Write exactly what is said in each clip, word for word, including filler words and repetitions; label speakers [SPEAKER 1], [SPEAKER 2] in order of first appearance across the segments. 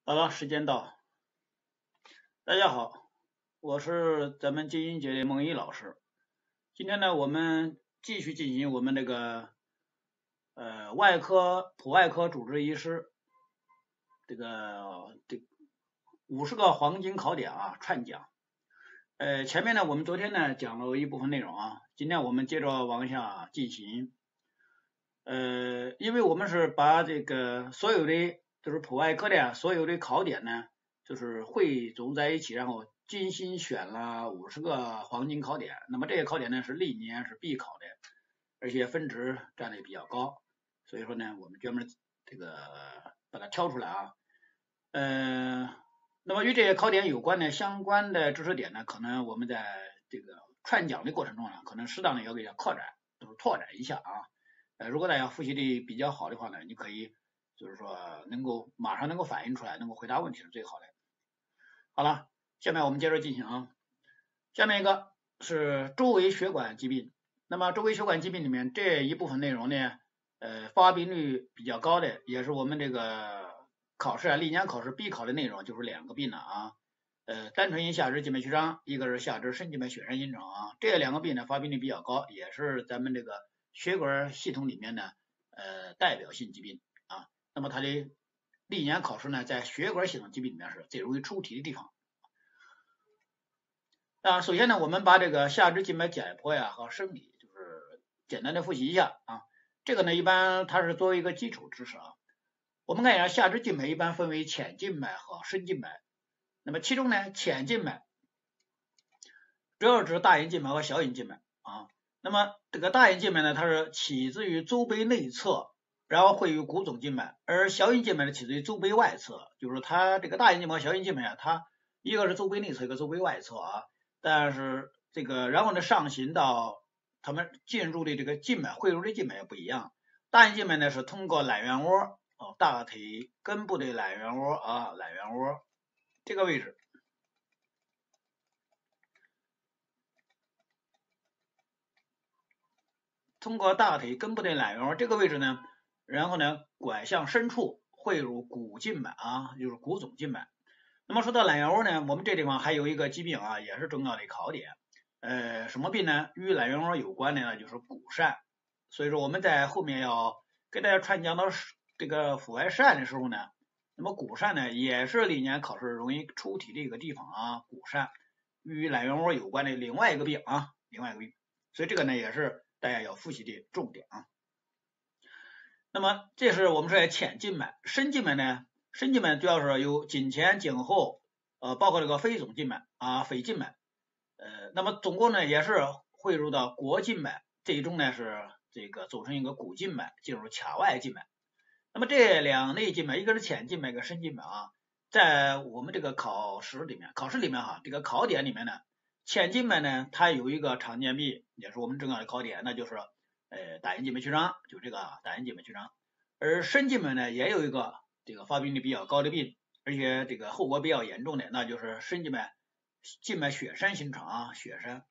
[SPEAKER 1] 好了，时间到。大家好，我是咱们基因节的孟一老师。今天呢，我们继续进行我们这个呃外科普外科主治医师这个这五十个黄金考点啊串讲。呃，前面呢我们昨天呢讲了一部分内容啊，今天我们接着往下进行。呃，因为我们是把这个所有的就是普外科的所有的考点呢，就是汇总在一起，然后精心选了五十个黄金考点。那么这些考点呢是历年是必考的，而且分值占的比较高，所以说呢我们专门这个把它挑出来啊。呃，那么与这些考点有关的相关的知识点呢，可能我们在这个串讲的过程中呢，可能适当的要给它扩展，就是拓展一下啊。呃，如果大家复习的比较好的话呢，你可以就是说能够马上能够反映出来，能够回答问题是最好的。好了，下面我们接着进行啊。下面一个是周围血管疾病，那么周围血管疾病里面这一部分内容呢，呃，发病率比较高的，也是我们这个考试啊，历年考试必考的内容，就是两个病了啊。呃，单纯性下肢静脉曲张，一个是下肢深静脉血栓形成啊，这两个病呢发病率比较高，也是咱们这个血管系统里面的呃代表性疾病啊。那么它的历年考试呢，在血管系统疾病里面是最容易出题的地方。啊，首先呢，我们把这个下肢静脉解剖呀和生理就是简单的复习一下啊。这个呢，一般它是作为一个基础知识啊。我们看一下下肢静脉一般分为浅静脉和深静脉。那么其中呢，浅静脉主要指大阴静脉和小阴静脉啊。那么这个大阴静脉呢，它是起自于周杯内侧，然后会有股总静脉，而小阴静脉呢起自于周杯外侧，就是它这个大阴静脉、小阴静脉啊，它一个是周杯内侧，一个周杯外侧啊。但是这个然后呢上行到他们进入的这个静脉汇入的静脉也不一样。大阴静脉呢是通过揽源窝哦，大腿根部的揽源窝啊，揽源窝这个位置。通过大腿根部的揽源窝这个位置呢，然后呢拐向深处汇入股静脉啊，就是股总静脉。那么说到揽源窝呢，我们这地方还有一个疾病啊，也是重要的考点。呃，什么病呢？与揽源窝有关的呢，就是骨疝。所以说我们在后面要给大家传讲到这个腹外疝的时候呢，那么骨疝呢也是历年考试容易出题的一个地方啊，骨疝与揽源窝有关的另外一个病啊，另外一个病。所以这个呢也是大家要复习的重点啊。那么这是我们说的浅静脉，深静脉呢，深静脉主要是有颈前、颈后，呃，包括这个非总静脉啊、腓静脉，呃，那么总共呢也是汇入到腘静脉，最终呢是这个组成一个股静脉，进入髂外静脉。那么这两类静脉，一个是浅静脉，一个深静脉啊，在我们这个考试里面，考试里面哈，这个考点里面呢，浅静脉呢它有一个常见病，也是我们重要的考点，那就是呃大阴静脉曲张，就这个大阴静脉曲张。而深静脉呢也有一个这个发病率比较高的病，而且这个后果比较严重的，那就是深静脉静脉血栓形成啊，血栓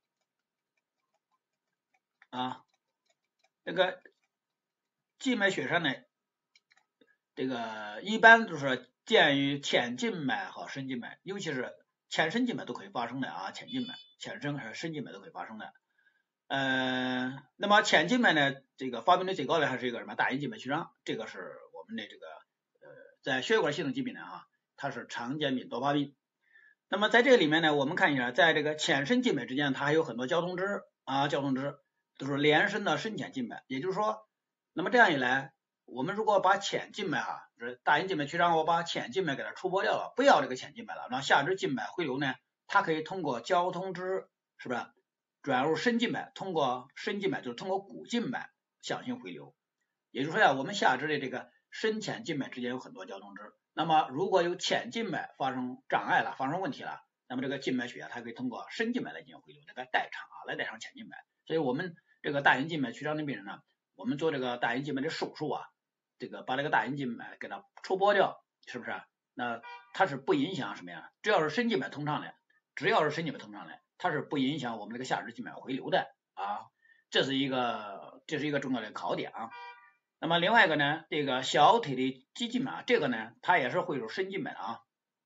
[SPEAKER 1] 啊，这个静脉血栓呢，这个一般就是见于浅静脉和深静脉，尤其是浅深静脉都可以发生的啊，浅静脉、浅深还是深静脉都可以发生的。呃，那么浅静脉呢，这个发病率最高的还是一个什么大阴静脉曲张，这个是我们的这个呃在血管系统疾病呢啊，它是常见病多发病。那么在这里面呢，我们看一下，在这个浅深静脉之间，它还有很多交通支啊，交通支都是连伸的深浅静脉，也就是说，那么这样一来，我们如果把浅静脉哈，就是大阴静脉曲张，我把浅静脉给它出拨掉了，不要这个浅静脉了，让下肢静脉回流呢，它可以通过交通支，是不是转入深静脉，通过深静脉就是通过股静脉向行回流，也就是说呀，我们下肢的这个深浅静脉之间有很多交通支。那么如果有浅静脉发生障碍了，发生问题了，那么这个静脉血啊，它可以通过深静脉来进行回流，这个代偿啊，来代偿浅静脉。所以我们这个大阴静脉曲张的病人呢，我们做这个大阴静脉的手术啊，这个把这个大阴静脉给它抽拨掉，是不是？那它是不影响什么呀？只要是深静脉通畅的，只要是深静脉通畅的，它是不影响我们这个下肢静脉回流的啊。这是一个这是一个重要的考点啊。 那么另外一个呢，这个小腿的肌静脉，这个呢，它也是汇入深静脉的啊。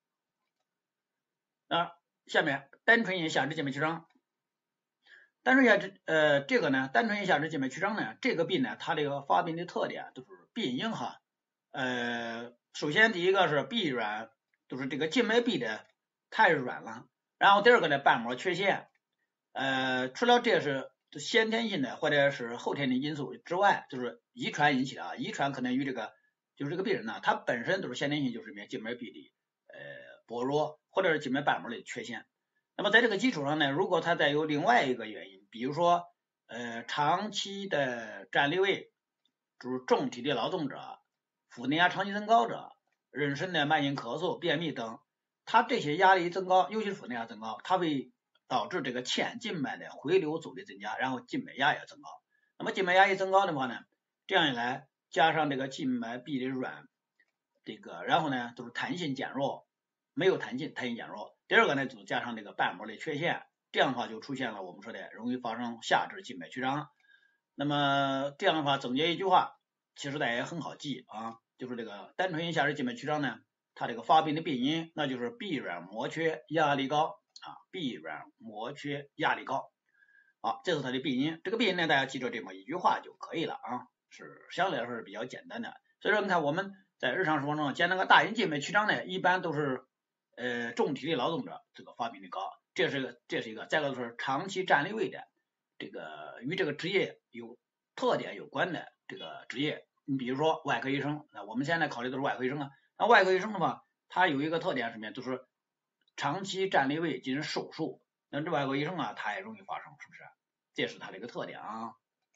[SPEAKER 1] 那下面单纯性下肢静脉曲张，单纯下肢呃这个呢，单纯性下肢静脉曲张呢，这个病呢，它这个发病的特点就是病因哈，呃，首先第一个是臂软，就是这个静脉壁的太软了，然后第二个呢，瓣膜缺陷，呃，除了这是先天性的或者是后天的因素之外，就是遗传引起的啊，遗传可能与这个就是这个病人呢，他本身都是先天性就是静脉壁的呃薄弱，或者是静脉瓣膜的缺陷。那么在这个基础上呢，如果他再有另外一个原因，比如说呃长期的站立位，就是重体力劳动者，腹内压长期增高者，妊娠的慢性咳嗽、便秘等，他这些压力增高，尤其是腹内压增高，它会导致这个浅静脉的回流阻力增加，然后静脉压也增高。那么静脉压一增高的话呢，这样一来加上这个静脉壁的软，这个然后呢就是弹性减弱，没有弹性，弹性减弱。第二个呢就是加上这个瓣膜的缺陷，这样的话就出现了我们说的容易发生下肢静脉曲张。那么这样的话总结一句话，其实大家也很好记啊，就是这个单纯性下肢静脉曲张呢，它这个发病的病因那就是臂软膜缺压力高啊，臂软膜缺压力高。好，这是它的病因，这个病因呢大家记住这么一句话就可以了啊，是相对来说是比较简单的。所以说你看我们在日常生活中见那个大阴静脉曲张呢，一般都是呃重体力劳动者这个发病率高，这是个这是一个，再一个就是长期站立位的这个与这个职业有特点有关的这个职业，你比如说外科医生，那我们现在考虑都是外科医生啊，那外科医生的话，他有一个特点什么呀？就是长期站立位进行手术，那这外科医生啊，他也容易发生，是不是？这是它的一个特点啊。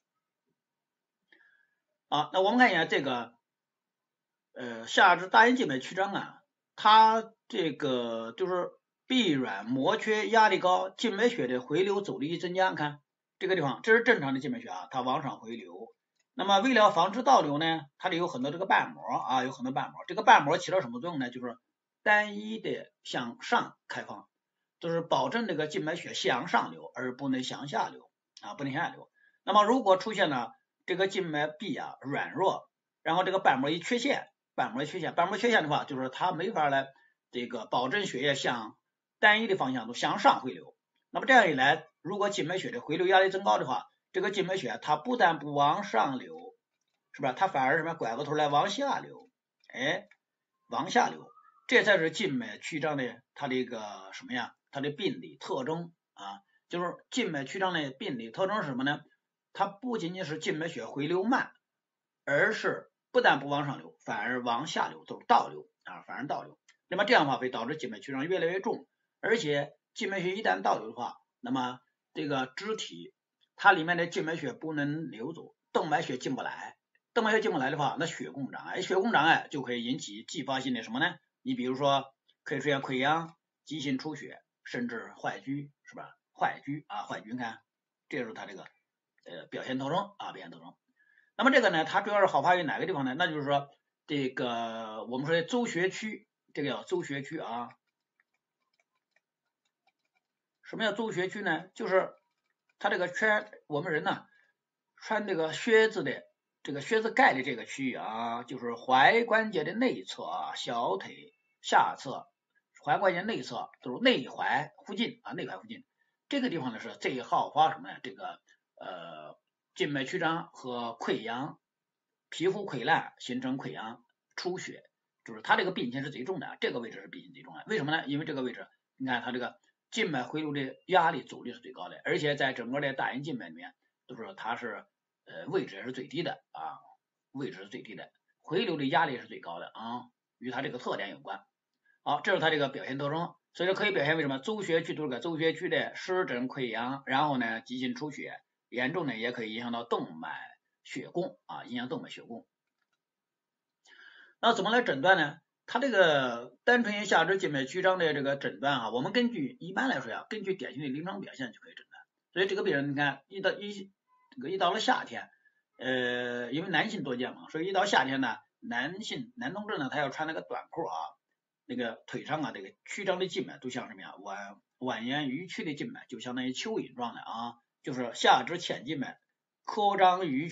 [SPEAKER 1] 啊，那我们看一下这个呃下肢大阴静脉曲张啊，它这个就是臂软膜缺压力高，静脉血的回流阻力增加，看这个地方，这是正常的静脉血啊，它往上回流。那么为了防止倒流呢，它里有很多这个瓣膜啊，有很多瓣膜，这个瓣膜起到什么作用呢？就是单一的向上开放，就是保证这个静脉血向上流，而不能向下流啊，不能向下流。那么如果出现了这个静脉壁啊软弱，然后这个瓣膜一缺陷，瓣膜缺陷，瓣膜缺陷的话，就是它没法来这个保证血液向单一的方向都向上回流。那么这样一来，如果静脉血的回流压力增高的话，这个静脉血它不但不往上流，是吧？它反而什么拐过头来往下流，哎，往下流，这才是静脉曲张的它的一个什么呀？它的病理特征啊，就是静脉曲张的病理特征是什么呢？它不仅仅是静脉血回流慢，而是不但不往上流，反而往下流，都是倒流啊，反而倒流。那么这样的话会导致静脉曲张越来越重，而且静脉血一旦倒流的话，那么这个肢体它里面的静脉血不能流走，动脉血进不来，动脉血进不来的话，那血供障碍，血供障碍就可以引起继发性的什么呢？你比如说可以出现溃疡、急性出血，甚至坏疽，是吧？坏疽啊，坏疽，你看，这就是它这个呃表现特征啊，表现特征。那么这个呢，它主要是好发于哪个地方呢？那就是说这个我们说的周穴区，这个叫周穴区啊。什么叫周穴区呢？就是它这个穿我们人呢穿这个靴子的这个靴子盖的这个区域啊，就是踝关节的内侧啊，小腿下侧踝关节内侧都是内踝附近啊，内踝附近这个地方呢是最好发什么呢？这个呃静脉曲张和溃疡，皮肤溃烂形成溃疡出血，就是它这个病情是最重的，这个位置是病情最重的。为什么呢？因为这个位置你看它这个静脉回流的压力阻力是最高的，而且在整个的大阴静脉里面都是它是呃位置也是最低的啊，位置是最低的，回流的压力是最高的啊，与它这个特点有关。好，这是它这个表现特征，所以说可以表现为什么周穴区都是个周穴区的湿疹溃疡，然后呢急性出血，严重呢也可以影响到动脉血供啊，影响动脉血供。那怎么来诊断呢？它这个单纯性下肢静脉曲张的这个诊断啊，我们根据一般来说呀，根据典型的临床表现就可以诊断。所以这个病人你看一到一这个一到了夏天，呃，因为男性多见嘛，所以一到夏天呢，男性男同志呢他要穿那个短裤啊，那个腿上啊这个曲张的静脉都像什么呀？蜿蜿蜒迂曲的静脉，就相当于蚯蚓状的啊，就是下肢浅静脉扩张迂曲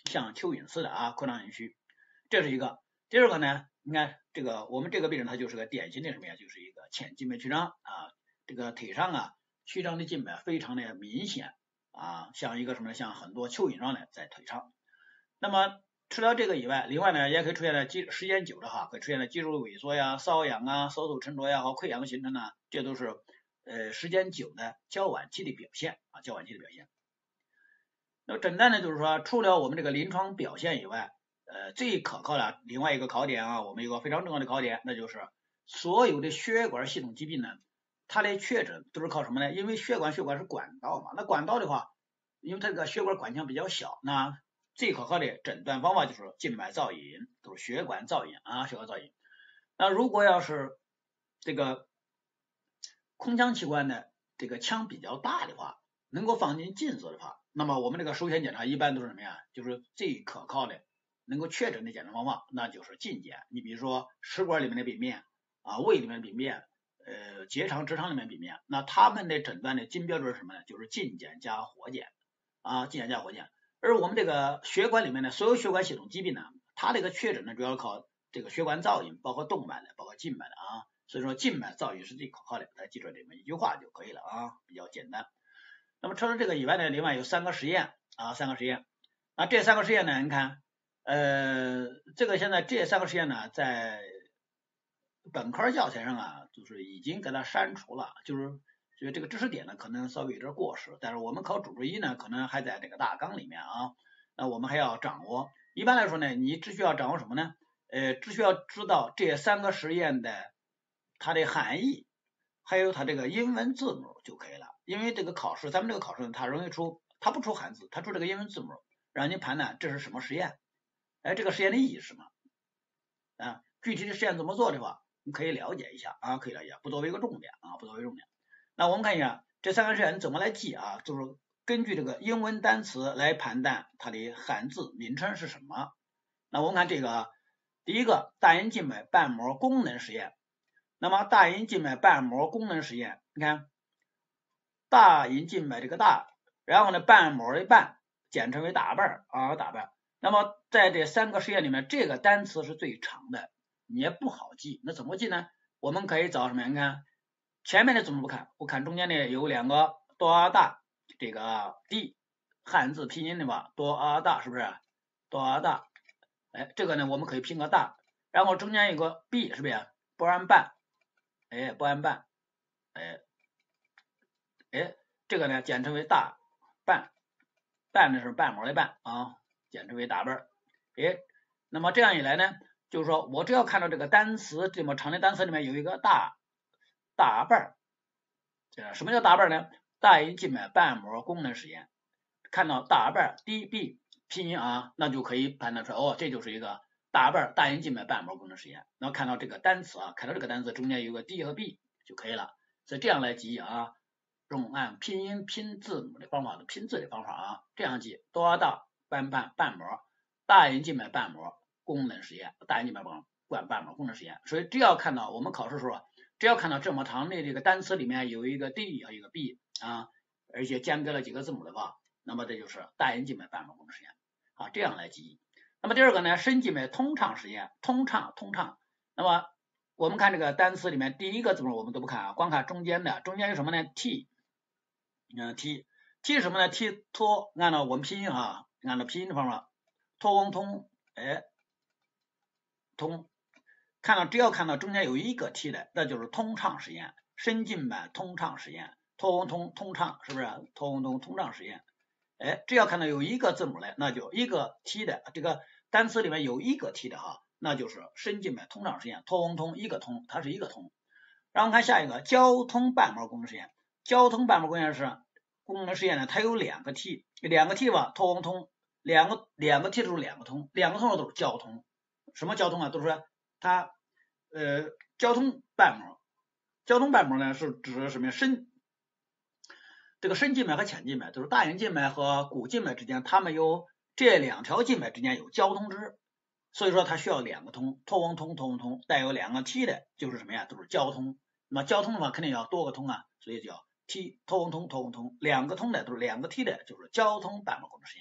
[SPEAKER 1] 像蚯蚓似的啊，扩张阴虚，这是一个。第二个呢，你看这个我们这个病人他就是个典型的什么呀？就是一个浅静脉曲张啊，这个腿上啊曲张的静脉非常的明显啊，像一个什么像很多蚯蚓状的在腿上。那么除了这个以外，另外呢也可以出现在肌时间久的哈，可以出现在肌肉萎缩呀、瘙痒啊、手足沉着呀和溃疡形成呢，这都是呃时间久的较晚期的表现啊，较晚期的表现。那么诊断呢，就是说除了我们这个临床表现以外，呃，最可靠的另外一个考点啊，我们有个非常重要的考点，那就是所有的血管系统疾病呢，它的确诊都是靠什么呢？因为血管血管是管道嘛，那管道的话，因为它这个血管管腔比较小，那最可靠的诊断方法就是静脉造影，都是血管造影啊，血管造影。那如果要是这个空腔器官的这个腔比较大的话，能够放进镜子的话，那么我们这个首选检查一般都是什么呀？就是最可靠的能够确诊的检查方法，那就是镜检。你比如说食管里面的病变啊，胃里面的病变，呃，结肠、直肠里面的病变，那他们的诊断的金标准是什么呢？就是镜检加活检啊，镜检加活检。而我们这个血管里面的所有血管系统疾病呢，它这个确诊呢主要靠这个血管造影，包括动脉的，包括静脉的啊。所以说静脉造影是最可靠的，大家记住这么一句话就可以了啊，比较简单。那么除了这个以外呢，另外有三个实验啊，三个实验。那这三个实验呢，你看，呃，这个现在这三个实验呢，在本科教材上啊，就是已经给它删除了，就是所以这个知识点呢，可能稍微有点过时，但是我们考主治医呢，可能还在这个大纲里面啊。那我们还要掌握，一般来说呢，你只需要掌握什么呢？呃，只需要知道这三个实验的它的含义，还有它这个英文字母就可以了。因为这个考试，咱们这个考试呢，它容易出，它不出汉字，它出这个英文字母，让你判断这是什么实验，哎，这个实验的意义是什么啊？具体的实验怎么做的话，你可以了解一下啊，可以了解，不作为一个重点啊，不作为重点。那我们看一下这三个实验怎么来记啊？就是根据这个英文单词来判断它的汉字名称是什么。那我们看这个，第一个大阴静脉瓣膜功能实验。那么大阴静脉瓣膜功能实验，你看大阴静脉这个大，然后呢瓣膜的瓣简称为大瓣啊，大瓣。那么在这三个实验里面，这个单词是最长的，你也不好记。那怎么记呢？我们可以找什么？你看前面的字母不看，我看中间的有两个多阿大，这个 D 汉字拼音的吧，多阿大是不是？多阿大，哎，这个呢我们可以拼个大，然后中间有个 B 是不是？不按瓣，哎，不按瓣，哎。哎，这个呢简称为大瓣，瓣呢是瓣膜的瓣啊，简称为大瓣。哎，那么这样一来呢，就是说我只要看到这个单词这么长的单词里面有一个大大瓣，呃，什么叫大瓣呢？大阴静脉瓣膜功能实验，看到大瓣 D B 拼音啊，那就可以判断出来，哦，这就是一个大瓣大阴静脉瓣膜功能实验。然后看到这个单词啊，看到这个单词中间有个 D 和 B 就可以了，所以这样来记忆啊。用按拼音拼字母的方法的拼字的方法啊，这样记多大瓣瓣瓣膜大阴静脉瓣膜功能实验，大阴静脉瓣管瓣膜功能实验。所以只要看到我们考试时候，只要看到这么长的这个单词里面有一个 D 和一个 B 啊，而且间隔了几个字母的话，那么这就是大阴静脉瓣膜功能实验啊，这样来记忆。那么第二个呢，深静脉通畅实验，通畅通畅。那么我们看这个单词里面第一个字母我们都不看啊，光看中间的，中间有什么呢 ？T。嗯 ，T T 是什么呢 ？T 托，按照我们拼音啊，按照拼音的方法，托翁通，哎，通，看到只要看到中间有一个 T 的，那就是通畅实验，深静脉通畅实验，托翁通通畅是不是？托翁通通畅实验，哎，只要看到有一个字母的，那就一个 T 的，这个单词里面有一个 T 的哈，那就是深静脉通畅实验，托翁通一个通，它是一个通。然后看下一个交通瓣膜功能实验，交通瓣膜功能是功能实验呢，它有两个 T， 两个 T 吧，托翁通，两个两个 T 都是两个通，两个通都是交通。什么交通啊？都是说它呃交通瓣膜，交通瓣膜呢是指什么深这个深静脉和浅静脉，就是大阴静脉和股静脉之间，它们有这两条静脉之间有交通支，所以说它需要两个通，托翁通托翁通带有两个 T 的，就是什么呀？都是交通。那么交通的话，肯定要多个通啊，所以叫 T 托翁通托翁通，两个通的都是两个 T 的，就是交通瓣膜功能实验。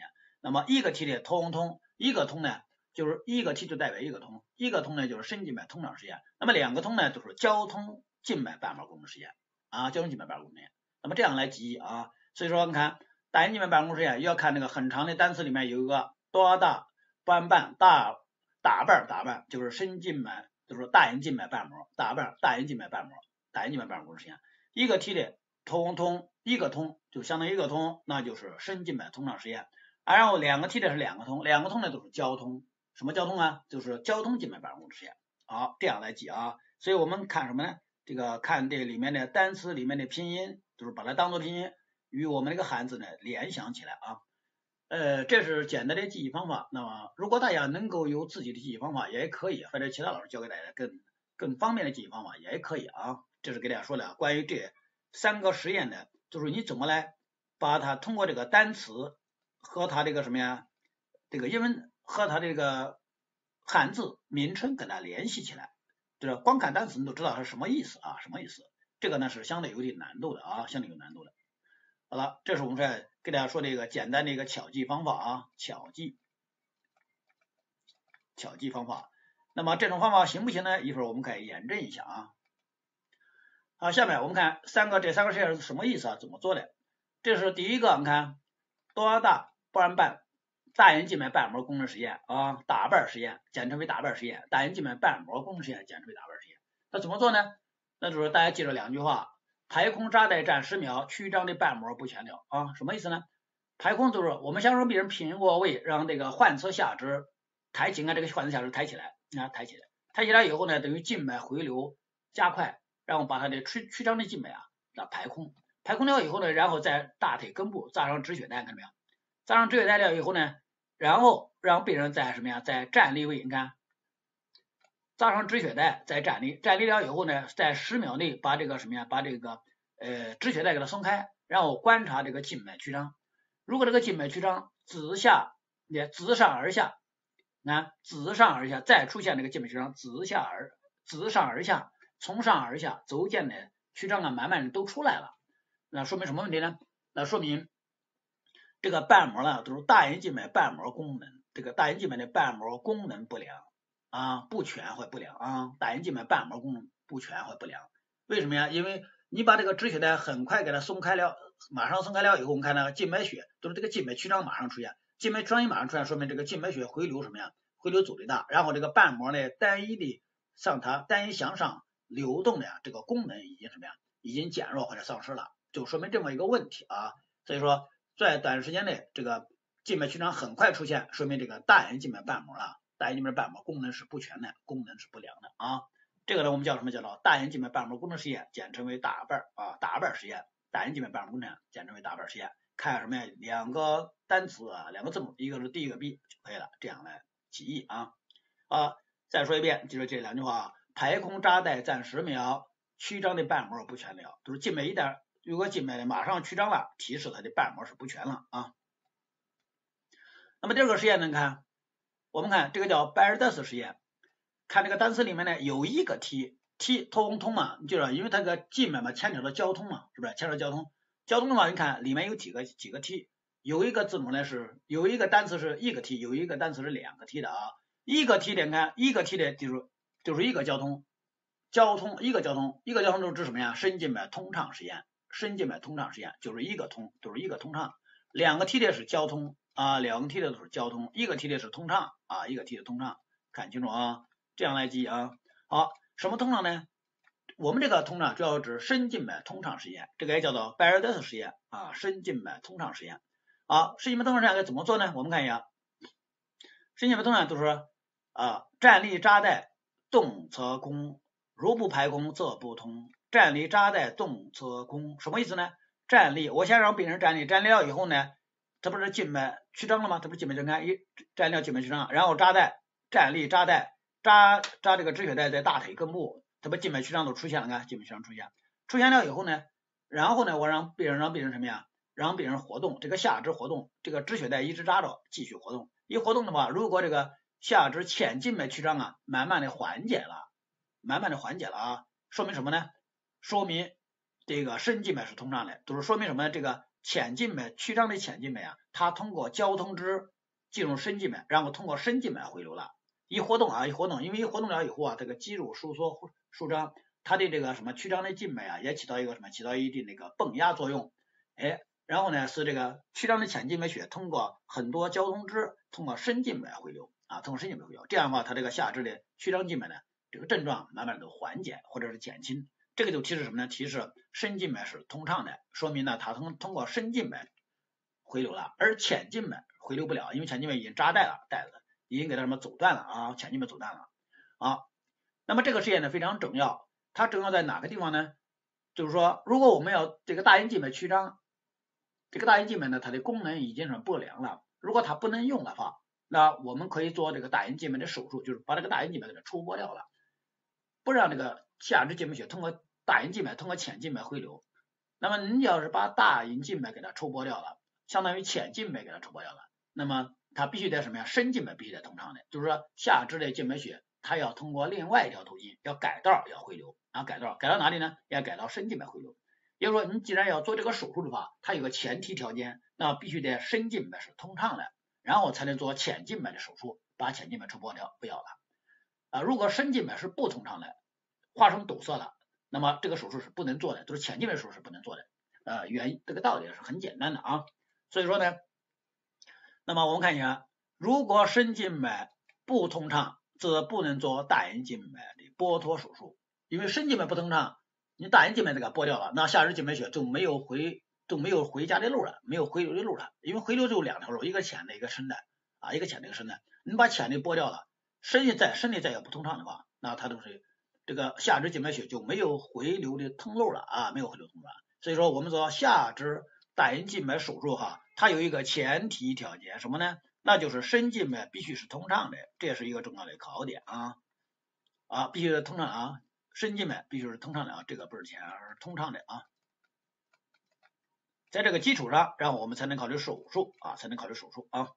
[SPEAKER 1] 那么一个 T 的通通，一个通呢就是一个 T 就代表一个通，一个通呢就是深静脉通畅实验，那么两个通呢都是交通静脉瓣膜功能实验啊，交通静脉瓣膜功能实验。那么这样来记忆啊，所以说你看大阴静脉瓣膜实验要看那个很长的单词里面有一个多大瓣瓣大大瓣大瓣，就是深静脉，就是大阴静脉瓣膜大瓣大阴静脉瓣膜大阴静脉瓣膜功能实验，一个 T 的通通，一个通就相当于一个通，那就是深静脉通畅实验。然后两个 T 的是两个通，两个通呢都是交通，什么交通啊？就是交通静脉瓣膜实验。好，这样来记啊。所以我们看什么呢？这个看这里面的单词里面的拼音，就是把它当做拼音，与我们这个汉字呢联想起来啊。呃，这是简单的记忆方法。那么如果大家能够有自己的记忆方法，也可以，或者其他老师教给大家更更方便的记忆方法也可以啊。这是给大家说的关于这三个实验呢，就是你怎么来把它通过这个单词和它这个什么呀，这个英文和它这个汉字名称跟它联系起来，就是光看单词你都知道它是什么意思啊，什么意思？这个呢是相对有点难度的啊，相对有难度的。好了，这是我们在给大家说的一个简单的一个巧记方法啊，巧记，巧记方法。那么这种方法行不行呢？一会儿我们可以验证一下啊。好，下面我们看三个这三个实验是什么意思啊？怎么做的？这是第一个，你看多大瓣瓣大阴静脉瓣膜功能实验啊，大瓣实验，简称为大瓣实验，大阴静脉瓣膜功能实验，简称为大瓣实验。那怎么做呢？那就是大家记住两句话：排空扎带站十秒，曲张的瓣膜不全了啊，什么意思呢？排空就是我们想让病人平卧位，让这个患侧下肢抬起，看这个患侧下肢抬起来，啊抬起来，抬起来以后呢，等于静脉回流加快。然后把它的曲曲张的静脉啊，它排空，排空了以后呢，然后在大腿根部扎上止血带，看到没有？扎上止血带了以后呢，然后让病人在什么呀，在站立位，你看，扎上止血带，再站立，站立了以后呢，在十秒内把这个什么呀，把这个呃止血带给它松开，然后观察这个静脉曲张。如果这个静脉曲张自下也自上而下，那自上而下再出现这个静脉曲张自下而自上而下。从上而下走间的曲张啊，慢慢的都出来了，那说明什么问题呢？那说明这个瓣膜呢都是大阴静脉瓣膜功能，这个大阴静脉的瓣膜功能不良啊，不全或不良啊，大阴静脉瓣膜功能不全或不良。为什么呀？因为你把这个止血带很快给它松开了，马上松开了以后，我们看那个静脉血，都是这个静脉曲张马上出现，静脉曲张一马上出现，说明这个静脉血回流什么呀？回流阻力大，然后这个瓣膜呢单一的向它单一向上流动的呀，这个功能已经什么呀？已经减弱或者丧失了，就说明这么一个问题啊。所以说，在短时间内，这个静脉曲张很快出现，说明这个大阴静脉瓣膜啊，大阴静脉瓣膜功能是不全的，功能是不良的啊。这个呢，我们叫什么？叫做大阴静脉瓣膜功能实验，简称为大瓣啊，大瓣实验，大阴静脉瓣膜功能简称为大瓣实验。看什么呀？两个单词啊，两个字母，一个是 D 一个 B 就可以了，这样来记忆啊。啊，再说一遍，记住这两句话啊。排空扎带暂十秒，曲张的瓣膜不全了，就是静脉一旦如果静脉的马上曲张了，提示它的瓣膜是不全了啊。那么第二个实验呢，看我们看这个叫拜尔德斯实验，看这个单词里面呢有一个 T T 通通嘛，就是因为它这个静脉嘛牵扯到交通嘛，是不是牵扯到交通？交通的话，你看里面有几个几个 T， 有一个字母呢是有一个单词是一个 T， 有一个单词是两个 T 的啊，一个 T 的你看一个 T 的就是就是一个交通，交通一个交通，一个交通就是指什么呀？深静脉通畅实验，深静脉通畅实验就是一个通，就是一个通畅。两个 T 的是交通啊，两个 T 的都是交通，一个 T 的是通畅啊，一个 T 的通畅，看清楚啊，这样来记啊。好，什么通畅呢？我们这个通畅主要指深静脉通畅实验，这个也叫做拜尔德斯实验啊，深静脉通畅实验。好，深静脉通畅实验该怎么做呢？我们看一下，深静脉通畅都是啊，站立扎带动则空，如不排空则不通。站立扎带动则空，什么意思呢？站立，我先让病人站立，站立了以后呢，这不是静脉曲张了吗？这不是静脉曲张，一站立了静脉曲张，然后扎带，站立扎带，扎扎这个止血带在大腿根部，这不静脉曲张都出现了，看静脉曲张出现，出现了以后呢，然后呢，我让病人让病人什么呀？让病人活动，这个下肢活动，这个止血带一直扎着，继续活动。一活动的话，如果这个下肢浅静脉曲张啊，慢慢的缓解了，慢慢的缓解了啊，说明什么呢？说明这个深静脉是通畅的，就是说明什么呢？这个浅静脉曲张的浅静脉啊，它通过交通之进入深静脉，然后通过深静脉回流了。一活动啊，一活动，因为一活动了以后啊，这个肌肉收缩舒张，它的这个什么曲张的静脉啊，也起到一个什么，起到一定那个泵压作用，哎，然后呢是这个曲张的浅静脉血通过很多交通支，通过深静脉回流啊，通过深静脉回流，这样的话，它这个下肢的曲张静脉呢，这个症状慢慢的缓解或者是减轻，这个就提示什么呢？提示深静脉是通畅的，说明呢它通通过深静脉回流了，而浅静脉回流不了，因为浅静脉已经扎带了，带子已经给它什么走断了啊，浅静脉走断了啊。那么这个实验呢非常重要，它重要在哪个地方呢？就是说，如果我们要这个大阴静脉曲张，这个大阴静脉呢它的功能已经是不良了，如果它不能用的话，那我们可以做这个大阴静脉的手术，就是把这个大阴静脉给它抽剥掉了，不让这个下肢静脉血通过大阴静脉通过浅静脉回流。那么你要是把大阴静脉给它抽剥掉了，相当于浅静脉给它抽剥掉了，那么它必须得什么呀？深静脉必须得通畅的，就是说下肢的静脉血它要通过另外一条途径，要改道要回流啊，改道改到哪里呢？要改到深静脉回流。也就是说，你既然要做这个手术的话，它有个前提条件，那必须得深静脉是通畅的，然后才能做浅静脉的手术，把浅静脉抽剥掉不要了啊。如果深静脉是不通畅的，化成堵塞了，那么这个手术是不能做的，就是浅静脉手术是不能做的。呃，原因这个道理是很简单的啊。所以说呢，那么我们看一下，如果深静脉不通畅，则不能做大阴静脉的剥脱手术，因为深静脉不通畅，你大阴静脉这个剥掉了，那下肢静脉血就没有回就没有回家的路了，没有回流的路了，因为回流就有两条路，一个浅的，一个深的啊，一个浅的，一个深的。你把浅的剥掉了，深的再深的再也不通畅的话，那它都是这个下肢静脉血就没有回流的通路了啊，没有回流通路了。所以说我们说下肢大阴静脉手术哈，它有一个前提条件什么呢？那就是深静脉必须是通畅的，这也是一个重要的考点啊啊，必须是通畅啊，深静脉必须是通畅的啊，这个不是浅而是通畅的啊。在这个基础上，然后我们才能考虑手术啊，才能考虑手术啊。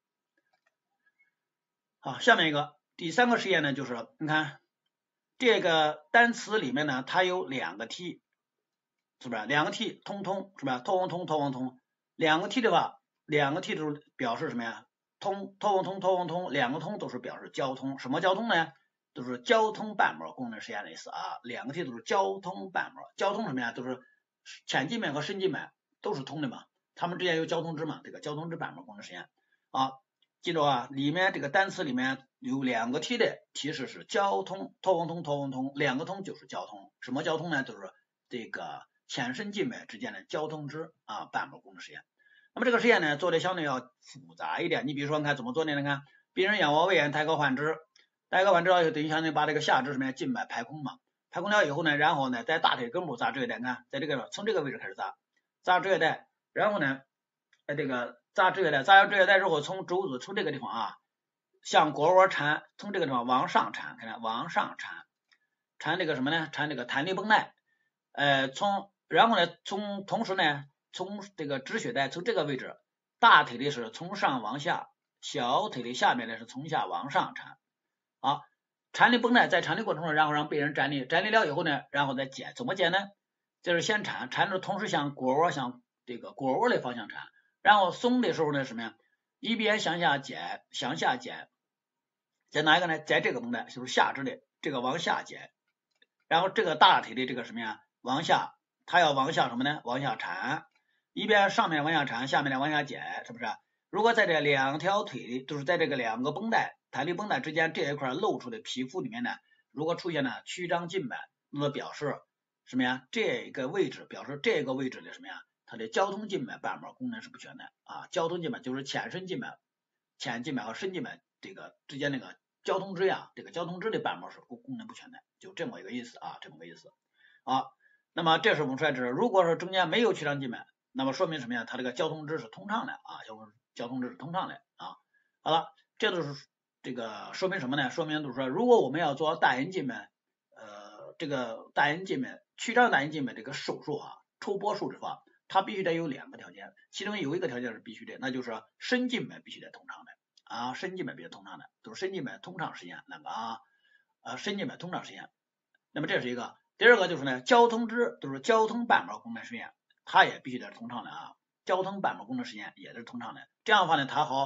[SPEAKER 1] 好，下面一个第三个实验呢，就是你看这个单词里面呢，它有两个 T， 是不是？两个 T 通通是吧？通往通，通往通，两个 T 的话，两个 T 都是表示什么呀？通，通往通，通往通，两个通都是表示交通。什么交通呢？都是交通瓣膜功能实验的意思啊。两个 T 都是交通瓣膜，交通什么呀？都是浅静脉和深静脉都是通的嘛，它们之间有交通支嘛，这个交通支瓣膜功能实验啊。记住啊，里面这个单词里面有两个 T 的提示是交通，通往通，通往通，两个通就是交通。什么交通呢？就是这个浅深静脉之间的交通支啊瓣膜功能实验。那么这个实验呢做的相对要复杂一点，你比如说你看怎么做呢？你看病人仰卧位炎，抬高换肢，抬高换肢以后等于相当于把这个下肢什么呀静脉排空嘛，排空了以后呢，然后呢在大腿根部扎椎叶带，你看在这个从这个位置开始扎，扎椎叶带，然后呢在这个扎椎叶带，扎完椎叶带之后从肘子从这个地方啊向腘窝缠，从这个地方往上缠，看看往上缠，缠这个什么呢？缠这个弹力绷带，呃从然后呢从同时呢从这个止血带从这个位置，大腿的是从上往下，小腿的下面呢是从下往上缠啊。缠力绷带在缠的过程中，然后让病人站立，站立了以后呢，然后再剪，怎么剪呢？就是先缠，缠着同时向腘窝向这个腘窝的方向缠，然后松的时候呢什么呀？一边向下剪，向下剪，剪哪一个呢？在这个绷带，就是下肢的这个往下剪，然后这个大腿的这个什么呀？往下，它要往下什么呢？往下缠，一边上面往下缠，下面呢往下剪，是不是？如果在这两条腿的，就是在这个两个绷带弹力绷带之间这一块露出的皮肤里面呢，如果出现了曲张静脉，那么表示什么呀？这个位置表示这个位置的什么呀？它的交通静脉瓣膜功能是不全的啊。交通静脉就是浅深静脉、浅静脉和深静脉这个之间那个交通支呀，这个交通支的瓣膜是功能不全的，就这么一个意思啊，这么个意思啊。那么这是我们说的是，如果说中间没有曲张静脉，那么说明什么呀？它这个交通支是通畅的啊，交通交通支是通畅的啊。好了，这都是这个说明什么呢？说明就是说，如果我们要做大阴静脉，呃，这个大阴静脉曲张大阴静脉这个手术啊，抽剥术的话，它必须得有两个条件，其中有一个条件是必须的，那就是深静脉必须得通畅的啊，深静脉必须通畅的，都是深静脉通畅实验那个啊，呃，深静脉通畅实验。那么这是一个，第二个就是呢，交通支都是交通瓣膜功能实验，它也必须得是通畅的啊，交通瓣膜功能实验也是通畅的，这样的话呢，它好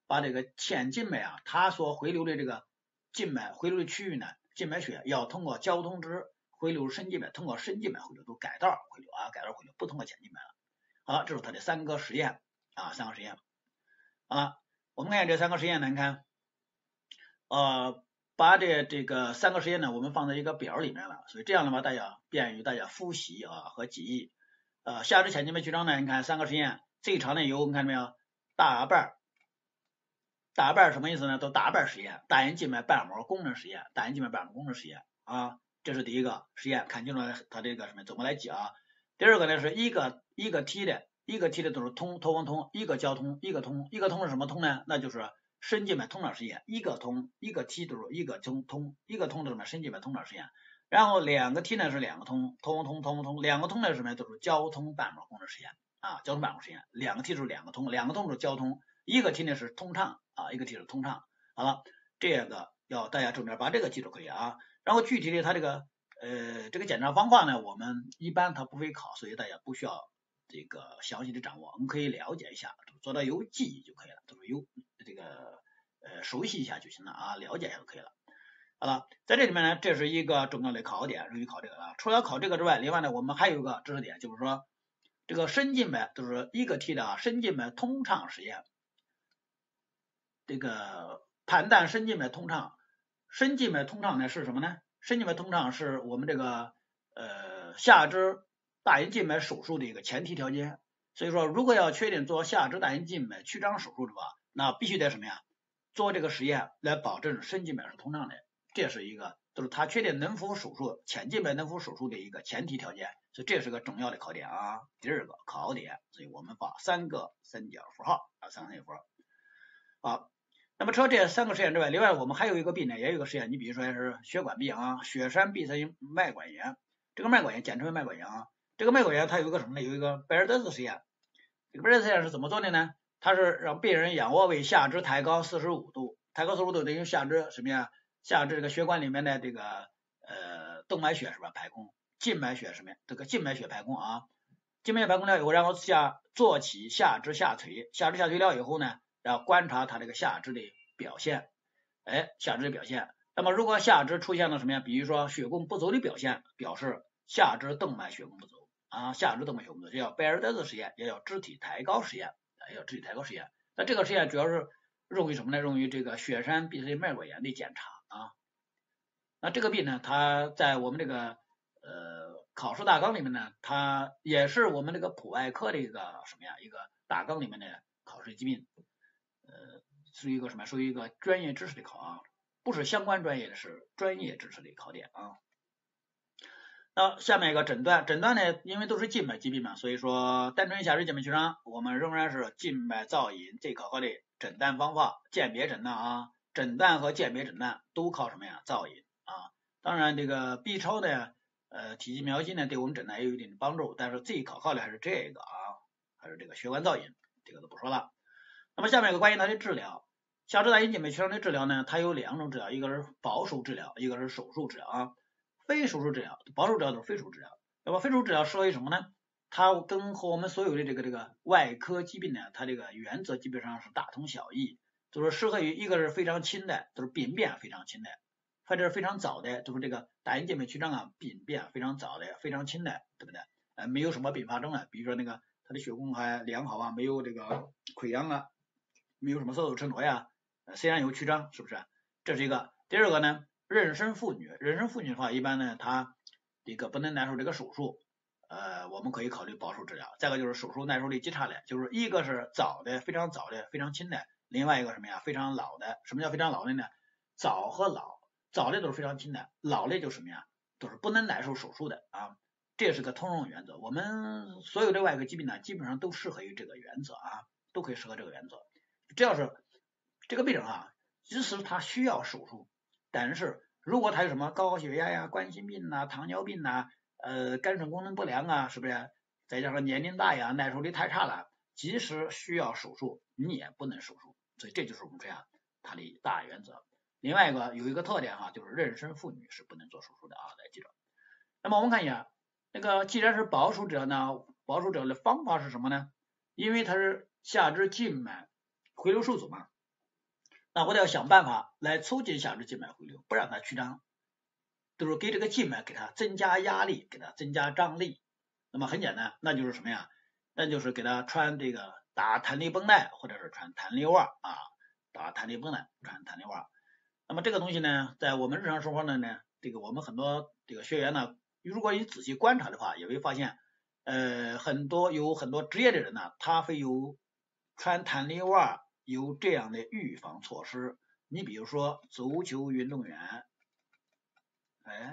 [SPEAKER 1] 把这个浅静脉啊，它所回流的这个静脉回流的区域呢，静脉血要通过交通支回流深静脉，通过深静脉回流，都改道回流啊，改道回流，不通过浅静脉了。好了，这是它的三个实验啊，三个实验。好了，我们看这三个实验呢，你看，呃，把这这个三个实验呢，我们放在一个表里面了，所以这样的话，大家便于大家复习啊和记忆。呃，下肢浅静脉曲张呢，你看三个实验，最长的有你看到没有？大半大半什么意思呢？都大半实验，大阴静脉瓣膜功能实验，大阴静脉瓣膜功能实验啊，这是第一个实验，看清楚了它这个什么怎么来记啊。第二个呢是一个一个 T 的，一个 T 的都是通头往通，一个交通，一个通，一个通是什么通呢？那就是深静脉通畅实验，一个通一个 T 都是一个通通，一个通的什么深静脉通畅实验。然后两个 T 呢是两个通，头往通头往通，两个通呢是什么？都是交通瓣膜功能实验啊，交通瓣膜实验，两个 T 是两个通，两个通是交通，一个 T 呢是通畅啊，一个 T 是通畅。好了，这个要大家重点把这个记住可以啊。然后具体的它这个呃这个检查方法呢，我们一般它不会考，所以大家不需要这个详细的掌握，我们可以了解一下，做到有记忆就可以了，就是有这个呃熟悉一下就行了啊，了解一下就可以了。好了，在这里面呢，这是一个重要的考点，容易考这个啊。除了考这个之外，另外呢，我们还有一个知识点，就是说这个深静脉就是一个 T 的啊，深静脉通畅实验。这个判断深静脉通畅，深静脉通畅呢是什么呢？深静脉通畅是我们这个呃下肢大阴静脉手术的一个前提条件。所以说，如果要确定做下肢大阴静脉曲张手术的话，那必须得什么呀？做这个实验来保证深静脉是通畅的，这是一个就是他确定能否手术浅静脉能否手术的一个前提条件。所以这是个重要的考点啊。第二个考点，所以我们把三个三角符号啊，三个三角符号。好。那么除了这三个实验之外，另外我们还有一个病呢，也有一个实验，你比如说是血管壁啊，血栓闭塞性脉管炎，这个脉管炎简称为脉管炎啊。这个脉管炎它有一个什么呢？有一个贝尔德斯实验。这个贝尔德斯实验是怎么做的呢？它是让病人仰卧位，下肢抬高四十五度，抬高四十五度等于下肢什么呀？下肢这个血管里面的这个呃动脉血是吧排空，静脉血什么呀？这个静脉血排空啊，静脉血排空了以后，然后下做起下肢下垂，下肢下垂了以后呢？然后观察它这个下肢的表现，哎，下肢的表现。那么如果下肢出现了什么呀？比如说血供不足的表现，表示下肢动脉血供不足啊，下肢动脉血供不足，这叫贝尔德斯实验，也叫肢体抬高实验，也叫肢体抬高实验。那这个实验主要是用于什么呢？用于这个血栓闭塞脉管炎的检查啊。那这个病呢，它在我们这个呃考试大纲里面呢，它也是我们这个普外科的一个什么呀？一个大纲里面的考试疾病。呃，是一个什么？属于一个专业知识的考啊，不是相关专业的，是专业知识的考点啊。那下面一个诊断，诊断呢，因为都是静脉疾病嘛，所以说单纯下肢静脉曲张，我们仍然是静脉造影最可靠的诊断方法，鉴别诊断啊，诊断和鉴别诊断都靠什么呀？造影啊。当然这个 B 超呢，呃，体积描金呢，对我们诊断也有一定的帮助，但是最可靠的还是这个啊，还是这个血管造影，这个都不说了。那么下面有个关于它的治疗，下肢大阴静脉曲张的治疗呢，它有两种治疗，一个是保守治疗，一个是手术治疗啊。非手术治疗，保守治疗都是非手术治疗。那么非手术治疗适合于什么呢？它跟和我们所有的这个这个外科疾病呢，它这个原则基本上是大同小异，就是适合于一个是非常轻的，都是病变非常轻的，或者是非常早的，就是这个大阴静脉曲张啊，病变非常早的，非常轻的，对不对？呃，没有什么并发症啊，比如说那个它的血供还良好啊，没有这个溃疡啊。没有什么色素沉着呀，虽然有曲张，是不是？这是一个。第二个呢，妊娠妇女，妊娠妇女的话，一般呢，她这个不能耐受这个手术，呃，我们可以考虑保守治疗。再一个就是手术耐受力极差的，就是一个是早的，非常早的，非常轻的；另外一个什么呀，非常老的。什么叫非常老的呢？早和老，早的都是非常轻的，老的就什么呀，都是不能耐受手术的啊。这是个通用原则。我们所有的外科疾病呢，基本上都适合于这个原则啊，都可以适合这个原则。只要是这个病人啊，即使他需要手术，但是如果他有什么高血压呀、冠心病呐、糖尿病呐、呃肝肾功能不良啊，是不是？再加上年龄大呀，耐受力太差了，即使需要手术，你也不能手术。所以这就是我们这样它的大原则。另外一个有一个特点哈、啊，就是妊娠妇女是不能做手术的啊，大家记住。那么我们看一下，那个既然是保守治疗呢，保守治疗的方法是什么呢？因为它是下肢静脉回流受阻嘛， 那我得要想办法来促进下肢静脉回流，不让它曲张，都是给这个静脉给它增加压力，给它增加张力。那么很简单，那就是什么呀？那就是给它穿这个打弹力绷带，或者是穿弹力袜啊，打弹力绷带，穿弹力袜。那么这个东西呢，在我们日常生活呢呢，这个我们很多这个学员呢，如果你仔细观察的话，也会发现，呃，很多有很多职业的人呢，他会有穿弹力袜有这样的预防措施。你比如说足球运动员，哎。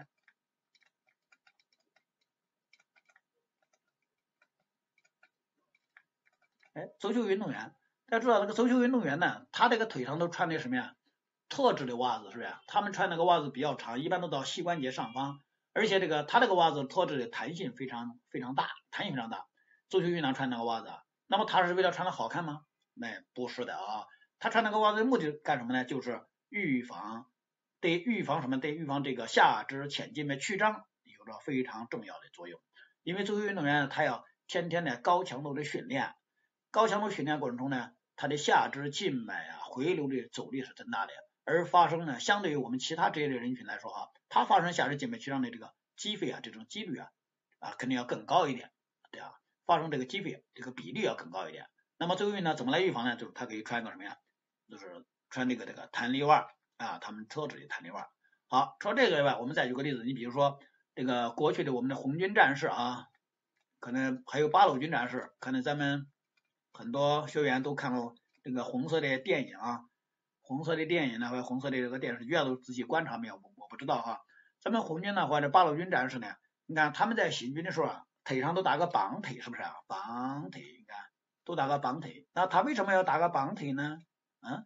[SPEAKER 1] 哎，足球运动员，大家知道那个足球运动员呢，他这个腿上都穿的什么呀？特制的袜子，是不是？他们穿那个袜子比较长，一般都到膝关节上方，而且这个他这个袜子特制的弹性非常非常大，弹性非常大。足球运动员穿那个袜子，那么他是为了穿的好看吗？那不是的啊，他穿那个袜子的目的干什么呢？就是预防，对预防什么？对预防这个下肢前静脉曲张有着非常重要的作用。因为足球运动员他要天天的高强度的训练。高强度训练过程中呢，它的下肢静脉啊回流的阻力是增大的，而发生呢，相对于我们其他这类人群来说哈，它发生下肢静脉曲张的这个机会啊，这种几率啊啊肯定要更高一点，对啊，发生这个机会这个比例要更高一点。那么足球运呢怎么来预防呢？就是它可以穿个什么呀？就是穿这个这个弹力袜啊，他们特制的弹力袜。好，除了这个以外，我们再举个例子，你比如说这个过去的我们的红军战士啊，可能还有八路军战士，可能咱们很多学员都看过这个红色的电影啊，红色的电影呢，或者红色的这个电视剧啊，都仔细观察没有？我我不知道哈。咱们红军呢，或者八路军战士呢，你看他们在行军的时候啊，腿上都打个绑腿，是不是啊？绑腿，你看都打个绑腿。那他为什么要打个绑腿呢？嗯，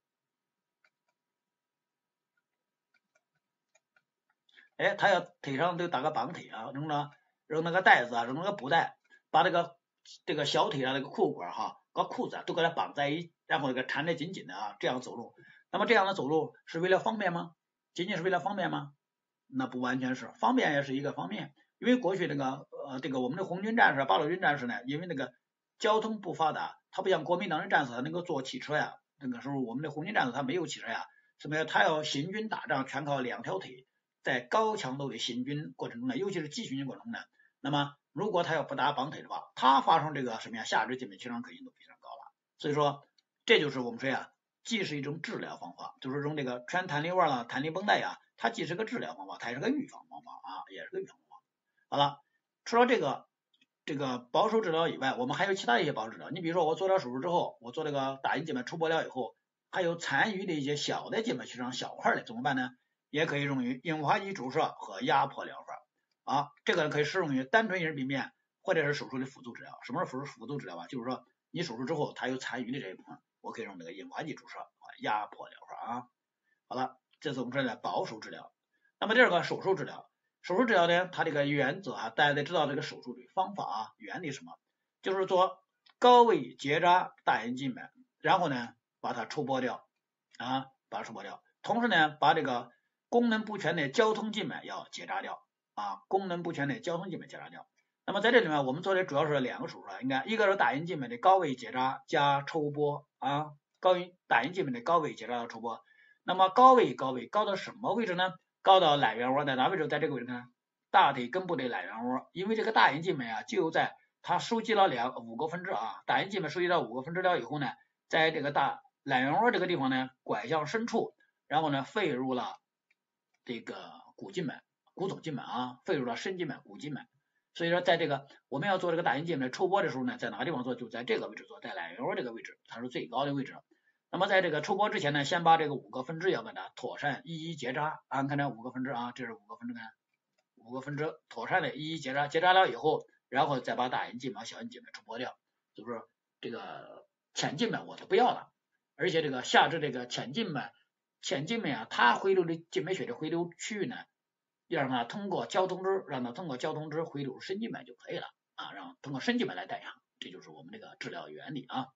[SPEAKER 1] 哎，他要腿上都打个绑腿啊，扔了扔那个带子啊，扔那个布带，把这个这个小腿上那个裤管哈，把裤子啊都给它绑在一，然后给它缠得紧紧的啊，这样走路。那么这样的走路是为了方便吗？仅仅是为了方便吗？那不完全是，方便也是一个方面。因为过去这个呃这个我们的红军战士、八路军战士呢，因为那个交通不发达，他不像国民党的战士他能够坐汽车呀，那个时候我们的红军战士他没有汽车呀，什么呀？他要行军打仗全靠两条腿。在高强度的行军过程中呢，尤其是急行军过程中呢，那么如果他要不打绑腿的话，他发生这个什么呀下肢静脉曲张可能性都非常高了。所以说，这就是我们说呀，既是一种治疗方法，就是用这个穿弹力袜啦、弹力绷带呀，它既是个治疗方法，它也是个预防方法啊，也是个预防方法。好了，除了这个这个保守治疗以外，我们还有其他一些保守治疗。你比如说我做了手术之后，我做这个大阴静脉出玻疗以后，还有残余的一些小的静脉曲张小块的怎么办呢？也可以用于硬化剂注射和压迫疗法啊，这个可以适用于单纯型病变或者是手术的辅助治疗。什么是辅助辅助治疗啊？就是说你手术之后它有残余的这一部分，我可以用这个硬化剂注射和压迫疗法啊。好了，这是我们说的保守治疗。那么第二个手术治疗，手术治疗呢，它这个原则啊，大家得知道这个手术的方法啊，原理什么，就是做高位结扎大阴静脉，然后呢把它抽剥掉啊，把它抽剥掉，同时呢把这个功能不全的交通静脉要结扎掉啊，功能不全的交通静脉结扎掉。那么在这里面，我们做的主要是两个手术啊，应该一个是大阴静脉的高位结扎加抽剥啊，高阴大阴静脉的高位结扎加抽剥。那么高位高位高到什么位置呢？高到揽圆窝，在哪位置？在这个位置呢？大腿根部的揽圆窝，因为这个大阴静脉啊，就在它收集了两五个分支啊，大阴静脉收集到五个分支了以后呢，在这个大揽圆窝这个地方呢，拐向深处，然后呢，肺入了这个股静脉、股总静脉啊，肺入了深静脉、股静脉。所以说，在这个我们要做这个大阴静脉抽剥的时候呢，在哪个地方做？就在这个位置做，在揽圆窝这个位置，它是最高的位置。那么在这个抽剥之前呢，先把这个五个分支要给它妥善一一结扎啊，看这五个分支啊，这是五个分支，看五个分支妥善的一一结扎，结扎了以后，然后再把大阴静脉、小阴静脉抽剥掉，就是这个浅静脉我就不要了，而且这个下肢这个浅静脉、浅静脉啊，它回流的静脉血的回流区域呢，要让它通过交通支，让它通过交通支回流深静脉就可以了啊，让通过深静脉来代偿，这就是我们这个治疗原理啊。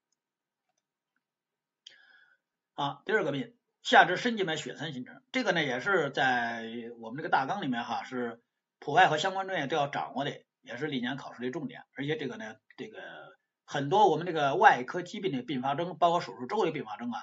[SPEAKER 1] 啊，第二个病，下肢深静脉血栓形成，这个呢也是在我们这个大纲里面哈，是普外和相关专业都要掌握的，也是历年考试的重点。而且这个呢，这个很多我们这个外科疾病的并发症，包括手术之后的并发症啊，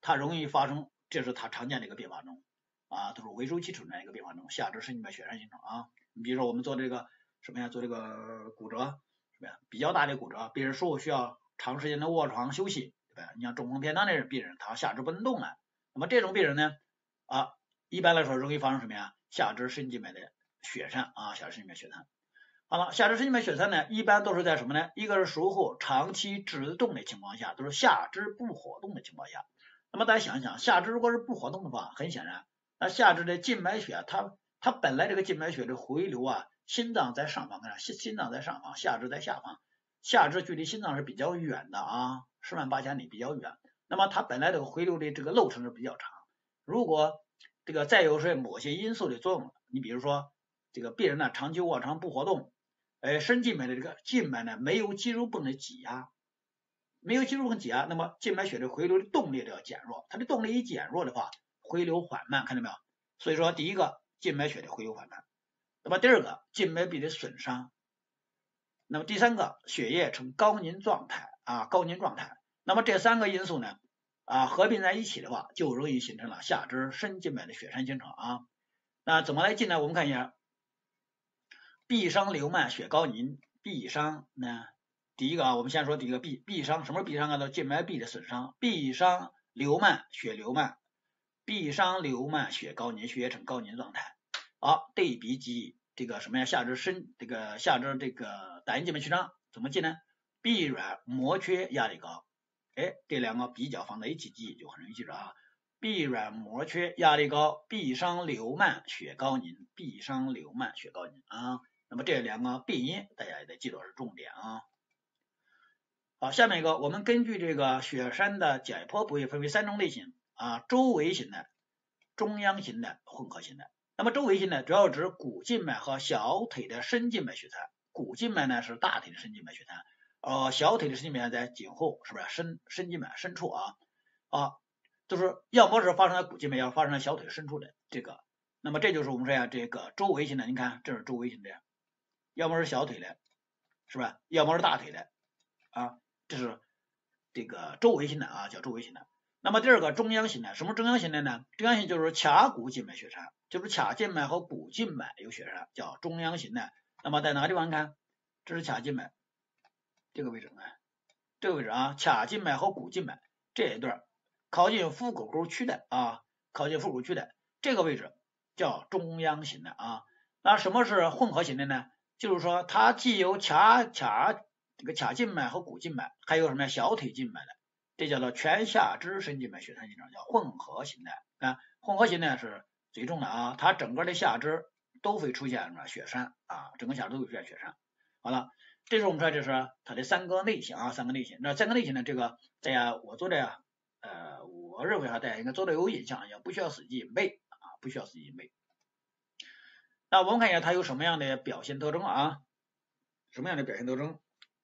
[SPEAKER 1] 它容易发生，这是它常见的一个变化中啊，都是微周期出现一个变化中，下肢神经脉血栓形成啊。你比如说我们做这个什么呀，做这个骨折，是不是比较大的骨折，病人术后需要长时间的卧床休息，对吧？你像中风偏瘫的病人，他下肢不能动了，那么这种病人呢啊，一般来说容易发生什么呀？下肢神经脉的血栓啊，下肢神经脉血栓。好了，下肢神经脉血栓呢，一般都是在什么呢？一个是术后长期止动的情况下，都是下肢不活动的情况下。那么大家想一想，下肢如果是不活动的话，很显然，那下肢的静脉血，它它本来这个静脉血的回流啊，心脏在上方，看心心脏在上方，下肢在下方，下肢距离心脏是比较远的啊，十万八千里比较远。那么它本来这个回流的这个路程是比较长，如果这个再有是某些因素的作用，你比如说这个病人呢长期卧床不活动。呃，深静脉的这个静脉呢，没有肌肉泵的挤压，没有肌肉泵挤压，那么静脉血的回流的动力就要减弱，它的动力一减弱的话，回流缓慢，看到没有？所以说，第一个静脉血的回流缓慢，那么第二个静脉壁的损伤，那么第三个血液呈高凝状态啊，高凝状态，那么这三个因素呢啊合并在一起的话，就容易形成了下肢深静脉的血栓形成啊。那怎么来进呢？我们看一下。壁伤流漫血高凝，壁伤呢，第一个啊，我们先说第一个壁壁伤，什么是壁伤啊？叫静脉壁的损伤，壁伤流漫血流漫，壁伤流漫血高凝，血液呈高凝状态。好，对比及这个什么呀？下肢深这个下肢这个大阴静脉曲张怎么记呢？壁软膜缺压力高，哎，这两个比较放在一起记就很容易记住啊。壁软膜缺压力高，壁伤流漫血高凝，壁伤流漫血高凝啊。那么这两个病因大家也得记住是重点啊。好，下面一个我们根据这个血栓的解剖部位分为三种类型啊，周围型的、中央型的、混合型的。那么周围型的主要指股静脉和小腿的深静脉血栓，股静脉呢是大腿的深静脉血栓，呃小腿的深静脉在颈后，是不是深深静脉深处啊啊，就是要么是发生在股静脉，要发生在小腿深处的这个。那么这就是我们说呀，这个周围型的，你看这是周围型的。要么是小腿的，是吧？要么是大腿的啊，这是这个周围型的啊，叫周围型的。那么第二个中央型的，什么中央型的呢？中央型就是髂骨静脉血栓，就是髂静脉和股静脉有血栓，叫中央型的。那么在哪个地方看？这是髂静脉，这个位置啊，这个位置啊，髂静脉和股静脉这一段靠近腹股沟区的啊，靠近腹股区的这个位置叫中央型的啊。那什么是混合型的呢？就是说它既有髂髂这个髂静脉和股静脉，还有什么小腿静脉的，这叫做全下肢深静脉血栓形成，叫混合型的啊。混合型呢是最重的啊，它整个的下肢都会出现什么血栓啊，整个下肢都会出现血栓。好了，这是我们说这是它的三个类型啊，三个类型。那三个类型呢，这个大家我做的呃，我认为哈大家应该做的有印象，也不需要死记硬背啊，不需要死记硬背。那我们看一下它有什么样的表现特征啊？什么样的表现特征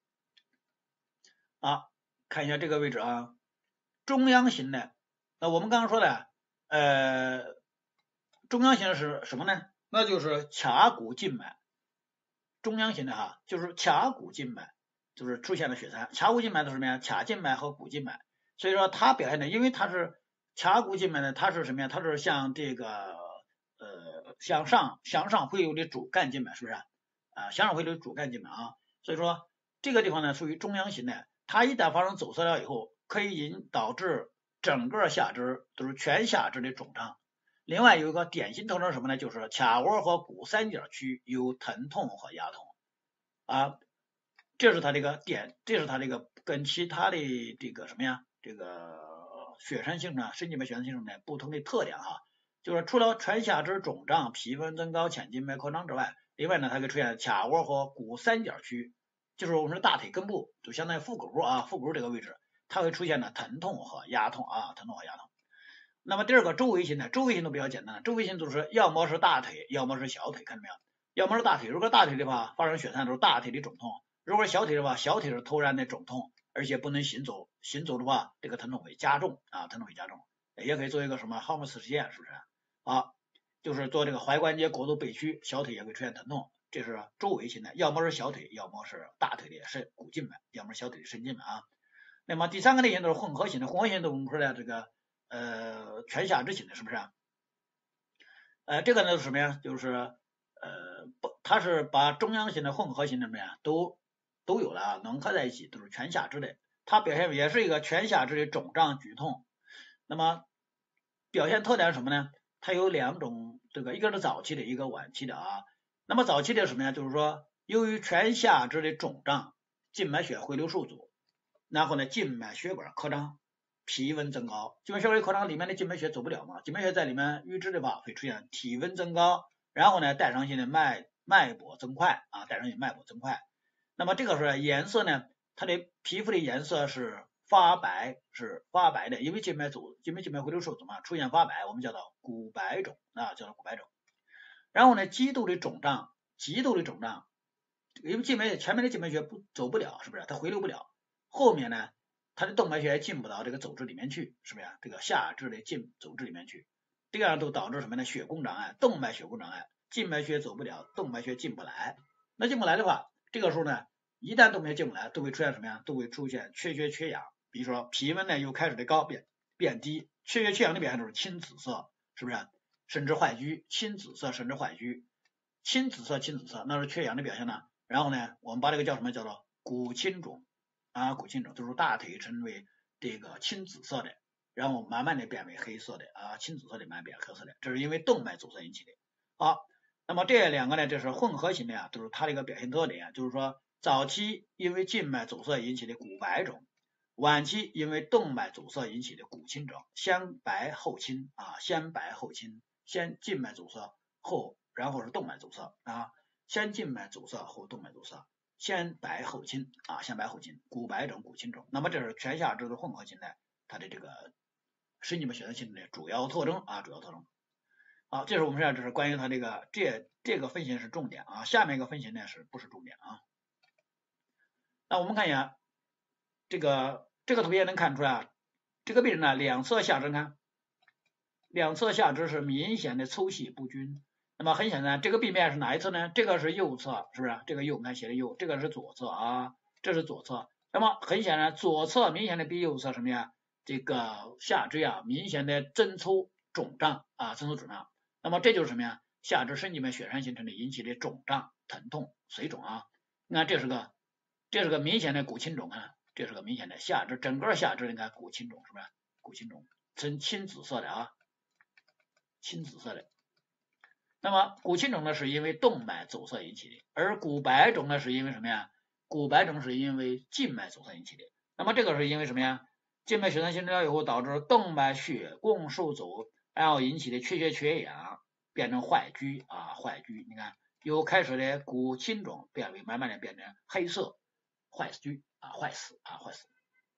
[SPEAKER 1] 啊？看一下这个位置啊，中央型的。那我们刚刚说的，呃，中央型的是什么呢？那就是髂骨静脉。中央型的哈，就是髂骨静脉，就是出现了血栓。髂骨静脉是什么呀？髂静脉和股静脉。所以说它表现的，因为它是髂骨静脉呢，它是什么呀？它是像这个。呃，向上向上回流的主干静脉，是不是啊？向上回流的主干静脉啊，所以说这个地方呢属于中央型的，它一旦发生阻塞了以后，可以引导致整个下肢都是全下肢的肿胀。另外有一个典型特征是什么呢？就是髂窝和股三角区有疼痛和压痛啊，这是它这个点，这是它这个跟其他的这个什么呀？这个血栓形成、深静脉血栓形成的不同的特点哈。就是除了全下肢肿胀、皮分增高、浅静脉扩张之外，另外呢，它可以出现髂窝和股三角区，就是我们的大腿根部，就相当于腹股沟啊，腹股沟这个位置，它会出现呢疼痛和压痛啊，疼痛和压痛。那么第二个周围型呢，周围型都比较简单，周围型就是要么是大腿，要么是小腿，看到没有？要么是大腿，如果大腿的话，发生血栓都是大腿的肿痛；如果是小腿的话，小腿是突然的肿痛，而且不能行走，行走的话，这个疼痛会加重啊，疼痛会加重。也可以做一个什么哈姆斯实验，是不是？啊，就是做这个踝关节过度背屈，小腿也会出现疼痛，这是周围型的，要么是小腿，要么是大腿的深股静脉，要么是小腿的深静脉啊。那么第三个类型都是混合型的，混合型的我们说的这个呃全下肢型的，是不是？呃，这个呢是什么呀？就是呃不，它是把中央型的、混合型的什么呀都都有了啊，融合在一起，都是全下肢的。它表现也是一个全下肢的肿胀剧痛。那么表现特点是什么呢？它有两种，这个一个是早期的，一个晚期的啊。那么早期的什么呀？就是说由于全下肢的肿胀，静脉血回流受阻，然后呢静脉血管扩张，体温增高，静脉血管扩张，里面的静脉血走不了嘛，静脉血在里面淤滞的话会出现体温增高，然后呢带上性的脉脉搏增快啊，带上性脉搏增快。那么这个是颜色呢，它的皮肤的颜色是发白，是发白的，因为静脉阻静脉静脉回流受阻嘛，出现发白，我们叫做骨白肿啊，叫做骨白肿。然后呢，极度的肿胀，极度的肿胀，因为静脉前面的静脉血不走不了，是不是？它回流不了，后面呢，它的动脉血也进不到这个走质里面去，是不是？这个下肢的进走质里面去，这样都导致什么呢？血供障碍，动脉血供障碍，静脉血走不了，动脉血进不来。那进不来的话，这个时候呢，一旦动脉血进不来，都会出现什么呀？都会出现缺血缺氧，比如说皮温呢又开始的高变变低，缺血缺氧的表现都是青紫色，是不是？甚至坏疽，青紫色甚至坏疽，青紫色青紫色那是缺氧的表现呢。然后呢，我们把这个叫什么？叫做骨青肿啊，骨青肿就是大腿成为这个青紫色的，然后慢慢的变为黑色的啊，青紫色的慢慢变黑色的，这是因为动脉阻塞引起的。好，那么这两个呢，这是混合型的呀，都是它的一个表现特点，就是说早期因为静脉阻塞引起的骨白肿，晚期因为动脉阻塞引起的骨青肿，先白后青啊，先白后青，先静脉阻塞后，然后是动脉阻塞啊，先静脉阻塞后动脉阻塞，先白后青啊，先白后青，骨白肿、骨青肿。那么这是全下肢的混合型的，它的这个深静脉血栓性的主要特征啊，主要特征。好，这是我们说这是关于它这个这这个分型是重点啊，下面一个分型呢是不是重点啊？那我们看一下这个这个图片能看出来，这个病人呢两侧下肢看，两侧下肢是明显的粗细不均。那么很显然，这个病变是哪一侧呢？这个是右侧，是不是？这个右，看写的右，这个是左侧啊，这是左侧。那么很显然，左侧明显的比右侧什么呀？这个下肢呀，明显的增粗肿胀啊，增粗肿胀。那么这就是什么呀？下肢深静脉血栓形成的引起的肿胀、疼痛、水肿啊。你看这是个，这是个明显的骨青肿啊，这是个明显的下肢整个下肢你看骨青肿是不是？骨青肿呈青紫色的啊，青紫色的。那么骨青肿呢，是因为动脉阻塞引起的，而骨白肿呢，是因为什么呀？骨白肿是因为静脉阻塞引起的。那么这个是因为什么呀？静脉血栓形成了以后，导致动脉血供受阻，然后引起的缺血缺氧，变成坏疽啊，坏疽。你看，由开始的骨青肿变为慢慢的变成黑色坏疽啊，坏死啊，坏死。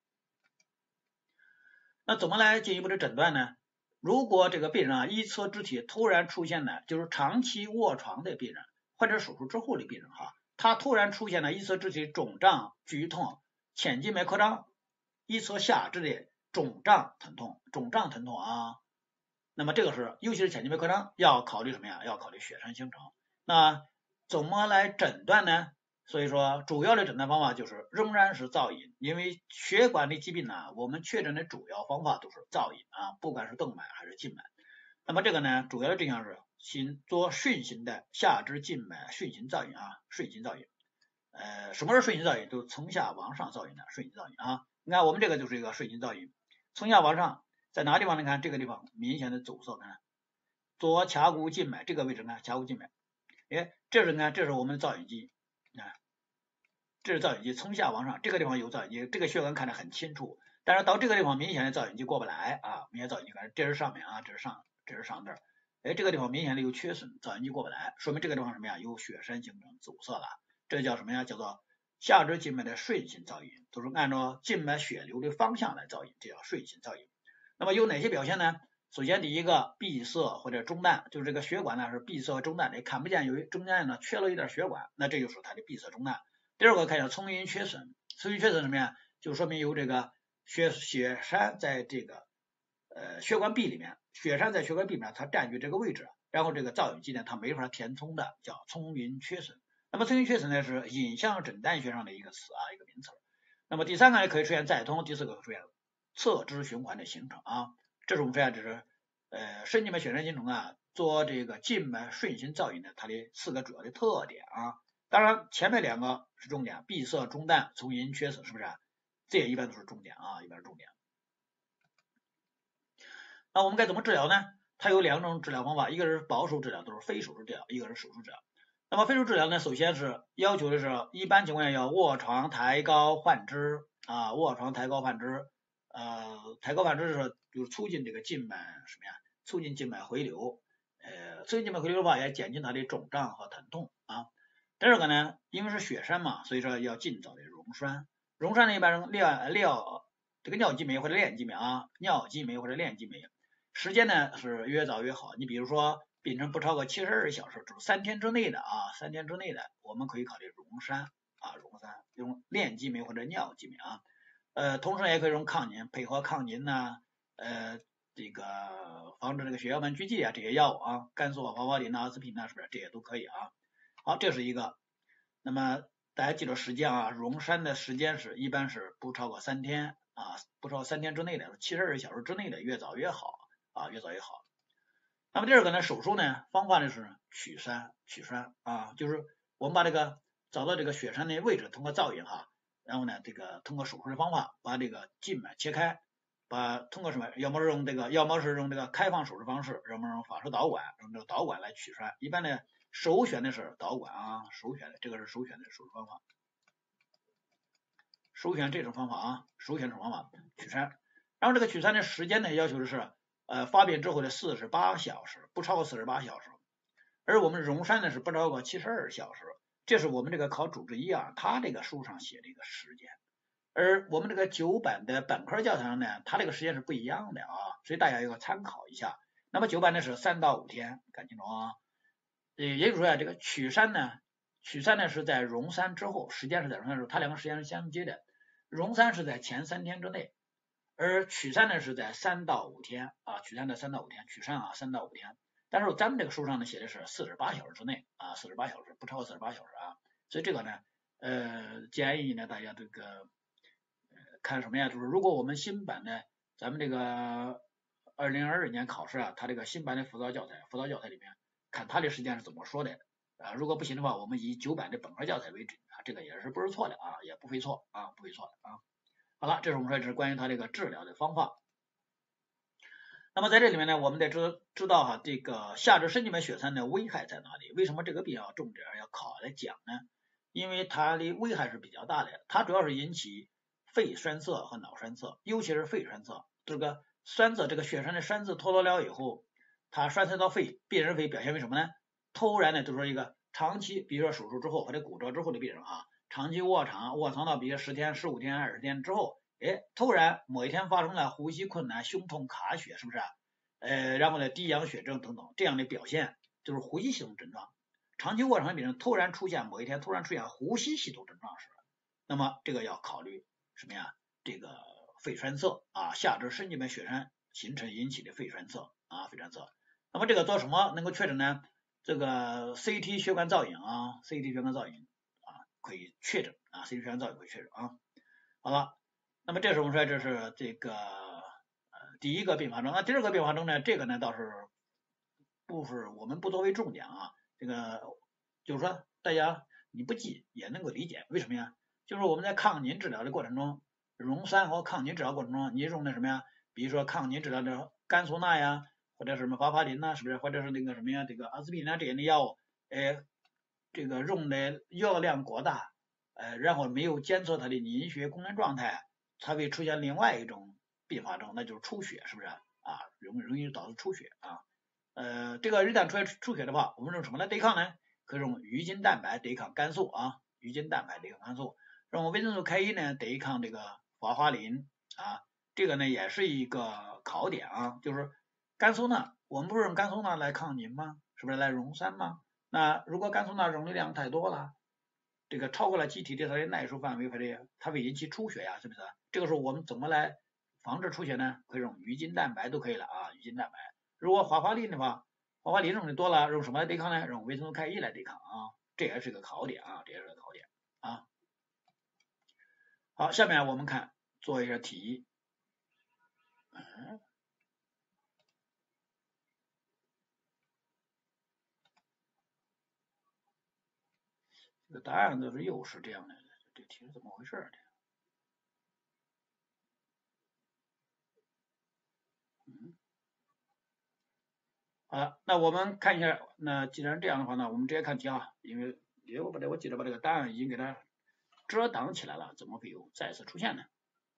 [SPEAKER 1] 那怎么来进一步的诊断呢？如果这个病人啊一侧肢体突然出现了，就是长期卧床的病人或者手术之后的病人哈，他突然出现了一侧肢体肿胀、剧痛、浅静脉扩张，一侧下肢的肿胀疼痛、肿胀疼痛啊，那么这个是尤其是浅静脉扩张，要考虑什么呀？要考虑血栓形成。那怎么来诊断呢？所以说主要的诊断方法就是仍然是造影，因为血管的疾病呢，我们确诊的主要方法都是造影啊，不管是动脉还是静脉。那么这个呢，主要的症状是行做顺行的下肢静脉顺行造影啊，顺行造影。呃，什么是顺行造影？就是从下往上造影的顺行造影啊。你看我们这个就是一个顺行造影，从下往上，在哪个地方呢？看这个地方明显的阻塞，看左髂骨静脉这个位置呢，髂骨静脉，哎，这是呢，这是我们的造影机。啊，这是造影机，从下往上，这个地方有造影机，这个血管看得很清楚，但是到这个地方明显的造影机过不来啊，明显造影机看，这是上面啊，这是上，这是上这儿，哎，这个地方明显的有缺损，造影机过不来，说明这个地方什么呀？有血栓形成阻塞了，这叫什么呀？叫做下肢静脉的顺行造影，都是按照静脉血流的方向来造影，这叫顺行造影。那么有哪些表现呢？首先第一个闭塞或者中断，就是这个血管呢是闭塞中断的，看不见，有中间呢缺了一点血管，那这就是它的闭塞中断。第二个看一下聪云缺损，聪云缺损什么呀？就说明有这个血血栓在这个呃血管壁里面，血栓在血管壁里面它占据这个位置，然后这个造影剂呢它没法填充的，叫聪云缺损。那么聪云缺损呢是影像诊断学上的一个词啊，一个名词。那么第三个呢可以出现再通，第四个可以出现侧支循环的形成啊。 这是我们说下就是呃深静脉血栓形成啊做这个静脉顺行造影的它的四个主要的特点啊。当然前面两个是重点，闭塞中淡从因缺死，是不是？这也一般都是重点啊，一般是重点。那我们该怎么治疗呢？它有两种治疗方法，一个是保守治疗，都是非手术治疗；一个是手术治疗。那么非手术治疗呢，首先是要求的是，一般情况下要卧床抬高换肢啊，卧床抬高换肢，呃，抬高换肢是就是促进这个静脉什么呀？促进静脉回流，呃，促进静脉回流的话，也减轻它的肿胀和疼痛啊。第二个呢，因为是血栓嘛，所以说要尽早的溶栓。溶栓呢，一般用尿尿这个尿激酶或者链激酶啊，尿激酶或者链激酶。时间呢是越早越好，你比如说病程不超过七十二小时，就是三天之内的啊，三天之内的，我们可以考虑溶栓啊，溶栓用链激酶或者尿激酶啊，呃，同时也可以用抗凝，配合抗凝呢，呃，这个防止这个血小板聚集啊，这些药物啊，甘肃华法林呐、阿司匹林呐，是不是这些都可以啊？好，这是一个。那么大家记住时间啊，溶栓的时间是一般是不超过三天啊，不超过三天之内的，七十二小时之内的，越早越好。啊，越早越好。那么第二个呢，手术呢，方法呢是取栓，取栓啊，就是我们把这个找到这个血栓的位置，通过造影哈，然后呢，这个通过手术的方法把这个静脉切开，把通过什么，要么是用这个，要么是用这个开放手术方式，要么用法术导管，用这个导管来取栓。一般呢，首选的是导管啊，首选的这个是首选的手术方法，首选这种方法啊，首选这种方法取栓。然后这个取栓的时间呢，要求的是。呃，发病之后的四十八小时，不超过四十八小时，而我们溶栓呢是不超过七十二小时，这是我们这个考主治医啊，他这个书上写的一个时间，而我们这个九版的本科教材上呢，它这个时间是不一样的啊，所以大家要参考一下。那么九版呢是三到五天，看清楚啊。呃，也就是说啊，这个取栓呢，取栓呢是在溶栓之后，时间是在溶栓之后，它两个时间是相接的，溶栓是在前三天之内。而取栓呢是在三到五天啊，取栓在三到五天，取栓啊三到五天，但是咱们这个书上呢写的是四十八小时之内啊，四十八小时不超过四十八小时啊，所以这个呢呃建议呢大家这个呃看什么呀？就是如果我们新版的咱们这个二零二二年考试啊，它这个新版的辅导教材辅导教材里面看它的时间是怎么说的啊，如果不行的话，我们以九版的本科教材为准啊，这个也是不是错的啊，也不会错啊，不会错的啊。好了，这是我们说这是关于它这个治疗的方法。那么在这里面呢，我们得知知道哈，这个下肢深静脉血栓的危害在哪里？为什么这个病要重点要考来讲呢？因为它的危害是比较大的，它主要是引起肺栓塞和脑栓塞，尤其是肺栓塞。这个栓塞，这个血栓的栓子脱落了以后，它栓塞到肺，病人会表现为什么呢？突然呢，就说一个长期，比如说手术之后或者骨折之后的病人哈。长期卧床，卧床到比如十天、十五天、二十天之后，哎，突然某一天发生了呼吸困难、胸痛、卡血，是不是？呃，然后呢，低氧血症等等这样的表现，就是呼吸系统症状。长期卧床的病人突然出现某一天突然出现呼吸系统症状时，那么这个要考虑什么呀？这个肺栓塞啊，下肢深静脉血栓形成引起的肺栓塞啊，肺栓塞。那么这个做什么能够确诊呢？这个 C T 血管造影啊 ，C T 血管造影。可以确诊啊 ，C T 血管造影可以确诊啊。好了，那么这时候我们说这是这个呃第一个并发症，那第二个并发症呢，这个呢倒是不是我们不作为重点啊，这个就是说大家你不记也能够理解，为什么呀？就是我们在抗凝治疗的过程中，溶栓和抗凝治疗过程中，你用的什么呀？比如说抗凝治疗的甘肃钠呀，或者什么华法林呐，是不是？或者是那个什么呀，这个阿司匹林啊这些的药物，哎。这个用的药量过大，呃，然后没有监测它的凝血功能状态，它会出现另外一种并发症，那就是出血，是不是啊？容容易导致出血啊。呃，这个一旦出现出血的话，我们用什么来对抗呢？可以用鱼精蛋白对抗肝素啊，鱼精蛋白对抗肝素，用维生素 K 一呢对抗这个华花林啊，这个呢也是一个考点啊，就是肝素钠，我们不是用肝素钠来抗凝吗？是不是来溶栓吗？那如果肝素钠溶的量太多了，这个超过了机体的它的耐受范围，或者它会引起出血呀，是不是？这个时候我们怎么来防治出血呢？可以用鱼精蛋白都可以了啊，鱼精蛋白。如果华法林的话，华法林用的多了，用什么来对抗呢？用维生素 K 一来对抗啊，这也是个考点啊，这也是个考点啊。好，下面我们看做一下题。嗯这个答案都是又是这样的，这题是怎么回事？嗯，好了，那我们看一下，那既然这样的话呢，我们直接看题啊，因为因为我把这我记得把这个答案已经给它遮挡起来了，怎么会有再次出现呢？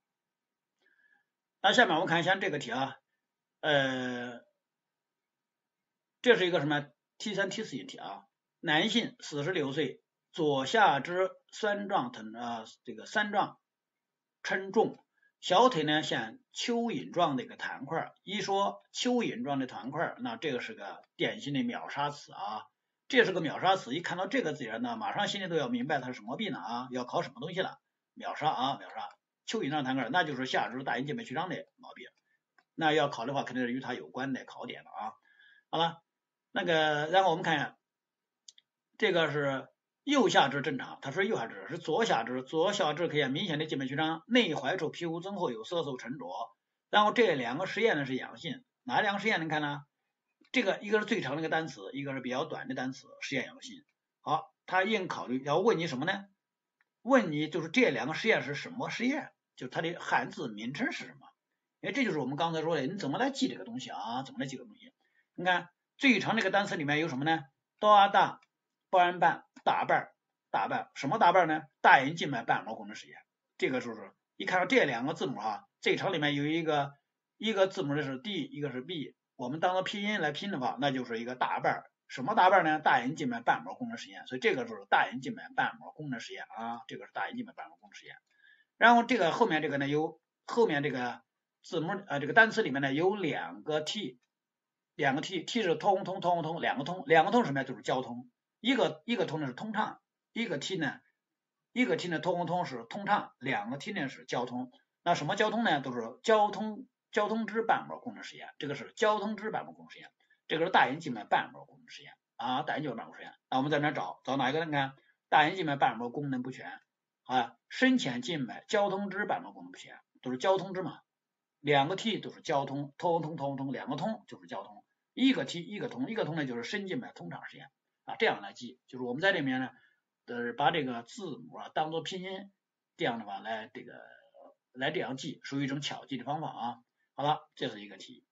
[SPEAKER 1] 那下面我们看一下这个题啊，呃，这是一个什么 T 三 T 四题啊？男性四十六岁，左下肢酸状疼啊，这个三状称重，小腿呢像蚯蚓状的一个弹块。一说蚯蚓状的弹块，那这个是个典型的秒杀词啊，这是个秒杀词。一看到这个字眼呢，马上心里都要明白它是什么病了啊，要考什么东西了。秒杀啊，秒杀！蚯蚓状弹块，那就是下肢大阴静脉曲张的毛病。那要考的话，肯定是与它有关的考点了啊。好了，那个然后我们看一下，这个是右下肢正常，它是右下肢，是左下肢，左下肢可以明显的静脉曲张，内踝处皮肤增厚，有色素沉着。然后这两个实验呢是阳性，哪两个实验你看呢？这个一个是最长的一个单词，一个是比较短的单词，实验阳性。好，他应考虑要问你什么呢？问你就是这两个实验是什么实验？就是它的汉字名称是什么？因为这就是我们刚才说的，你怎么来记这个东西啊？怎么来记这个东西？你看最长这个单词里面有什么呢？大大半半大半大半，什么大半呢？大阴静脉瓣膜功能实验。这个是不是一看到这两个字母啊，最长里面有一个一个字母的是 D， 一个是 B， 我们当做拼音来拼的话，那就是一个大半。什么大瓣呢？大阴静脉瓣膜功能实验，所以这个就是大阴静脉瓣膜功能实验啊，这个是大阴静脉瓣膜功能实验。然后这个后面这个呢，有后面这个字母呃这个单词里面呢有两个 T， 两个 T，T 是通通通通，两个通，两个通什么呀？就是交通，一个一个通呢是通畅，一个 T 呢一个 T 呢通通是通畅，两个 T 呢是交通。那什么交通呢？都是交通交通支瓣膜功能实验，这个是交通支瓣膜功能实验。这个是大阴静脉瓣膜功能实验啊，大阴静脉瓣膜实验。那我们在哪找？找哪一个呢？看大阴静脉瓣膜功能不全啊，深浅静脉交通支瓣膜功能不全，都是交通支嘛。两个 T 都是交通，通通通通，两个通就是交通，一个 T 一个通，一个通呢就是深静脉通畅实验啊，这样来记，就是我们在这里面呢，呃，把这个字母啊当做拼音，这样的话来这个来这样记，属于一种巧记的方法啊。好了，这是一个题。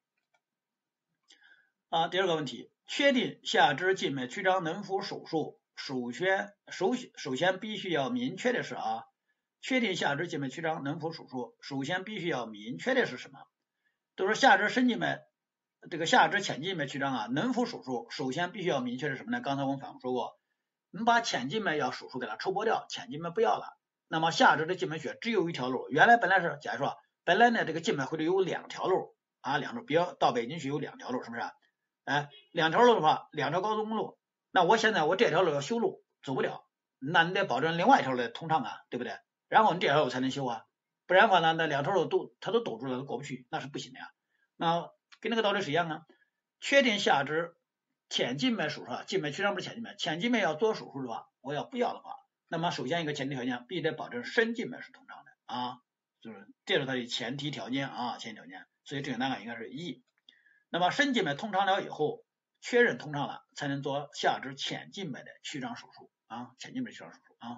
[SPEAKER 1] 啊，第二个问题，确定下肢静脉曲张能否手术，首先首首先必须要明确的是啊，确定下肢静脉曲张能否手术，首先必须要明确的是什么？都是下肢深静脉这个下肢浅静脉曲张啊，能否手术，首先必须要明确的是什么呢？刚才我们反复说过，你把浅静脉要手术给它抽剥掉，浅静脉不要了，那么下肢的静脉血只有一条路，原来本来是假如说本来呢这个静脉回流有两条路啊，两条，比如到北京去有两条路，是不是？哎，两条路的话，两条高速公路，那我现在我这条路要修路，走不了，那你得保证另外一条路的通畅啊，对不对？然后你这条路才能修啊，不然的话呢，那两条路都它都堵住了，都过不去，那是不行的呀。那跟那个道理是一样啊。确定下肢浅静脉手术啊，静脉曲张不是浅静脉，浅静脉要做手术的话，我要不要的话，那么首先一个前提条件，必须得保证深静脉是通畅的啊，就是这是它的前提条件啊，前提条件，所以这个答案应该是 E。那么深静脉通畅了以后，确认通畅了，才能做下肢浅静脉的曲张手术啊，浅静脉曲张手术啊。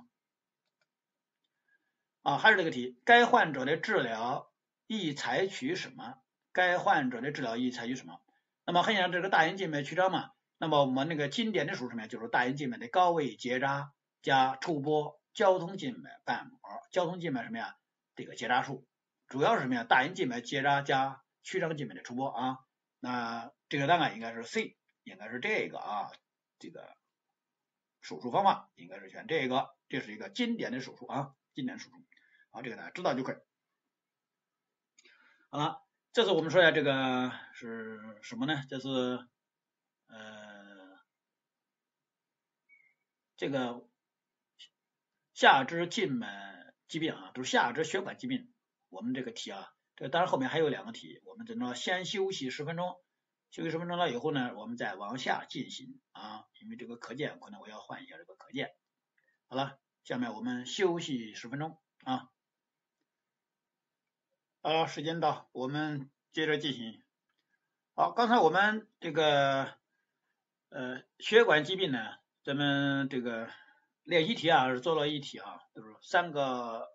[SPEAKER 1] 啊，还是这个题，该患者的治疗宜采取什么？该患者的治疗宜采取什么？那么很显然这个大阴静脉曲张嘛，那么我们那个经典的手术什么呀？就是大阴静脉的高位结扎加抽剥交通静脉瓣膜，交通静脉什么呀？这个结扎术，主要是什么呀？大阴静脉结扎加曲张静脉的抽剥啊。那这个答案应该是 C， 应该是这个啊，这个手术方法应该是选这个，这是一个经典的手术啊，经典手术。好，这个大家知道就可以。好了，这次我们说一下这个是什么呢？这是呃这个下肢静脉疾病啊，都是下肢血管疾病。我们这个题啊，这个当然后面还有两个题，我们等着先休息十分钟，休息十分钟了以后呢，我们再往下进行啊，因为这个课件可能我要换一下这个课件。好了，下面我们休息十分钟啊。好，时间到，我们接着进行。好，刚才我们这个呃血管疾病呢，咱们这个练习题啊是做了一题啊，就是三个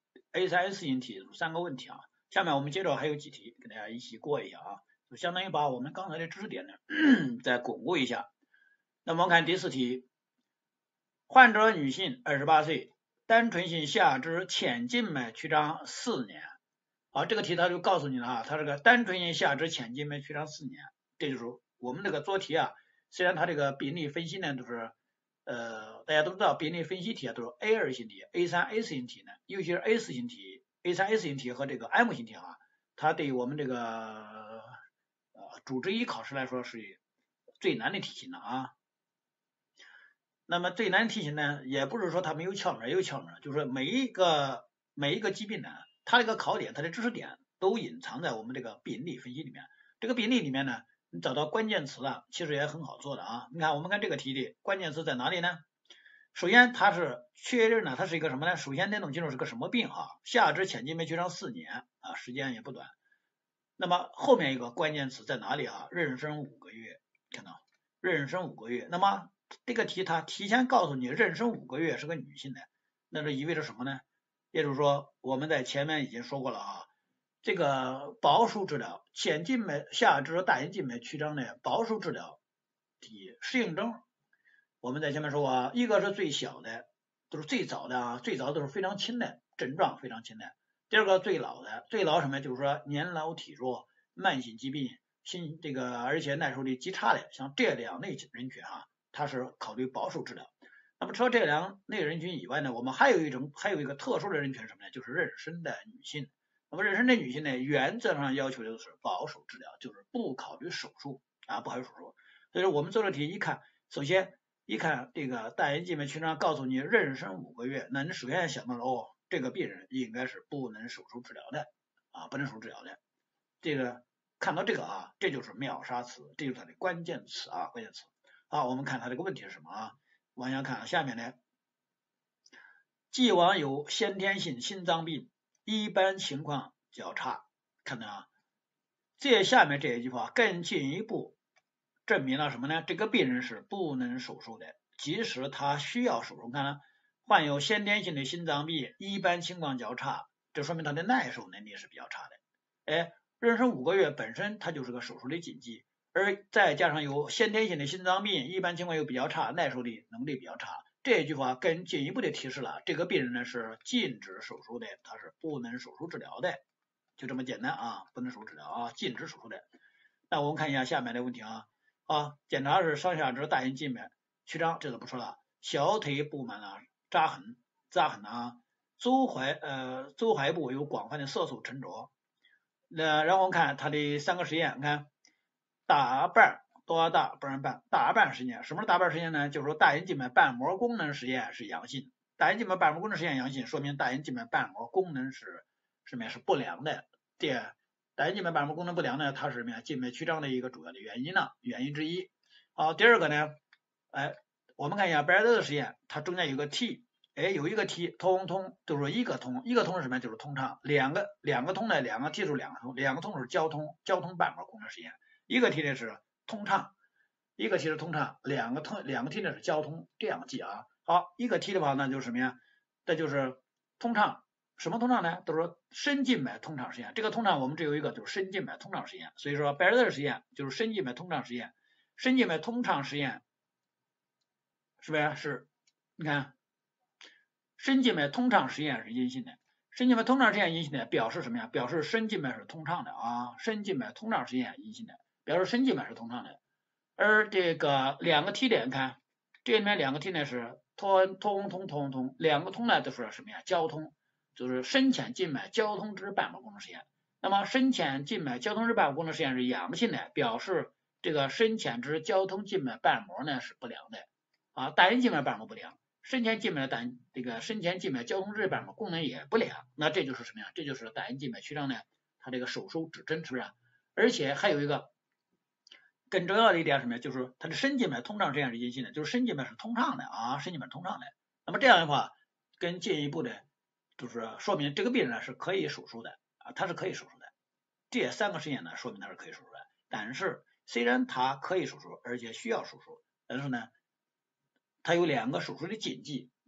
[SPEAKER 1] A 三 A 四型题，三个问题啊。下面我们接着还有几题跟大家一起过一下啊，就相当于把我们刚才的知识点呢再巩固一下。那么我们看第四题，患者女性，二十八岁，单纯性下肢浅静脉曲张四年。好，这个题他就告诉你了啊，他这个单纯性下肢浅静脉曲张四年，这就是我们这个做题啊，虽然它这个病例分析呢都是呃大家都知道病例分析题啊都是 A 二型题 A 三 A 四型题呢，尤其是 A 四型题 A 三 A 四型题和这个 M 型题啊，它对于我们这个呃主治医考试来说是最难的题型了啊。那么最难的题型呢，也不是说它没有窍门，有窍门，就是每一个每一个疾病呢，它这个考点，它的知识点都隐藏在我们这个病例分析里面。这个病例里面呢，你找到关键词啊，其实也很好做的啊。你看，我们看这个题的关键词在哪里呢？首先它是确认呢，它是一个什么呢？首先得弄清楚是个什么病哈，下肢浅静脉曲张四年啊，时间也不短。那么后面一个关键词在哪里啊？妊娠五个月，看到妊娠五个月，那么这个题它提前告诉你妊娠五个月是个女性的，那这意味着什么呢？也就是说我们在前面已经说过了啊，这个保守治疗浅静脉下肢大阴静脉曲张的保守治疗的适应症，我们在前面说过啊，一个是最小的，都是最早的啊，最早都是非常轻的症状，非常轻的。第二个最老的，最老什么？就是说年老体弱、慢性疾病、心这个而且耐受力极差的，像这两类人群啊，他是考虑保守治疗。那么除了这两类人群以外呢，我们还有一种还有一个特殊的人群是什么呢？就是妊娠的女性。那么妊娠的女性呢，原则上要求的都是保守治疗，就是不考虑手术啊，不考虑手术。所以说我们做这题一看，首先一看这个大阴静脉曲张，告诉你妊娠五个月，那你首先想到了哦，这个病人应该是不能手术治疗的啊，不能手术治疗的。这个看到这个啊，这就是秒杀词，这就是它的关键词啊，关键词。好，我们看它这个问题是什么啊？往下看下面呢，既往有先天性心脏病，一般情况较差。看到啊，这下面这一句话更进一步证明了什么呢？这个病人是不能手术的，即使他需要手术，看了患有先天性的心脏病，一般情况较差，这说明他的耐受能力是比较差的。哎，妊娠五个月本身它就是个手术的禁忌，而再加上有先天性的心脏病，一般情况又比较差，耐受力能力比较差，这句话更进一步的提示了这个病人呢是禁止手术的，他是不能手术治疗的，就这么简单啊，不能手术治疗啊，禁止手术的。那我们看一下下面的问题啊。啊，检查是上下肢大阴静脉曲张，这个不说了，小腿布满了扎痕，扎痕啊，足踝呃足踝部有广泛的色素沉着。那然后我们看它的三个实验，你看大瓣多大瓣瓣大瓣实验，什么是大瓣实验呢？就是说大阴静脉瓣膜功能实验是阳性，大阴静脉瓣膜功能实验阳性，说明大阴静脉瓣膜功能是什么是不良的。第二，大阴静脉瓣膜功能不良呢，它是什么呀？静脉曲张的一个主要的原因呢，原因之一。好，第二个呢，哎，我们看一下贝尔德的实验，它中间有个 T， 哎，有一个 T 通通都是一个通，一个通是什么？就是通畅，两个两个通呢，两个 T 是两个通，两个通是交通交通瓣膜功能实验，一个 T 呢是通畅，一个 T 是通畅，两个通两个 T 呢是交通，这样记啊。好，一个 T 的话那就是什么呀？这就是通畅。什么通畅呢？都是深静脉通畅实验。这个通畅我们只有一个，就是深静脉通畅实验。所以说贝尔德实验就是深静脉通畅实验。深静脉通畅实验是不是？是，你看，深静脉通畅实验是阴性的。深静脉通畅实验阴性的，表示什么呀？表示深静脉是通畅的啊。深静脉通畅实验阴性的，表示深静脉是通畅的。而这个两个 T 点，你看这里面两个 T 呢是通通通通通，两个通呢都是什么呀？交通。就是深浅静脉交通之瓣膜功能实验。那么深浅静脉交通之瓣膜功能实验是阳性的，表示这个深浅之交通静脉瓣膜呢是不良的啊，大阴静脉瓣膜不良，深浅静脉的这个深浅静脉交通之瓣膜功能也不良，那这就是什么呀？这就是大阴静脉曲张呢，它这个手术指针是不是？而且还有一个更重要的一点是什么呀？就是它的深静脉通畅实验是阴性的，就是深静脉是通畅的啊，深静脉通畅的。那么这样的话，更进一步的。就是说明这个病人是可以手术的啊，他是可以手术的。这三个实验呢，说明他是可以手术的。但是虽然他可以手术，而且需要手术，但是呢，他有两个手术的禁忌。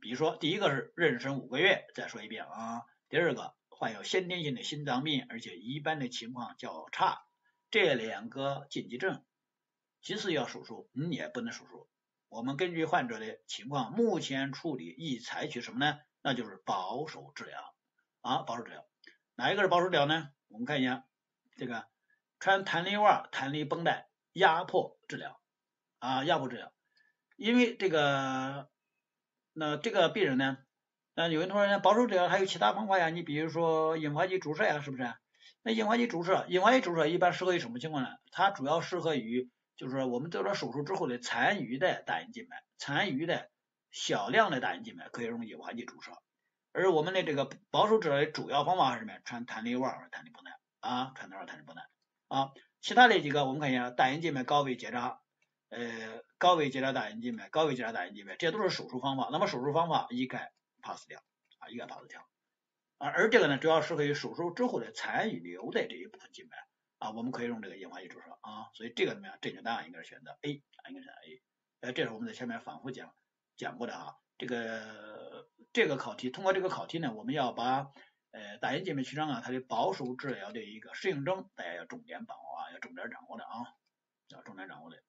[SPEAKER 1] 比如说第一个是妊娠五个月，再说一遍啊。第二个患有先天性的心脏病，而且一般的情况较差，这两个禁忌症，其次要手术，你也不能手术。我们根据患者的情况，目前处理宜采取什么呢？那就是保守治疗啊，保守治疗。哪一个是保守治疗呢？我们看一下这个穿弹力袜、弹力绷带压迫治疗啊，压迫治疗。因为这个，那这个病人呢，那有人说呢，保守治疗还有其他方法呀，你比如说硬化剂注射呀，是不是？那硬化剂注射，硬化剂注射一般适合于什么情况呢？它主要适合于就是说我们做了手术之后的残余的大阴静脉，残余的小量的大阴静脉可以用硬化剂注射。而我们的这个保守治疗的主要方法是什么？穿弹力袜、弹力绷带啊，穿弹力袜、弹力绷带啊。其他的几个我们看一下，大阴静脉高位结扎，呃，高位结扎大阴静脉，高位结扎大阴静脉，这些都是手术方法。那么手术方法一概 pass 掉啊，一概 pass 掉啊。而这个呢，主要适合于手术之后的残余留的这一部分静脉啊，我们可以用这个硬化剂注射啊。所以这个怎么样？正确答案应该是选择 A 啊，应该是选择 A。呃，这是我们在前面反复讲讲过的啊。这个这个考题，通过这个考题呢，我们要把呃大阴静脉曲张啊它的保守治疗的一个适应症，大家要重点把握啊，要重点掌握的啊，要重点掌握的。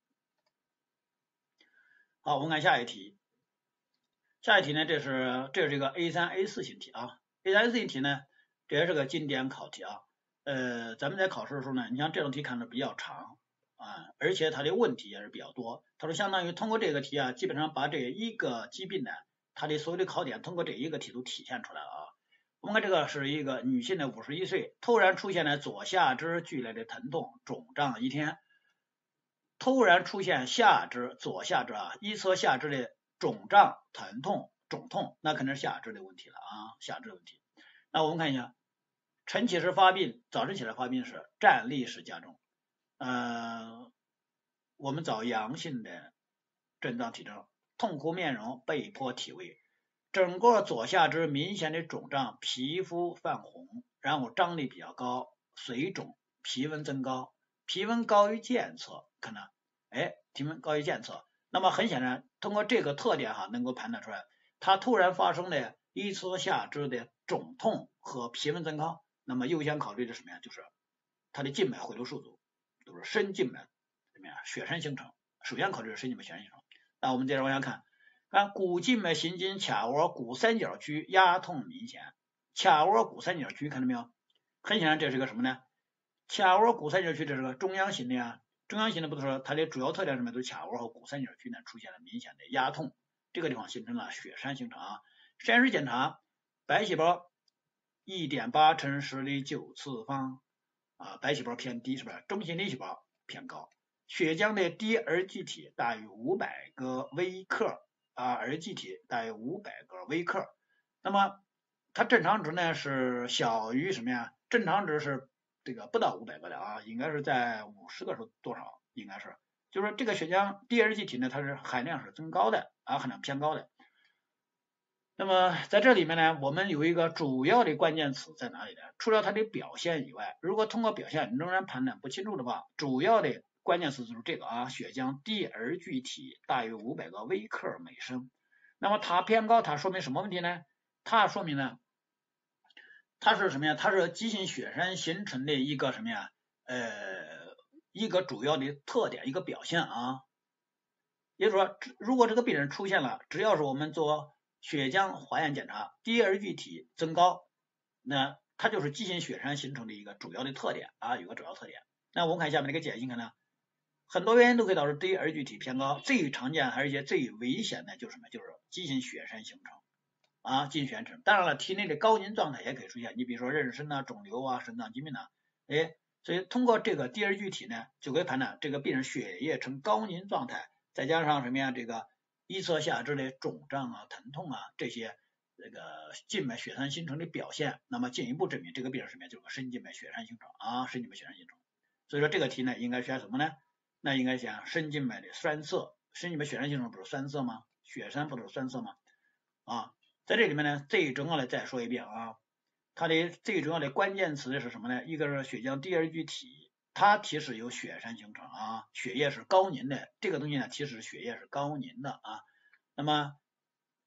[SPEAKER 1] 好，我们看下一题。下一题呢，这是这是一个 A 三 A 四 型题啊。A 三 A 四 型题呢，这也是个经典考题啊。呃，咱们在考试的时候呢，你像这种题看着比较长啊，而且它的问题也是比较多。它说相当于通过这个题啊，基本上把这一个疾病呢，它的所有的考点通过这一个题都体现出来了啊。我们看这个是一个女性的五十一岁，突然出现了左下肢剧烈的疼痛，肿胀一天。突然出现下肢左下肢啊一侧下肢的肿胀、疼痛、肿痛，那肯定是下肢的问题了啊，下肢的问题。那我们看一下，晨起时发病，早晨起来发病时站立时加重，呃，我们找阳性的症状体征，痛苦面容，被迫体位，整个左下肢明显的肿胀，皮肤泛红，然后张力比较高，水肿，皮温增高，皮温高于监测，看到，哎，皮温高于监测，那么很显然，通过这个特点哈，能够判断出来，它突然发生的一侧下肢的肿痛和皮温增高，那么优先考虑的什么呀？就是它的静脉回流数组，都是深静脉怎么样？血栓形成，首先考虑是深静脉血栓形成。那我们接着往下看。看股静脉行经髂窝股三角区压痛明显，髂窝股三角区看到没有？很显然这是个什么呢？髂窝股三角区这是个中央型的呀，中央型的不是说它的主要特点什么？都是髂窝和股三角区呢出现了明显的压痛，这个地方形成了血栓形成啊。实验室检查，白细胞 一点八 乘十的九次方啊，白细胞偏低是不是？中性粒细胞偏高，血浆的低而聚体大于五百个微克。啊，而气体大约五百个微克，那么它正常值呢是小于什么呀？正常值是这个不到五百个的啊，应该是在五十个是多少？应该是，就是说这个血浆低而气体呢，它是含量是增高的啊，含量偏高的。那么在这里面呢，我们有一个主要的关键词在哪里呢？除了它的表现以外，如果通过表现仍然判断不清楚的话，主要的关键词就是这个啊，血浆低而聚体大于五百个微克每升。那么它偏高，它说明什么问题呢？它说明呢，它是什么呀？它是急性血栓形成的一个什么呀？呃，一个主要的特点，一个表现啊。也就是说，如果这个病人出现了，只要是我们做血浆化验检查，低而聚体增高，那它就是急性血栓形成的一个主要的特点啊，有个主要特点。那我们看下面这个解析，看呢，很多原因都可以导致低而聚体偏高，最常见而且最危险的就是什么？就是急性血栓形成啊，急性血栓形成。当然了，体内的高凝状态也可以出现，你比如说妊娠啊、肿瘤啊、肾脏疾病啊，哎，所以通过这个低而聚体呢，就可以判断这个病人血液呈高凝状态。再加上什么呀？这个一侧下肢的肿胀啊、疼痛啊这些这个静脉血栓形成的表现，那么进一步证明这个病人什么呀？就是深静脉血栓形成啊，深静脉血栓形成。所以说这个题呢，应该选什么呢？那应该选深静脉的栓塞，深静脉血栓形成不是栓塞吗？血栓不是栓塞吗？啊，在这里面呢，最重要的再说一遍啊，它的最重要的关键词是什么呢？一个是血浆低而聚体。它其实有血栓形成啊，血液是高凝的，这个东西呢，其实血液是高凝的啊。那么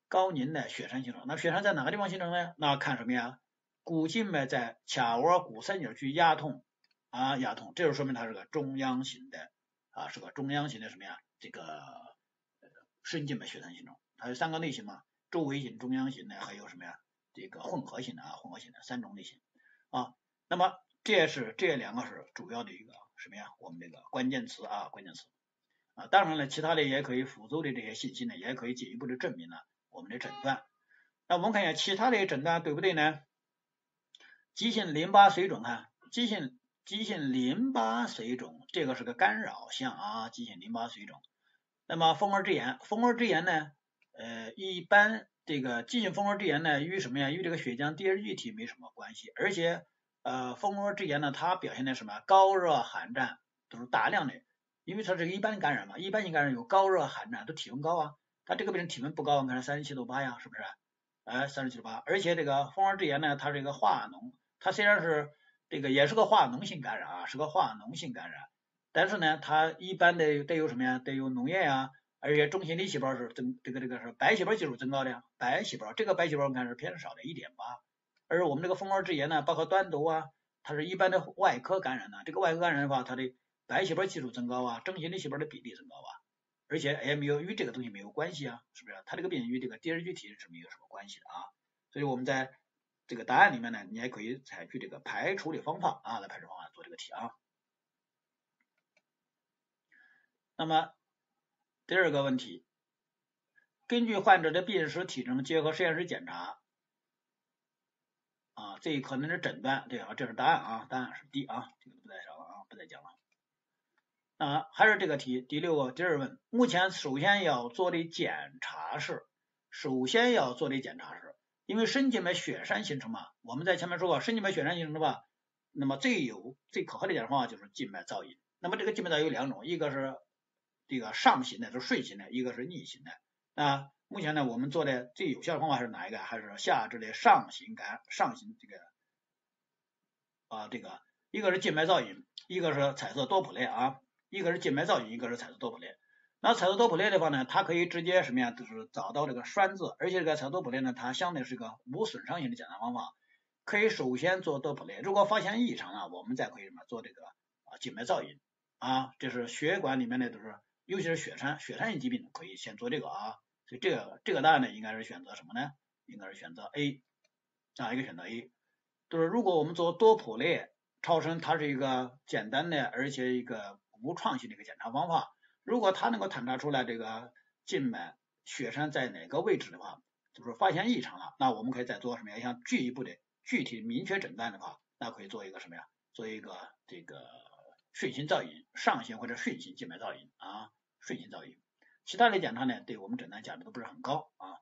[SPEAKER 1] 高凝的血栓形成。那血栓在哪个地方形成呢？那看什么呀？股静脉在髂窝股三角区压痛啊，压痛，这就说明它是个中央型的啊，是个中央型的什么呀？这个深静脉血栓形成。它有三个类型嘛，周围型、中央型的，还有什么呀？这个混合型的啊，混合型的三种类型啊。那么这是这两个是主要的一个什么呀？我们这个关键词啊，关键词。啊，当然了，其他的也可以辅助的这些信息呢，也可以进一步的证明呢我们的诊断。那我们看一下其他的诊断对不对呢？急性淋巴水肿啊，急性急性淋巴水肿，这个是个干扰项啊，急性淋巴水肿。那么蜂窝支炎，蜂窝支炎呢，呃，一般这个急性蜂窝支炎呢，与什么呀？与这个血浆第二聚体没什么关系，而且呃，蜂窝支炎呢，它表现的什么？高热寒战，都是大量的。因为它是一般感染嘛，一般性感染有高热寒战，都体温高啊。他这个病人体温不高，你看三十七度八呀，是不是？哎，三十七度八。而且这个蜂窝支炎呢，它是一个化脓，它虽然是这个也是个化脓性感染啊，是个化脓性感染，但是呢，它一般的得有什么呀？得有脓液呀，而且中性粒细胞是增这个这个是白细胞基数增高的呀，白细胞这个白细胞我们看是偏少的一点八，而我们这个蜂窝支炎呢，包括端毒啊，它是一般的外科感染呢，这个外科感染的话，它的白细胞基数增高啊，正性粒细胞的比例增高啊，而且也没有与这个东西没有关系啊，是不是？它这个病与这个第二聚体是没有什么关系的啊，所以我们在这个答案里面呢，你也可以采取这个排除的方法啊，来排除方法做这个题啊。那么第二个问题，根据患者的病史体征结合实验室检查啊，这可能是诊断，对啊，这是答案啊，答案是 D 啊，这个不再讲了啊，不再讲了。啊，还是这个题，第六个第二问，目前首先要做的检查是，首先要做的检查是，因为深静脉血栓形成嘛，我们在前面说过，深静脉血栓形成的话，那么最有最可靠的检查方法就是静脉造影。那么这个静脉造影有两种，一个是这个上行的，是顺行的，一个是逆行的。那目前呢，我们做的最有效的方法是哪一个？还是下肢的上行感上行这个啊这个，一个是静脉造影，一个是彩色多普类啊。一个是静脉造影，一个是彩色多普类。那彩色多普类的话呢，它可以直接什么呀？就是找到这个栓字，而且这个彩色多普类呢，它相对是个无损伤性的检查方法，可以首先做多普类，如果发现异常了，我们再可以什么做这个啊静脉造影啊，这是血管里面的都是，尤其是血栓血栓性疾病可以先做这个啊，所以这个这个答案呢应该是选择什么呢？应该是选择 A 啊，一个选择 A， 就是如果我们做多普类超声，它是一个简单的而且一个无创新的一个检查方法，如果它能够探查出来这个静脉血栓在哪个位置的话，就是发现异常了，那我们可以再做什么呀？像进一步的具体明确诊断的话，那可以做一个什么呀？做一个这个顺行造影，上行或者顺行静脉造影啊，顺行造影。其他的检查呢，对我们诊断价值都不是很高啊。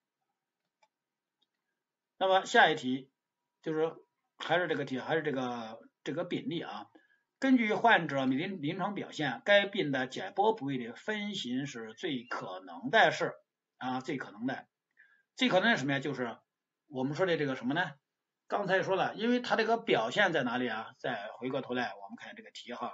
[SPEAKER 1] 那么下一题就是还是这个题，还是这个这个病例啊。根据患者临临床表现，该病的解剖部位的分型是最可能的是啊，最可能的，最可能的什么呀？就是我们说的这个什么呢？刚才说了，因为它这个表现在哪里啊？再回过头来，我们看这个题哈。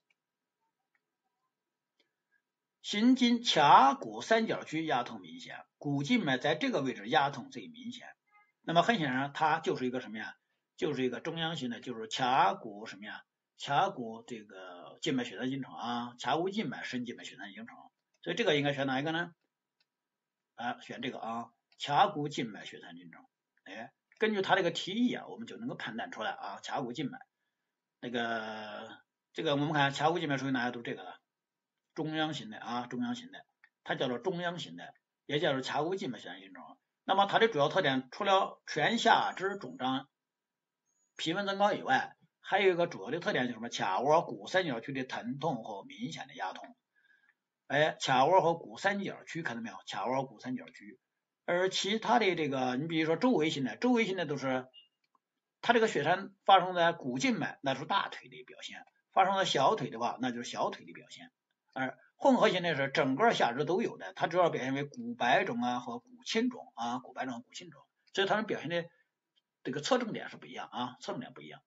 [SPEAKER 1] 行经髂骨三角区压痛明显，股静脉在这个位置压痛最明显。那么很显然，它就是一个什么呀？就是一个中央型的，就是髂骨什么呀？髂骨这个静脉血栓形成啊，髂骨静脉深静脉血栓形成。所以这个应该选哪一个呢？啊，选这个啊，髂骨静脉血栓形成。哎，根据它这个题意啊，我们就能够判断出来啊，髂骨静脉。那个这个我们看髂骨静脉属于哪个？都这个了，中央型的啊，中央型的，它叫做中央型的，也叫做髂骨静脉血栓形成。那么它的主要特点，除了全下肢肿胀、皮纹增高以外，还有一个主要的特点就是什么？髂窝股三角区的疼痛和明显的压痛。哎，髂窝和股三角区看到没有？髂窝股三角区。而其他的这个，你比如说周围型的，周围型的都是它这个血栓发生在股静脉，那是大腿的表现；发生在小腿的话，那就是小腿的表现。而混合型的是整个下肢都有的，它主要表现为骨白肿啊和骨轻肿啊，骨白肿和骨轻肿，所以它们表现的这个侧重点是不一样啊，侧重点不一样。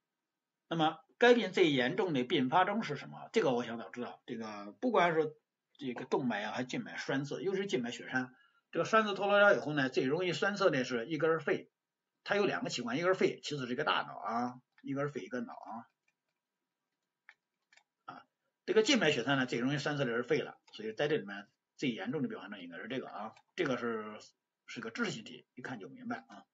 [SPEAKER 1] 那么该病最严重的并发症是什么？这个我想要知道，这个不管是这个动脉啊还静脉栓塞，尤其是静脉血栓。这个栓塞脱落了以后呢，最容易栓塞的是一根肺，它有两个器官，一根肺，其次是一个大脑啊，一根肺一个脑啊。啊，这个静脉血栓呢最容易栓塞的是肺了，所以在这里面最严重的并发症应该是这个啊，这个是是个知识性题，一看就明白啊。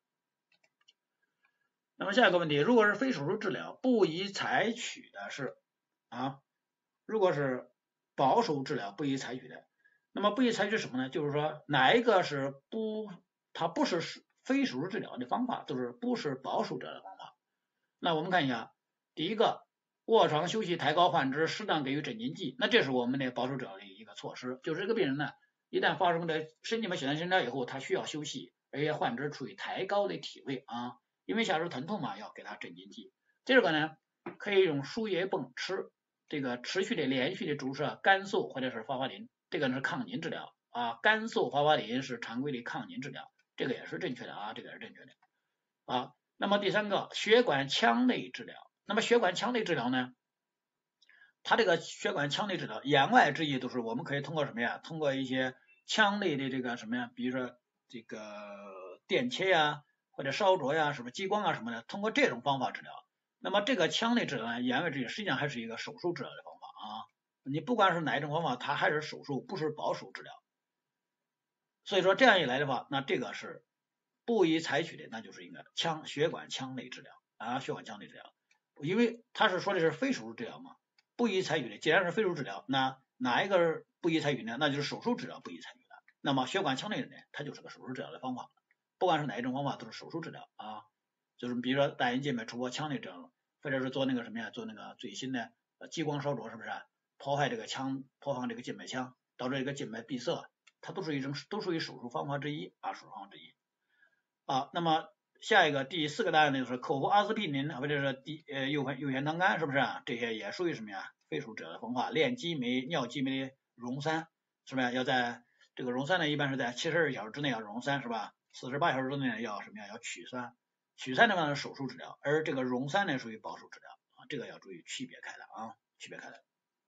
[SPEAKER 1] 那么下一个问题，如果是非手术治疗，不宜采取的是啊，如果是保守治疗不宜采取的，那么不宜采取什么呢？就是说哪一个是不，它不是非手术治疗的方法，就是不是保守治疗的方法。那我们看一下，第一个，卧床休息，抬高患肢，适当给予镇静剂，那这是我们的保守治疗的一个措施，就是这个病人呢，一旦发生的深静脉血栓伸张以后，他需要休息，而且患肢处于抬高的体位啊。因为下肢疼痛嘛，要给他镇静剂。第二个呢，可以用输液泵吃这个持续的连续的注射肝素或者是伐法林，这个是抗凝治疗啊，肝素伐法林是常规的抗凝治疗，这个也是正确的啊，这个也是正确的啊。那么第三个，血管腔内治疗，那么血管腔内治疗呢，它这个血管腔内治疗言外之意都是我们可以通过什么呀？通过一些腔内的这个什么呀，比如说这个电切呀。或者烧灼呀，什么激光啊什么的，通过这种方法治疗。那么这个腔内治疗呢，言外之意实际上还是一个手术治疗的方法啊。你不管是哪一种方法，它还是手术，不是保守治疗。所以说这样一来的话，那这个是不宜采取的，那就是应该腔血管腔内治疗啊，血管腔内治疗，因为他是说的是非手术治疗嘛，不宜采取的。既然是非手术治疗，那哪一个不宜采取呢？那就是手术治疗不宜采取的。那么血管腔内呢，它就是个手术治疗的方法。不管是哪一种方法，都是手术治疗啊，就是比如说大阴静脉突破腔内治疗，或者是做那个什么呀，做那个最新的激光烧灼，是不是破坏这个腔，破坏这个静脉腔，导致一个静脉闭塞，它都是一种都属于手术方法之一啊，手术方法之一啊。那么下一个第四个答案呢，就是口服阿司匹林或者是低呃右环右旋糖苷，是不是啊？这些也属于什么呀？非手术治疗的方法，链激酶、尿激酶的溶栓，是不是要在这个溶栓呢？一般是在七十二小时之内要溶栓，是吧？四十八小时之内要什么呀？要取栓，取栓的话是手术治疗，而这个溶栓呢属于保守治疗啊，这个要注意区别开来啊，区别开来。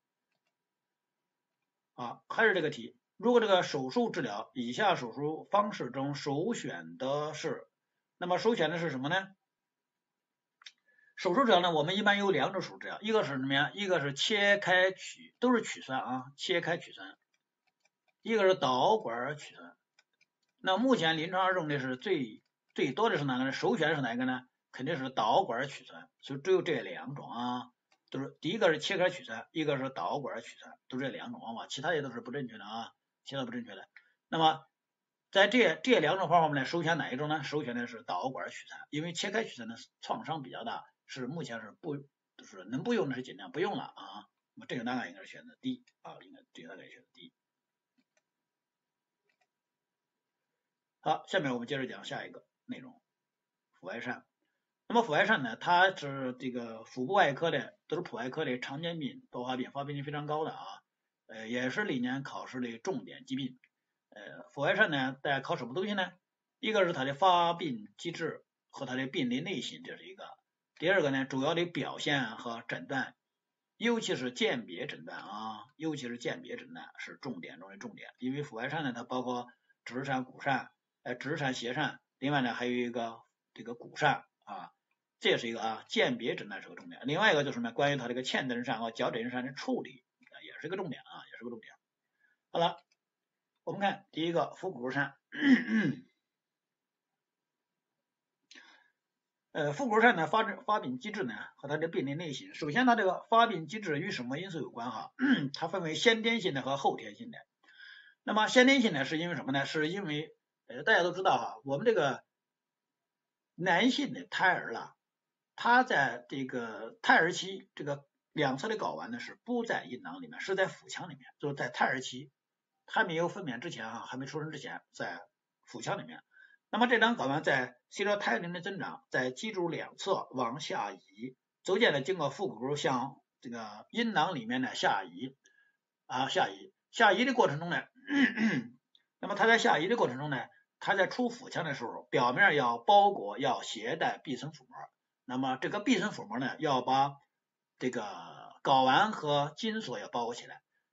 [SPEAKER 1] 啊，还是这个题，如果这个手术治疗以下手术方式中首选的是，那么首选的是什么呢？手术治疗呢，我们一般有两种手术治疗，一个是什么呀？一个是切开取，都是取栓啊，切开取栓，一个是导管取栓。那目前临床中的是最最多的是哪个呢？首选是哪个呢？肯定是导管取栓，所以只有这两种啊，都是第一个是切开取栓，一个是导管取栓，都这两种方法，其他的都是不正确的啊，其他不正确的。那么在这这两种方法呢，首选哪一种呢？首选的是导管取栓，因为切开取栓的创伤比较大，是目前是不就是能不用的是尽量不用了啊。那么这个答案应该是选择 D 啊，应该这个答案选择 D。好，下面我们接着讲下一个内容，腹外疝。那么腹外疝呢，它是这个腹部外科的，都是普外科的常见病，多发病，发病率非常高的啊，呃，也是历年考试的重点疾病。呃，腹外疝呢，大家考什么东西呢？一个是它的发病机制和它的病理类型，这是一个。第二个呢，主要的表现和诊断，尤其是鉴别诊断啊，尤其是鉴别诊断是重点中的重点，因为腹外疝呢，它包括直疝、骨疝。呃，直疝、斜疝，另外呢还有一个这个骨疝啊，这也是一个啊鉴别诊断是个重点。另外一个就是什么？关于它这个嵌顿疝和矫枕疝的处理啊，也是个重点啊，也是个重点。好了，我们看第一个腹股疝，呃，腹股疝呢发发病机制呢和它的病理类型，首先它这个发病机制与什么因素有关哈？它分为先天性的和后天性的。那么先天性呢是因为什么呢？是因为呃，大家都知道哈，我们这个男性的胎儿啦，他在这个胎儿期，这个两侧的睾丸呢是不在阴囊里面，是在腹腔里面，就是在胎儿期还没有分娩之前啊，还没出生之前，在腹腔里面。那么这张睾丸在随着胎龄的增长，在脊柱两侧往下移，逐渐的经过腹股向这个阴囊里面呢下移啊下移，下移的过程中呢。那么它在下移的过程中呢，它在出腹腔的时候，表面要包裹要携带壁层腹膜，那么这个壁层腹膜呢，要把这个睾丸和精索要包裹起来。那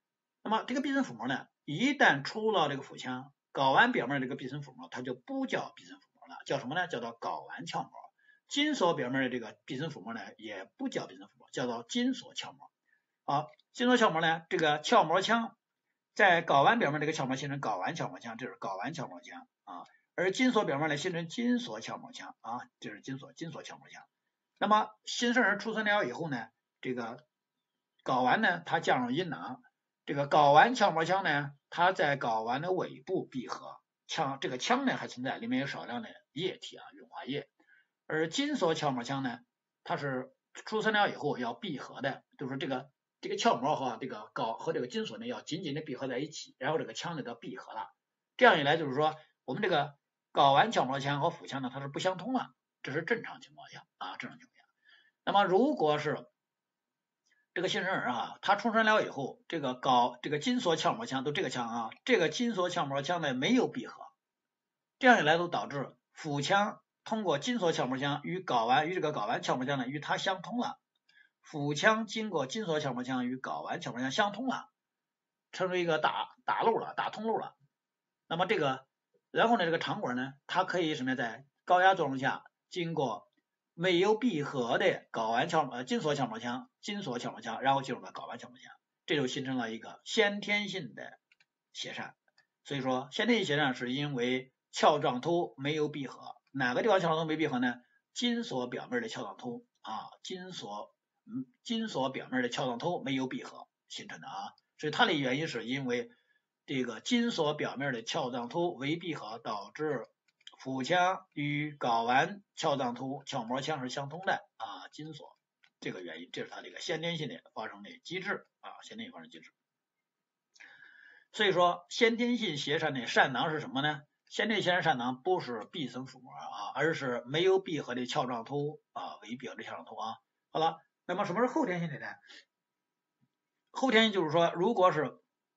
[SPEAKER 1] 那么这个避震腹膜呢，一旦出了这个腹腔，睾丸表面这个避震腹膜，它就不叫避震腹膜了，叫什么呢？叫做睾丸鞘膜。精索表面的这个避震腹膜呢，也不叫避震腹膜，叫做精索鞘膜。好，精索鞘膜呢，这个鞘膜腔在睾丸表面这个鞘膜形成睾丸鞘膜腔，这是睾丸鞘膜腔啊。而精索表面呢形成精索鞘膜腔啊，这是精索精索鞘膜腔。那么新生儿出生了以后呢，这个睾丸呢它降入阴囊，这个睾丸鞘膜腔呢，它在睾丸的尾部闭合，腔这个腔呢还存在，里面有少量的液体啊，润滑液。而精索鞘膜腔呢，它是出生了以后要闭合的，就是这个这个鞘膜和这个睾和这个精索呢要紧紧的闭合在一起，然后这个腔呢就闭合了。这样一来就是说，我们这个睾丸鞘膜腔和腹腔呢它是不相通了，这是正常情况下啊，正常情况下。那么如果是这个新生儿啊，他出生了以后，这个睾这个精索鞘膜腔都这个腔啊，这个精索鞘膜腔呢没有闭合，这样一来都导致腹腔通过精索鞘膜腔与睾丸与这个睾丸鞘膜腔呢与它相通了，腹腔经过精索鞘膜腔与睾丸鞘膜腔相通了，成为一个大大路了，大通路了。那么这个，然后呢，这个肠管呢，它可以什么在高压作用下，经过没有闭合的睾丸鞘呃精索鞘膜腔、精索鞘膜腔，然后进入了睾丸鞘膜腔，这就形成了一个先天性的斜疝。所以说，先天性斜疝是因为鞘状突没有闭合，哪个地方鞘状突没闭合呢？精索表面的鞘状突啊，精索嗯精索表面的鞘状突没有闭合形成的啊，所以它的原因是因为这个精索表面的鞘状突未闭合，导致腹腔与睾丸鞘状突鞘膜腔是相通的啊，精索这个原因，这是它这个先天性的发生的机制啊，先天性发生机制。所以说，先天性斜疝的疝囊是什么呢？先天性斜疝疝囊不是避震腹膜啊，而是没有闭合的鞘状突啊，未闭合的鞘状突啊。好了，那么什么是后天性的呢？后天性就是说，如果是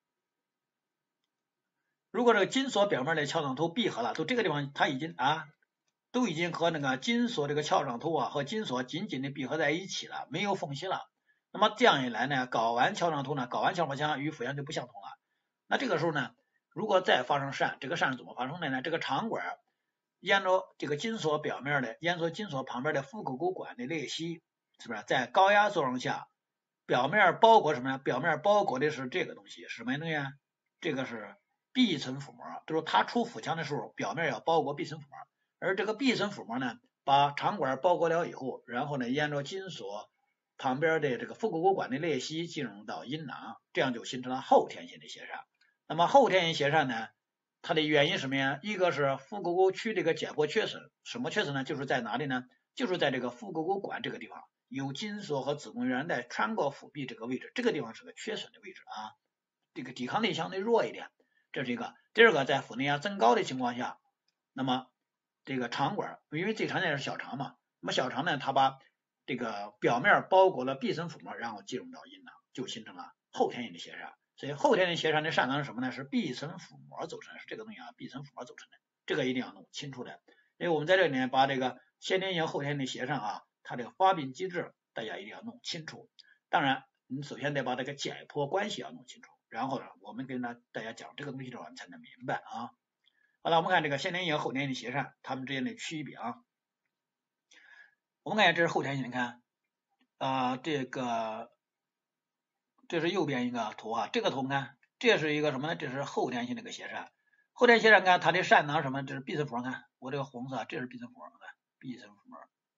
[SPEAKER 1] 如果这个精索表面的鞘状突闭合了，就这个地方它已经啊，都已经和那个精索这个鞘状突啊和精索紧紧的闭合在一起了，没有缝隙了。那么这样一来呢，睾丸鞘状突呢，睾丸鞘膜腔与腹腔就不相通了。那这个时候呢，如果再发生疝，这个疝是怎么发生的呢？这个肠管沿着这个精索表面的，沿着精索旁边的腹股沟管的裂隙，是不是在高压作用下，表面包裹什么呀？表面包裹的是这个东西，是什么东西啊？这个是闭层腹膜，就是它出腹腔的时候，表面要包裹闭层腹膜，而这个闭层腹膜呢，把肠管包裹了以后，然后呢，沿着精索旁边的这个腹股沟管的裂隙进入到阴囊，这样就形成了后天性的斜疝。那么后天性斜疝呢，它的原因什么呀？一个是腹股沟区这个解剖缺损，什么缺损呢？就是在哪里呢？就是在这个腹股沟管这个地方，有精索和子宫原带穿过腹壁这个位置，这个地方是个缺损的位置啊，这个抵抗力相对弱一点。这是一个。第二个，在腹内压增高的情况下，那么这个肠管，因为最常见的是小肠嘛，那么小肠呢，它把这个表面包裹了闭层腹膜，然后进入到阴囊，就形成了后天性的斜疝。所以后天性斜疝的疝囊是什么呢？是闭层腹膜组成的，是这个东西啊，闭层腹膜组成的，这个一定要弄清楚的。因为我们在这里面把这个先天性、后天性的斜疝啊，它这个发病机制大家一定要弄清楚。当然，你首先得把这个解剖关系要弄清楚。然后呢，我们跟大大家讲这个东西的话，你才能明白啊。好了，我们看这个先天性和后天性的斜疝，它们之间的区别啊。我们看一下，这是后天性，你看啊、呃，这个这是右边一个图啊，这个图我们看，这是一个什么呢？这是后天性的一个斜疝。后天斜疝，看它的疝囊什么？这是闭层腹膜，看我这个红色，这是闭层腹膜，看闭层腹膜。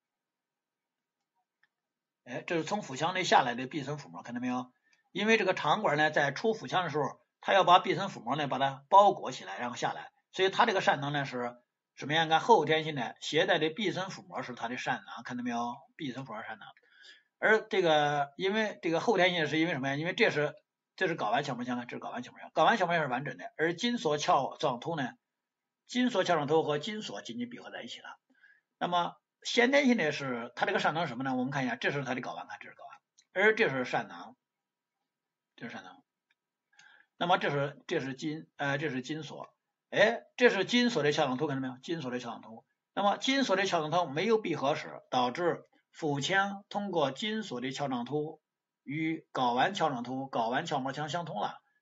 [SPEAKER 1] 哎，这是从腹腔内下来的闭层腹膜，看到没有？因为这个肠管呢，在出腹腔的时候，它要把闭层腹膜呢把它包裹起来，然后下来，所以它这个疝囊呢是什么样？看后天性的携带的闭层腹膜是它的疝囊，看到没有？闭层腹膜疝囊。而这个因为这个后天性是因为什么呀？因为这是这是睾丸鞘膜腔，这是睾丸鞘膜腔，睾丸鞘膜腔是完整的，而精索鞘状突呢，精索鞘状突和精索紧紧闭合在一起了。那么先天性的是它这个疝囊是什么呢？我们看一下，这是它的睾丸，看这是睾丸，而这是疝囊。这是疝囊，那么这是这是精呃这是精索，哎，这是精索的鞘状突，看到没有？精索的鞘状突，那么精索的鞘状突没有闭合时，导致腹腔通过精索的鞘状突与睾丸鞘状突、睾丸鞘膜腔相通了，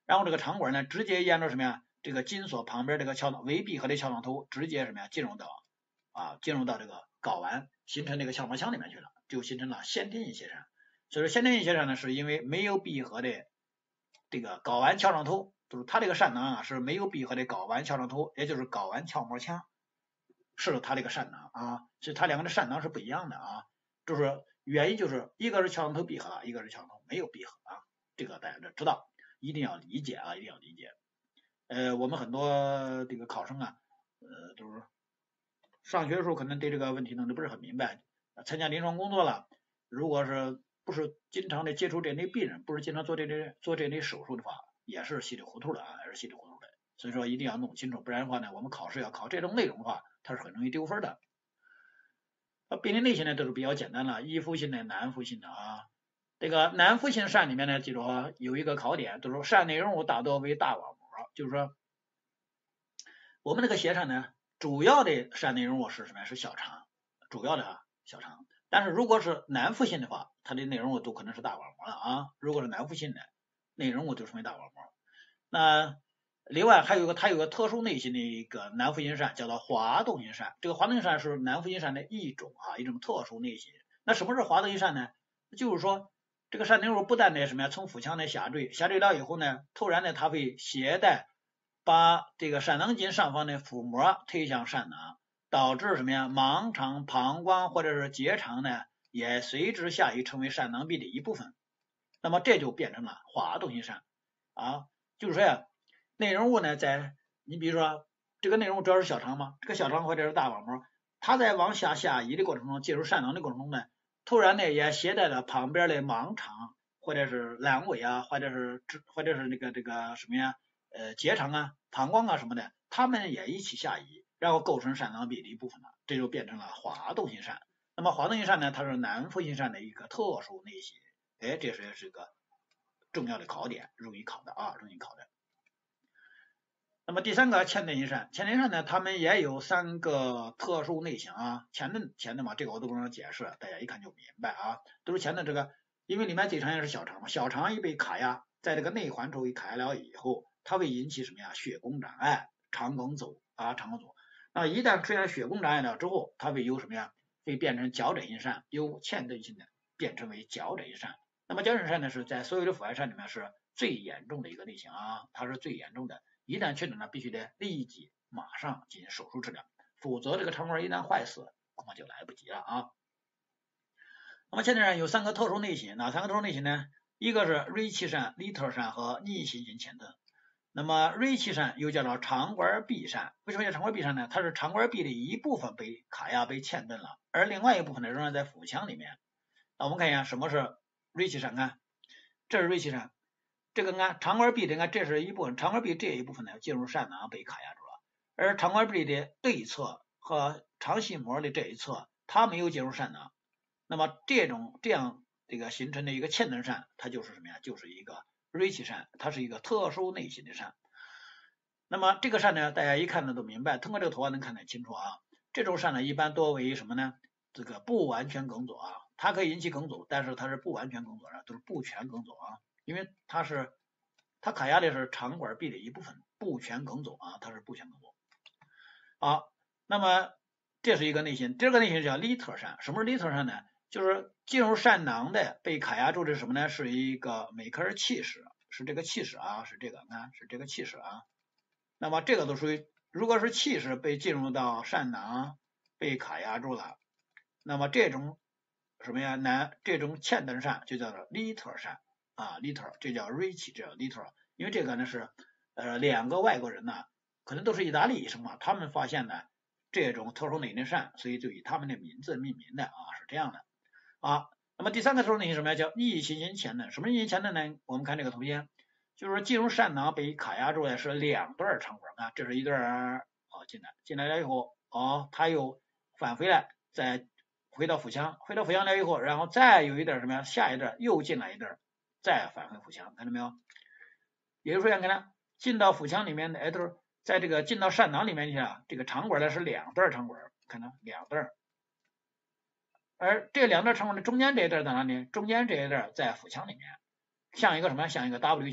[SPEAKER 1] 然后这个肠管呢直接沿着什么呀？这个筋索旁边这个桥囊微闭合的桥囊头直接什么呀？进入到啊进入到这个睾丸，形成这个鞘膜腔里面去了，就形成了先天性斜疝。所以说先天性斜疝呢，是因为没有闭合的这个睾丸鞘囊头，就是它这个疝囊啊是没有闭合的睾丸鞘囊头，也就是睾丸鞘膜腔，是它这个疝囊啊，所以它两个的疝囊是不一样的啊，就是原因就是一个是鞘囊头闭合，一个是鞘囊头没有闭合啊，这个大家都知道，一定要理解啊，一定要理解。呃，我们很多这个考生啊，呃，就是上学的时候可能对这个问题呢都不是很明白，参加临床工作了，如果是不是经常的接触这类病人，不是经常做这类做这类手术的话，也是稀里糊涂的啊，也是稀里糊涂的。所以说一定要弄清楚，不然的话呢，我们考试要考这种内容的话，它是很容易丢分的。那病理类型呢都是比较简单了，易腹性的、难腹性的啊。这个难腹性疝里面呢，记住啊，有一个考点，就是说疝内容物大多为大网膜，就是说我们这个斜疝呢，主要的疝内容物是什么呀？是小肠，主要的啊小肠。但是如果是难腹性的话，它的内容物都可能是大网膜了啊。如果是难腹性的，内容物就成为大网膜。那另外还有一个，它有个特殊类型的一个难腹性疝，叫做滑动性疝。这个滑动性疝是难腹性疝的一种啊，一种特殊类型。那什么是滑动性疝呢？就是说这个疝内容物不但呢什么呀，从腹腔内下坠，下坠了以后呢，突然呢它会携带把这个疝囊筋上方的腹膜推向疝囊，导致什么呀？盲肠、膀胱或者是结肠呢也随之下移，成为疝囊壁的一部分。那么这就变成了滑动性疝啊。就是说呀，内容物呢，在你比如说这个内容物主要是小肠嘛，这个小肠或者是大网膜，它在往下下移的过程中，进入疝囊的过程中呢，突然呢也携带了旁边的盲肠或者是阑尾啊，或者是或者是那个这个什么呀，呃结肠啊、膀胱啊什么的，它们也一起下移，然后构成疝囊壁的一部分了，这就变成了滑动性疝。那么滑动性疝呢，它是难腹性疝的一个特殊类型，哎，这是是个重要的考点，容易考的啊，容易考的。那么第三个前盾性疝，前盾疝呢，它们也有三个特殊类型啊，前盾前盾嘛，这个我都不用解释，大家一看就明白啊，都是前盾这个，因为里面最常见是小肠嘛，小肠一被卡压，在这个内环周一卡压了以后，它会引起什么呀？血供障碍、肠梗阻啊，肠梗阻。那一旦出现血供障碍了之后，它会由什么呀？会变成角枕性疝，由前盾性的变成为角枕性疝。那么角枕疝呢，是在所有的腹外疝里面是最严重的一个类型啊，它是最严重的。一旦确诊了，必须得立即马上进行手术治疗，否则这个肠管一旦坏死，恐怕就来不及了啊。那么前盾疝有三个特殊类型，哪三个特殊类型呢？一个是锐器疝、利特疝和逆行性前盾。那么锐器疝又叫做肠管壁疝，为什么叫肠管壁疝呢？它是肠管壁的一部分被卡压、被嵌顿了，而另外一部分呢仍然在腹腔里面。那我们看一下什么是锐器疝，看这是锐器疝，这个按肠管壁的，按这是一部分，肠管壁这一部分呢进入疝囊被卡压住了，而肠管壁的对侧和肠系膜的这一侧它没有进入疝囊，那么这种这样这个形成的一个嵌顿疝，它就是什么呀？就是一个锐器疝，它是一个特殊类型的疝。那么这个疝呢，大家一看呢都明白，通过这个图案能看得清楚啊。这种疝呢一般多为什么呢？这个不完全梗阻啊，它可以引起梗阻，但是它是不完全梗阻的，都是不全梗阻啊，因为它是它卡压的是肠管壁的一部分，不全梗阻啊，它是不全梗阻。好，那么这是一个类型，第二个类型叫利特疝。什么是利特疝呢？就是进入疝囊的被卡压住的是什么呢？是一个每颗气室，是这个气室啊，是这个，看是这个气室啊。那么这个都属于，如果是气室被进入到疝囊被卡压住了，那么这种什么呀？难这种嵌顿疝就叫做利特疝啊，利特这叫锐器，这叫利特。因为这个呢是呃两个外国人呢，可能都是意大利医生嘛，他们发现的这种特殊类型的疝，所以就以他们的名字命名的啊，是这样的啊。那么第三个特殊类型什么呀？叫逆行性嵌顿。什么逆行性嵌顿呢？我们看这个图片。就是进入疝囊被卡压住的是两段肠管啊，这是一段哦进来，进来了以后哦，它又返回来，再回到腹腔，回到腹腔了以后，然后再有一段什么呀？下一段又进来一段，再返回腹腔，看到没有？也就是说，你看进到腹腔里面的，哎，都是在这个进到疝囊里面去啊，这个肠管呢是两段肠管，看到两段，而这两段肠管的中间这一段在哪里？中间这一段在腹腔里面。像一个什么？像一个 W 型啊，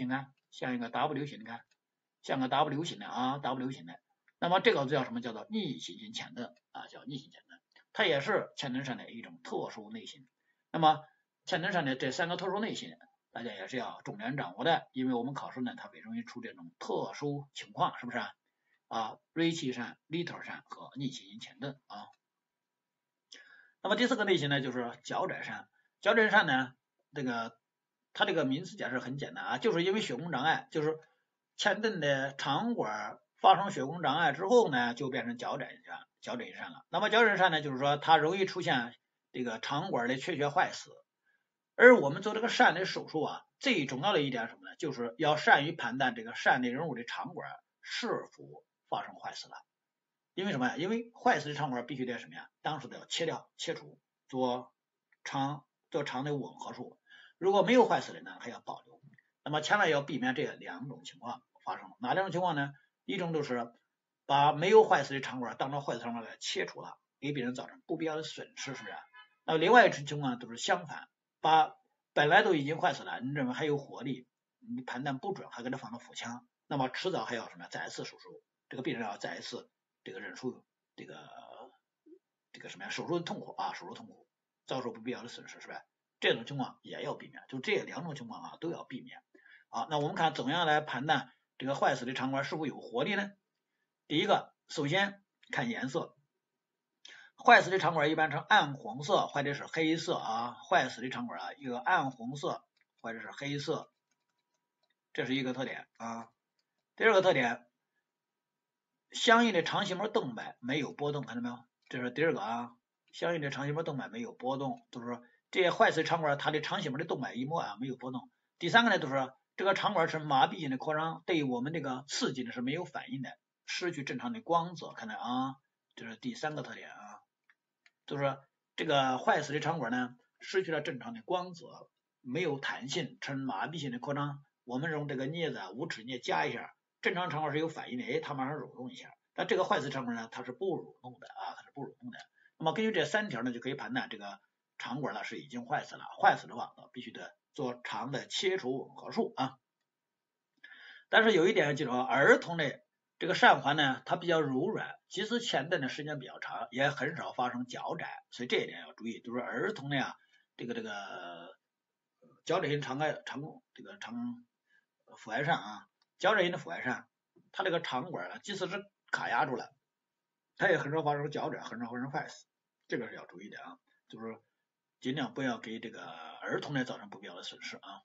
[SPEAKER 1] 像一个 W 型，你看像个 W 型的啊 W 型的，那么这个叫什么？叫做逆行性前盾啊，叫逆行前盾，它也是前盾扇的一种特殊类型。那么前盾扇的这三个特殊类型，大家也是要重点掌握的，因为我们考试呢，它会容易出这种特殊情况，是不是啊？啊，锐气扇、little扇和逆行性前盾啊。那么第四个类型呢，就是脚枕扇。脚枕扇呢，这个它这个名词解释很简单啊，就是因为血供障碍，就是前盾的肠管发生血供障碍之后呢，就变成脚枕扇、脚枕扇了。那么脚枕扇呢，就是说它容易出现这个肠管的缺血坏死。而我们做这个扇的手术啊，最重要的一点是什么呢？就是要善于判断这个扇内人物的肠管是否发生坏死了。因为什么呀？因为坏死的肠管必须得什么呀？当时都要切掉、切除，做肠做肠的吻合术。如果没有坏死的呢，还要保留。那么千万要避免这两种情况发生。哪两种情况呢？一种就是把没有坏死的肠管当成坏死肠管来切除了，给病人造成不必要的损失，是不是？那么另外一种情况都是相反，把本来都已经坏死了，你认为还有活力，你判断不准，还给他放到腹腔，那么迟早还要什么？再一次手术，这个病人要再一次这个忍受这个这个什么呀？手术的痛苦啊，手术痛苦，遭受不必要的损失，是吧？这种情况也要避免，就这两种情况啊都要避免。好，那我们看怎么样来判断这个坏死的肠管是否有活力呢？第一个，首先看颜色，坏死的肠管一般呈暗红色或者是黑色啊，坏死的肠管啊，一个暗红色或者是黑色，这是一个特点啊。第二个特点，相应的肠系膜动脉没有波动，看到没有？这是第二个啊，相应的肠系膜动脉没有波动，就是说这些坏死肠管它的肠系膜的动脉一膜啊没有波动。第三个呢，就是这个肠管是麻痹性的扩张，对于我们这个刺激呢是没有反应的，失去正常的光泽，看到啊，这是第三个特点啊，就是说这个坏死的肠管呢失去了正常的光泽，没有弹性，呈麻痹性的扩张。我们用这个镊子啊，五齿镊夹一下，正常肠管是有反应的，哎，它马上蠕动一下。但这个坏死肠管呢，它是不蠕动的啊，它是不蠕动的。那么根据这三条呢，就可以判断这个肠管呢是已经坏死了，坏死的话必须得做肠的切除吻合术啊。但是有一点要记住啊，儿童的这个扇环呢，它比较柔软，即使前盾的时间比较长，也很少发生脚枕，所以这一点要注意，就是儿童的呀，这个这个脚枕型肠盖肠这个肠腹外扇啊，脚枕型的腹外扇，它这个肠管啊，即使是卡压住了，它也很少发生脚枕，很少发生坏死，这个是要注意的啊，就是尽量不要给这个儿童呢造成不必要的损失啊。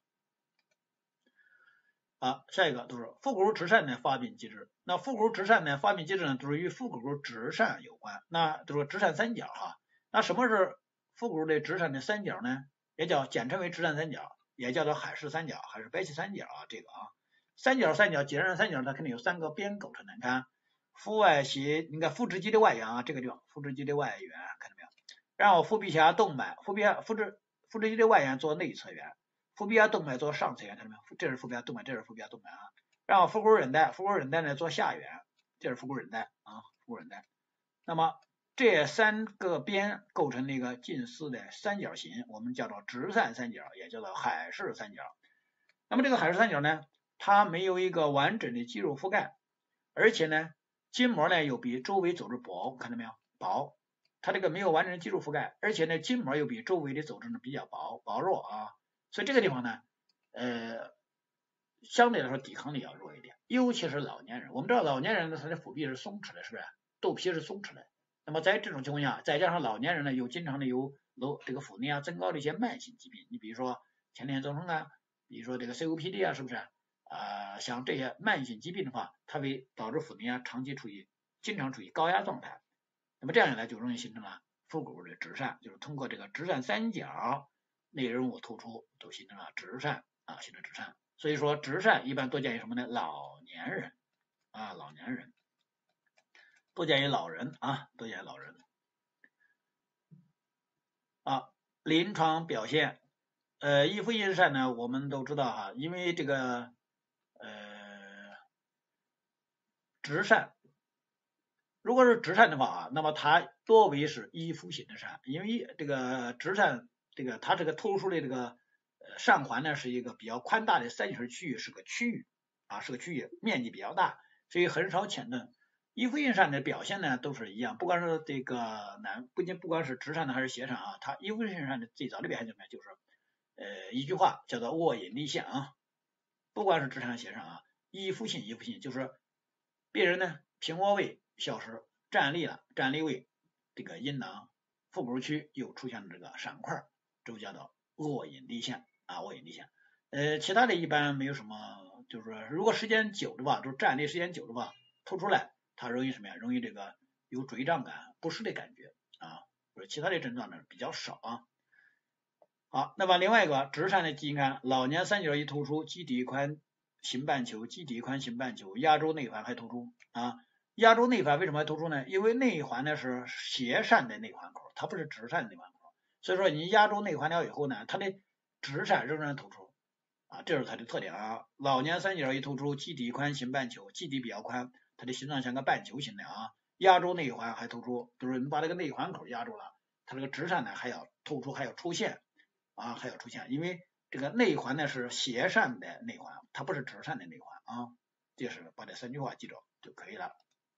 [SPEAKER 1] 啊，下一个都是腹股直扇的发病机制。那腹股直扇的发病机制呢，都是与腹股直扇有关。那都是直扇三角哈。那什么是腹股的直扇的三角呢？也叫简称为直扇三角，也叫做海氏三角，还是白起三角啊？这个啊，三角三角直扇三角它肯定有三个边构成的。你看腹外斜，你看腹直肌的外缘啊，这个地方腹直肌的外缘看到没有？然后腹壁下动脉，腹壁下腹直腹直肌的外缘做内侧缘。腹壁下动脉做上侧缘，看到没有？这是腹壁下动脉，这是腹壁下动脉啊。然后腹股韧带，腹股韧带呢做下缘，这是腹股韧带啊，腹股韧带。那么这三个边构成了一个近似的三角形，我们叫做直扇三角，也叫做海氏三角。那么这个海氏三角呢，它没有一个完整的肌肉覆盖，而且呢，筋膜呢又比周围组织薄，看到没有？薄。它这个没有完整的肌肉覆盖，而且呢，筋膜又比周围的组织呢比较薄薄弱啊。所以这个地方呢，呃，相对来说抵抗力要弱一点，尤其是老年人。我们知道老年人呢，他的腹壁是松弛的，是不是？肚皮是松弛的。那么在这种情况下，再加上老年人呢，又经常的有楼这个腹内啊增高的一些慢性疾病，你比如说前列腺增生啊，比如说这个 C O P D 啊，是不是？啊、呃，像这些慢性疾病的话，它会导致腹内啊长期处于经常处于高压状态。那么这样一来就容易形成了腹股的直扇，就是通过这个直扇三角。内人物突出都形成了直扇啊，形成直扇。所以说直扇一般多见于什么呢？老年人啊，老年人多见于老人啊，多见于老人啊。临床表现，呃，一夫一扇呢，我们都知道哈，因为这个呃直扇，如果是直扇的话啊，那么它多为是依附型的扇，因为这个直扇这个它这个特殊的这个呃扇环呢是一个比较宽大的三角形区域，是个区域啊，是个区域，面积比较大，所以很少潜盾。一复性扇的表现呢都是一样，不管是这个南，不仅不管是直扇的还是斜扇啊，它一复性扇的最早的表现怎么样？就是呃一句话叫做握引力线啊，不管是直扇斜扇啊，一复性一复性就是病人呢平窝位消失，站立了，站立位这个阴囊腹股区又出现了这个闪块，这就叫做握引力线啊，握引力线。呃，其他的一般没有什么，就是说如果时间久的话，就是站立时间久的话，凸出来，它容易什么呀？容易这个有坠胀感、不适的感觉啊，就是其他的症状呢比较少啊。好，那么另外一个直扇的基因看，老年三角一突出，基底宽行半球，基底宽行半球，压轴内环还突出啊。压轴内环为什么还突出呢？因为内环呢是斜扇的内环口，它不是直扇的内环口，所以说你压轴内环了以后呢，它的直扇仍然突出啊，这是它的特点啊。老年三角一突出，基底宽行半球，基底比较宽，它的形状像个半球形的啊。压轴内环还突出，就是你把这个内环口压住了，它这个直扇呢还要突出，还要出现啊，还要出现，因为这个内环呢是斜扇的内环，它不是直扇的内环啊。这是把这三句话记住就可以了。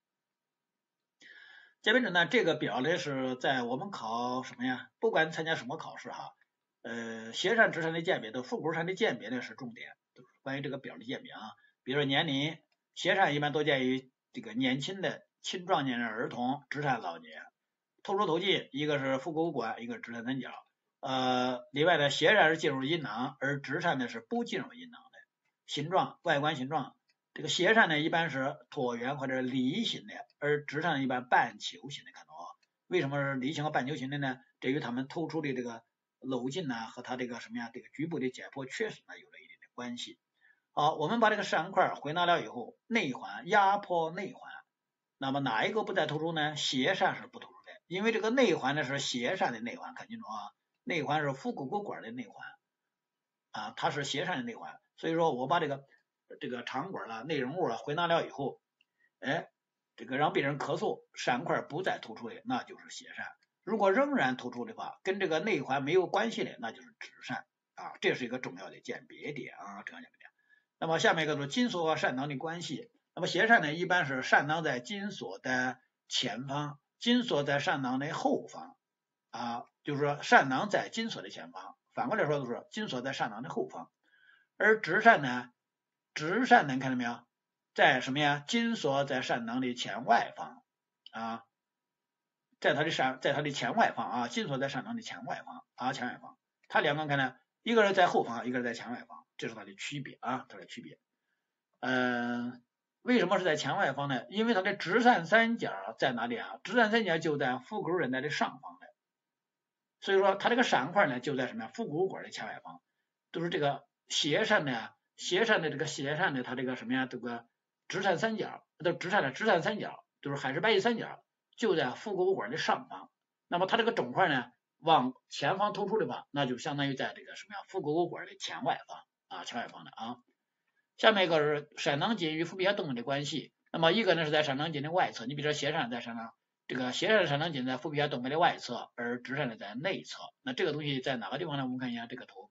[SPEAKER 1] 鉴别诊断这个表呢是在我们考什么呀？不管参加什么考试哈，呃，斜扇直扇的鉴别的腹股扇的鉴别呢是重点，都是关于这个表的鉴别啊。比如说年龄，斜扇一般多见于这个年轻的青壮年人、儿童，直扇老年。突出途径，一个是腹股管，一个是直扇三角。呃，另外呢，斜扇是进入阴囊，而直扇呢是不进入阴囊的。形状，外观形状。这个斜扇呢一般是椭圆或者梨形的，而直扇一般半球形的，看到啊？为什么是梨形和半球形的呢？这与它们突出的这个镂劲呢和它这个什么呀，这个局部的解剖缺损呢有了一定的关系。好，我们把这个扇块回纳了以后，内环压迫内环，那么哪一个不再突出呢？斜扇是不突出的，因为这个内环呢是斜扇的内环，看清楚啊，内环是腹股沟管的内环啊，它是斜扇的内环，所以说我把这个这个肠管了、内容物啊回纳了以后，哎，这个让病人咳嗽，扇块不再突出的，那就是斜扇。如果仍然突出的话，跟这个内环没有关系的，那就是直扇啊，这是一个重要的鉴别点啊，重要鉴别点。那么下面一个是筋锁和扇囊的关系。那么斜扇呢，一般是扇囊在筋锁的前方，筋锁在扇囊的后方啊，就是说扇囊在筋锁的前方，反过来说就是筋锁在扇囊的后方。而直扇呢，直扇能看到没有？在什么呀？筋锁在扇囊的前外方啊，在它的扇，在它的前外方啊，筋锁在扇囊的前外方啊，前外方。它两个看呢，一个是在后方，一个是在前外方，这是它的区别啊，它的区别。嗯、呃，为什么是在前外方呢？因为它的直扇三角在哪里啊？直扇三角就在腹股韧带的上方的，所以说它这个扇块呢就在什么呀？腹股管的前外方，都是这个斜扇的，斜扇的这个斜扇的它这个什么呀？这个直扇三角，都直扇的直扇三角，就是海氏白翼三角，就在腹股管的上方。那么它这个肿块呢往前方突出的话，那就相当于在这个什么呀？腹股管的前外方啊，前外方的啊。下面一个是闪囊筋与腹壁下动脉的关系。那么一个呢是在闪囊筋的外侧，你比如说斜扇在闪囊，这个斜扇的闪囊筋在腹壁下动脉的外侧，而直扇的在内侧。那这个东西在哪个地方呢？我们看一下这个图，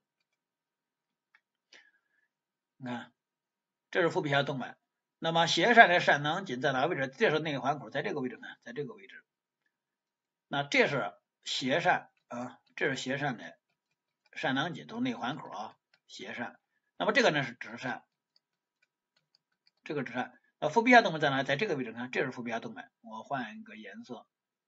[SPEAKER 1] 你看这是腹壁下动脉。那么斜扇的闪囊筋在哪个位置？这是内环口，在这个位置呢，在这个位置。那这是斜扇啊，这是斜扇的扇囊筋，都是内环口啊，斜扇。那么这个呢是直扇。这个直扇，呃，腹壁下动脉在哪？在这个位置，看，这是腹壁下动脉，我换一个颜色，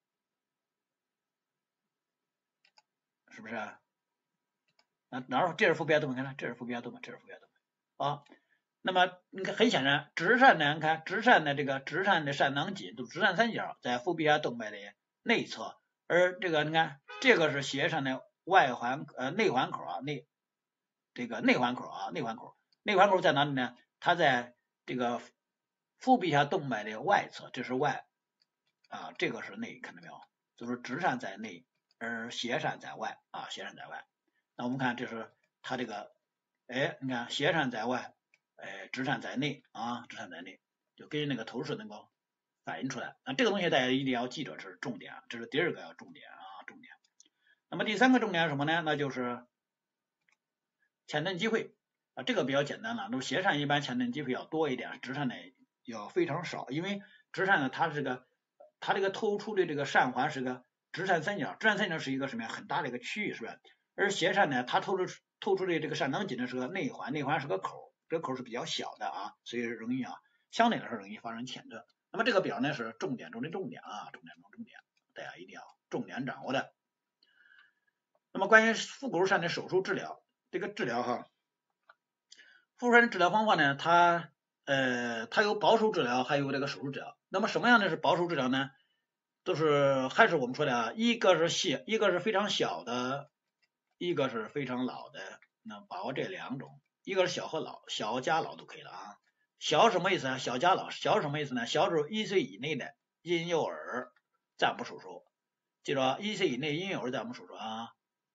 [SPEAKER 1] 是不是啊？啊，哪儿？这是腹壁下动脉，看看，这是腹壁下动脉，这是腹壁下动脉啊。那么你看，很显然，直扇呢，你看直扇的这个直扇的扇囊筋，都直扇三角在腹壁下动脉的内侧，而这个你看，这个是斜扇的外环呃内环口啊，内这个内环口啊，内环口，内环口在哪里呢？它在这个腹壁下动脉的外侧，这是外啊，这个是内，看到没有？就是直扇在内，而斜扇在外啊，斜扇在外。那我们看这是它这个，哎，你看斜扇在外，哎，直扇在内啊，直扇在内，就根据那个图示能够反映出来。那这个东西大家一定要记着，这是重点，这是第二个重点啊，重点。那么第三个重点是什么呢？那就是潜盾机会。 啊，这个比较简单了。那么斜疝一般前端机会要多一点，直疝呢要非常少，因为直疝呢它是个它这个透出的这个疝环是个直疝三角，直疝三角是一个什么呀？很大的一个区域，是吧？而斜疝呢，它透出透出的这个疝囊筋呢是个内环，内环是个口，这个口是比较小的啊，所以容易啊，相对来说容易发生浅断。那么这个表呢是重点中的重点啊，重点中重点，大家一定要重点掌握的。那么关于腹股疝的手术治疗，这个治疗哈，腹股疝的治疗方法呢，它呃它有保守治疗，还有这个手术治疗。那么什么样的是保守治疗呢？都是还是我们说的啊，一个是细，一个是非常小的，一个是非常老的。那把握这两种，一个是小和老，小加老都可以了啊。小什么意思啊？小加老，小是什么意思呢？小是一岁以内的婴幼儿暂不手术，记住啊，一岁以内婴幼儿暂不手术啊。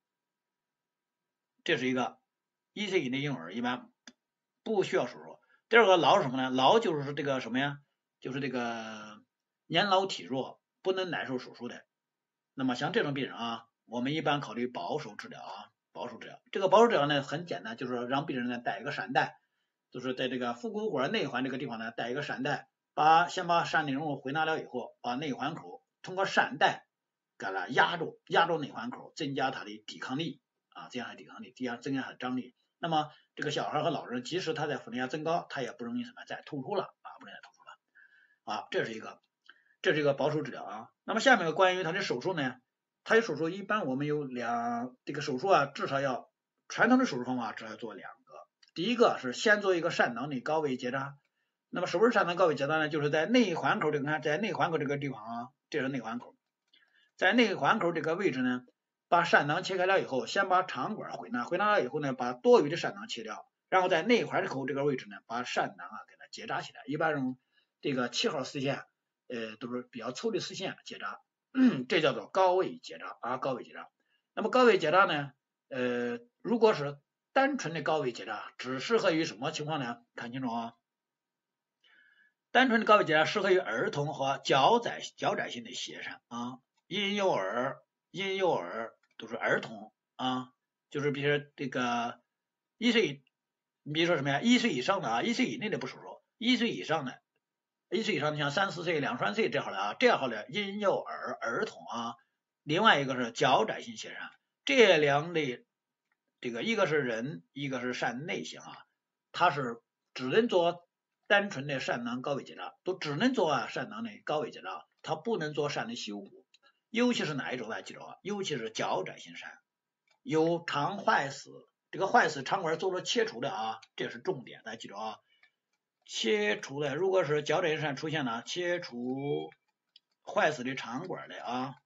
[SPEAKER 1] 这是一个一岁以内婴幼儿一般不需要手术。第二个老是什么呢？老就是这个什么呀？就是这个年老体弱不能耐受手术的。那么像这种病人啊，我们一般考虑保守治疗啊，保守治疗。这个保守治疗呢很简单，就是让病人呢带一个闪带，就是在这个腹股管内环这个地方呢带一个闪带，把先把疝内容物回纳了以后，把内环口通过闪带给它压住，压住内环口，增加它的抵抗力啊，增加它的抵抗力，增加增加它的张力。那么这个小孩和老人，即使他在腹内压增高，他也不容易什么再突出了啊，不容易再突出了啊，这是一个。这是一个保守治疗啊。那么下面关于它的手术呢，它的手术一般我们有两，这个手术啊至少要传统的手术方法至少要做两个。第一个是先做一个疝囊的高位结扎。那么什么是疝囊高位结扎呢？就是在内环口这个，看在内环口这个地方啊，这是内环口，在内环口这个位置呢，把疝囊切开了以后，先把肠管回纳，回纳了以后呢，把多余的疝囊切掉，然后在内环口这个位置呢，把疝囊啊给它结扎起来，一般用这个七号丝线。呃，都是比较粗的丝线结扎，这叫做高位结扎啊，高位结扎。那么高位结扎呢，呃，如果是单纯的高位结扎，只适合于什么情况呢？看清楚啊，单纯的高位结扎适合于儿童和较窄较窄性的斜疝啊，婴幼儿、婴幼儿都是儿童啊，就是比如说这个一岁，你比如说什么呀？一岁以上的啊，一岁以内的不手术，一岁以上的。一岁以上，你像三四岁、两三岁这样的啊，这样好的婴幼儿、儿童啊，另外一个是较窄性斜疝，这两类，这个一个是人，一个是疝内型啊，它是只能做单纯的疝囊高位结扎，都只能做啊疝囊的高位结扎，它不能做疝的修补，尤其是哪一种呢？记住啊，尤其是较窄性疝，有肠坏死，这个坏死肠管做了切除的啊，这是重点，大家记住啊。切除的，如果是较窄性疝出现了，切除坏死的肠管的啊，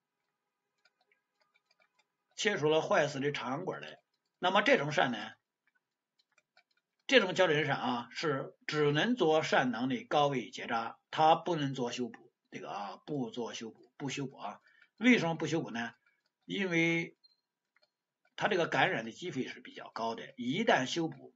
[SPEAKER 1] 切除了坏死的肠管的，那么这种疝呢，这种较窄性疝啊，是只能做疝囊的高位结扎，它不能做修补，这个啊不做修补，不修补啊。为什么不修补呢？因为它这个感染的机会是比较高的，一旦修补。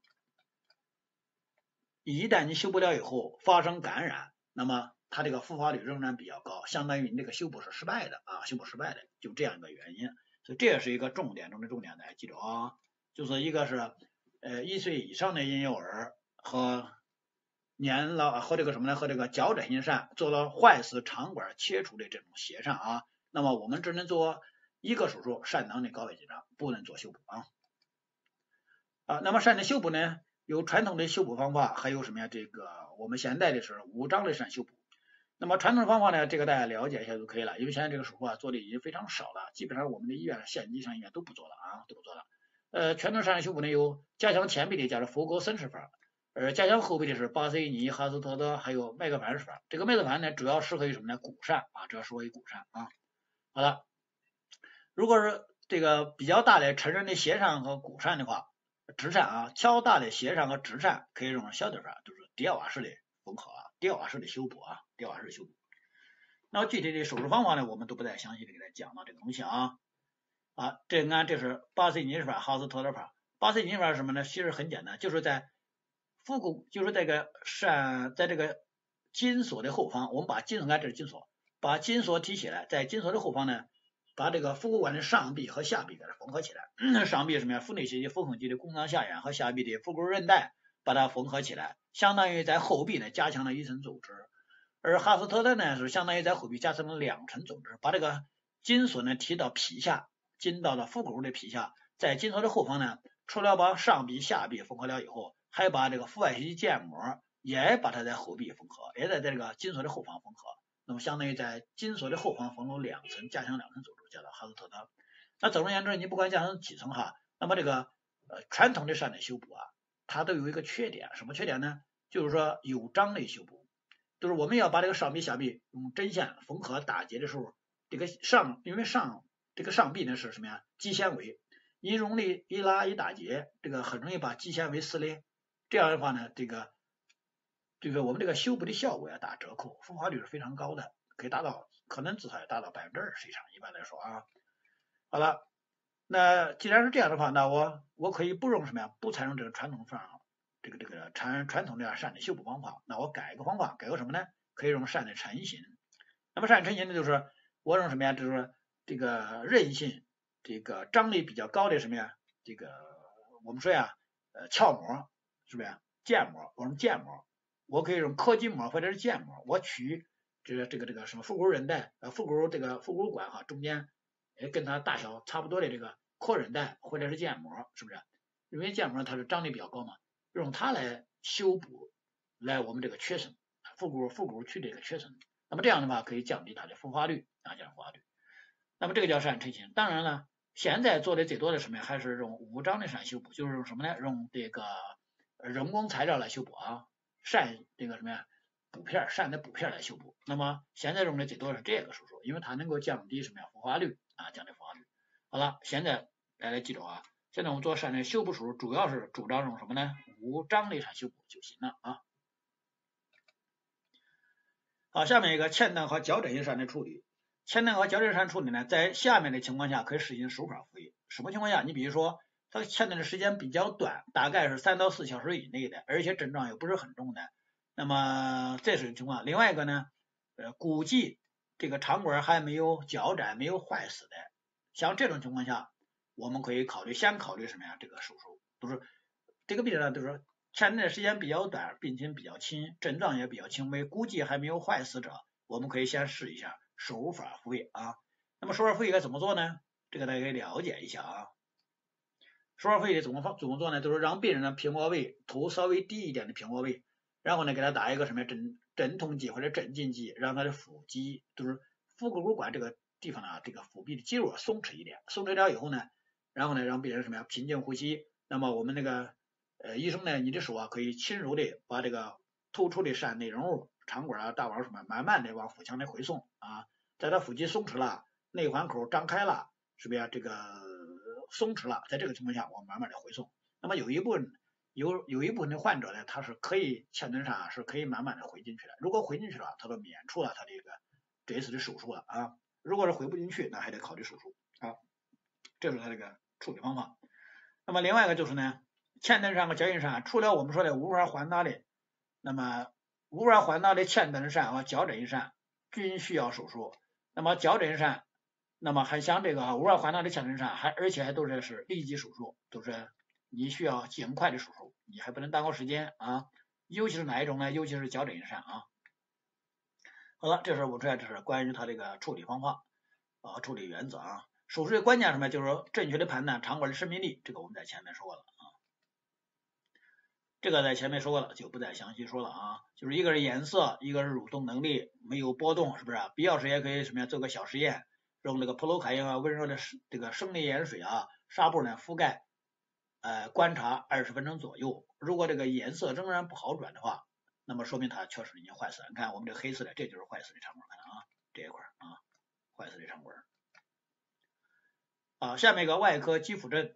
[SPEAKER 1] 一旦你修不了以后发生感染，那么它这个复发率仍然比较高，相当于你这个修补是失败的啊，修补失败的，就这样一个原因。所以这也是一个重点中的重点，大家记住啊，就是一个是呃一岁以上的婴幼儿和年老和这个什么呢？和这个较窄性疝做了坏死肠管切除的这种斜疝啊，那么我们只能做一个手术，疝囊的高位结扎，不能做修补啊。啊，那么疝的修补呢？有传统的修补方法，还有什么呀？这个我们现代的是无章的疝修补。那么传统方法呢，这个大家了解一下就可以了，因为现在这个手术啊做的已经非常少了，基本上我们的医院县级以上医院都不做了啊，都不做了。呃，传统疝修补呢有加强前臂的叫做佛格森式法，而加强后臂的是巴塞尼、哈斯特德还有麦克凡式法。这个麦克凡呢主要适合于什么呢？骨疝啊，主要适合于骨疝啊。好了，如果是这个比较大的成人的斜疝和骨疝的话。直疝啊，较大的斜疝和直疝可以用小点法，就是叠瓦式的缝合啊，叠瓦式的修补啊，叠瓦式的修补。那么具体的手术方法呢，我们都不再详细的给大家讲到这个东西啊。啊，这按这是巴塞尼式法、哈斯特德法。巴塞尼式法是什么呢？其实很简单，就是在腹股，就是这个疝，在这个筋索的后方，我们把筋索看这是筋索，把筋索提起来，在筋索的后方呢， 把这个腹股管的上臂和下臂给它缝合起来。嗯、上臂什么呀？腹内斜肌、腹横肌的弓状下缘和下臂的腹股韧带把它缝合起来，相当于在后臂呢加强了一层组织。而哈斯特特呢是相当于在后臂加强了两层组织，把这个筋索呢提到皮下，筋到了腹股的皮下，在筋索的后方呢，除了把上臂、下臂缝合了以后，还把这个腹外斜肌腱膜也把它在后臂缝合，也在这个筋索的后方缝合。那么相当于在筋索的后方缝了两层，加强两层组织，叫做哈斯特特。那总而言之，你不管加强几层哈，那么这个呃传统的扇内修补啊，它都有一个缺点，什么缺点呢？就是说有张力修补，就是我们要把这个上臂、下臂用针线缝合打结的时候，这个上因为上这个上臂呢是什么呀？肌纤维，一用力一拉一打结，这个很容易把肌纤维撕裂。这样的话呢，这个这个我们这个修补的效果要打折扣，复发率是非常高的，可以达到可能至少要达到百分之二十以上。一般来说啊，好了，那既然是这样的话，那我我可以不用什么呀？不采用这个传统上这个这个传传统的扇内修补方法，那我改一个方法，改个什么呢？可以用扇内成型。那么扇内成型呢，就是我用什么呀？就是这个韧性、这个张力比较高的什么呀？这个我们说呀，呃，鞘膜是不是？腱膜，我用腱膜，我可以用柯基膜或者是腱膜，我取这个这个这个什么腹股韧带，呃，腹股这个腹股管哈中间，呃，跟它大小差不多的这个阔韧带或者是腱膜，是不是？因为腱膜它是张力比较高嘛，用它来修补，来我们这个缺损，腹股腹股区这个缺损，那么这样的话可以降低它的复发率啊，降低复发率。那么这个叫扇成型。当然了，现在做的最多的什么呀？还是用无张力扇修补，就是用什么呢？用这个人工材料来修补啊，扇这个什么呀？补片扇的补片来修补。那么现在用的最多是这个手术，因为它能够降低什么呀？复发率啊，降低复发率。好了，现在大家记住啊，现在我们做扇内修补手术，主要是主张用什么呢？无张力扇修补就行了啊。好，下面一个前端和矫正性扇的处理。前端和矫正扇处理呢，在下面的情况下可以实行手法复位。什么情况下？你比如说，它的前端的时间比较短，大概是三到四小时以内的，而且症状又不是很重的，那么这是情况。另外一个呢，呃，估计这个肠管还没有角窄、没有坏死的，像这种情况下，我们可以考虑先考虑什么呀？这个手术都是这个病人呢，都是前段时间比较短，病情比较轻，症状也比较轻微，估计还没有坏死者，我们可以先试一下手法复位啊。那么手法复位该怎么做呢？这个大家可以了解一下啊。手法复位怎么方怎么做呢？就是让病人的平卧位，头稍微低一点的平卧位，然后呢给他打一个什么镇镇痛剂或者镇静剂，让他的腹肌就是腹股骨管这个地方呢，这个腹壁的肌肉松弛一点，松弛了以后呢，然后呢让病人什么呀平静呼吸。那么我们那个呃医生呢，你的手啊可以轻柔的把这个突出的扇内容物、肠管啊、大网什么慢慢的往腹腔内回送啊，在他腹肌松弛了，内环口张开了，是不是这个松弛了？在这个情况下，我们慢慢的回送。那么有一部分有有一部分的患者呢，他是可以前端上是可以慢慢的回进去的。如果回进去了，他就免除了他这个这一次的手术了啊。如果是回不进去，那还得考虑手术啊。这是他这个处理方法。那么另外一个就是呢，前端上和矫正扇，除了我们说的无法还打的，那么无法还打的前端扇和矫正扇均需要手术。那么矫正扇，那么还像这个无法还打的前端扇，还而且还都是是立即手术，都是你需要尽快的手术，你还不能耽误时间啊。尤其是哪一种呢？尤其是矫正扇啊。好了，这是我主要就是关于它这个处理方法啊，处理原则啊。手术的关键什么？就是说正确的判断肠管的生命力，这个我们在前面说过了啊。这个在前面说过了，就不再详细说了啊。就是一个是颜色，一个是蠕动能力没有波动，是不是？必要时也可以什么呀？做个小实验，用这个普鲁卡因啊温热的这个生理盐水啊纱布呢覆盖，呃观察二十分钟左右。如果这个颜色仍然不好转的话，那么说明它确实已经坏死了。你看我们这个黑色的，这就是坏死的肠管，看到啊，这一块啊，坏死的肠管。啊，下面一个外科基辅症。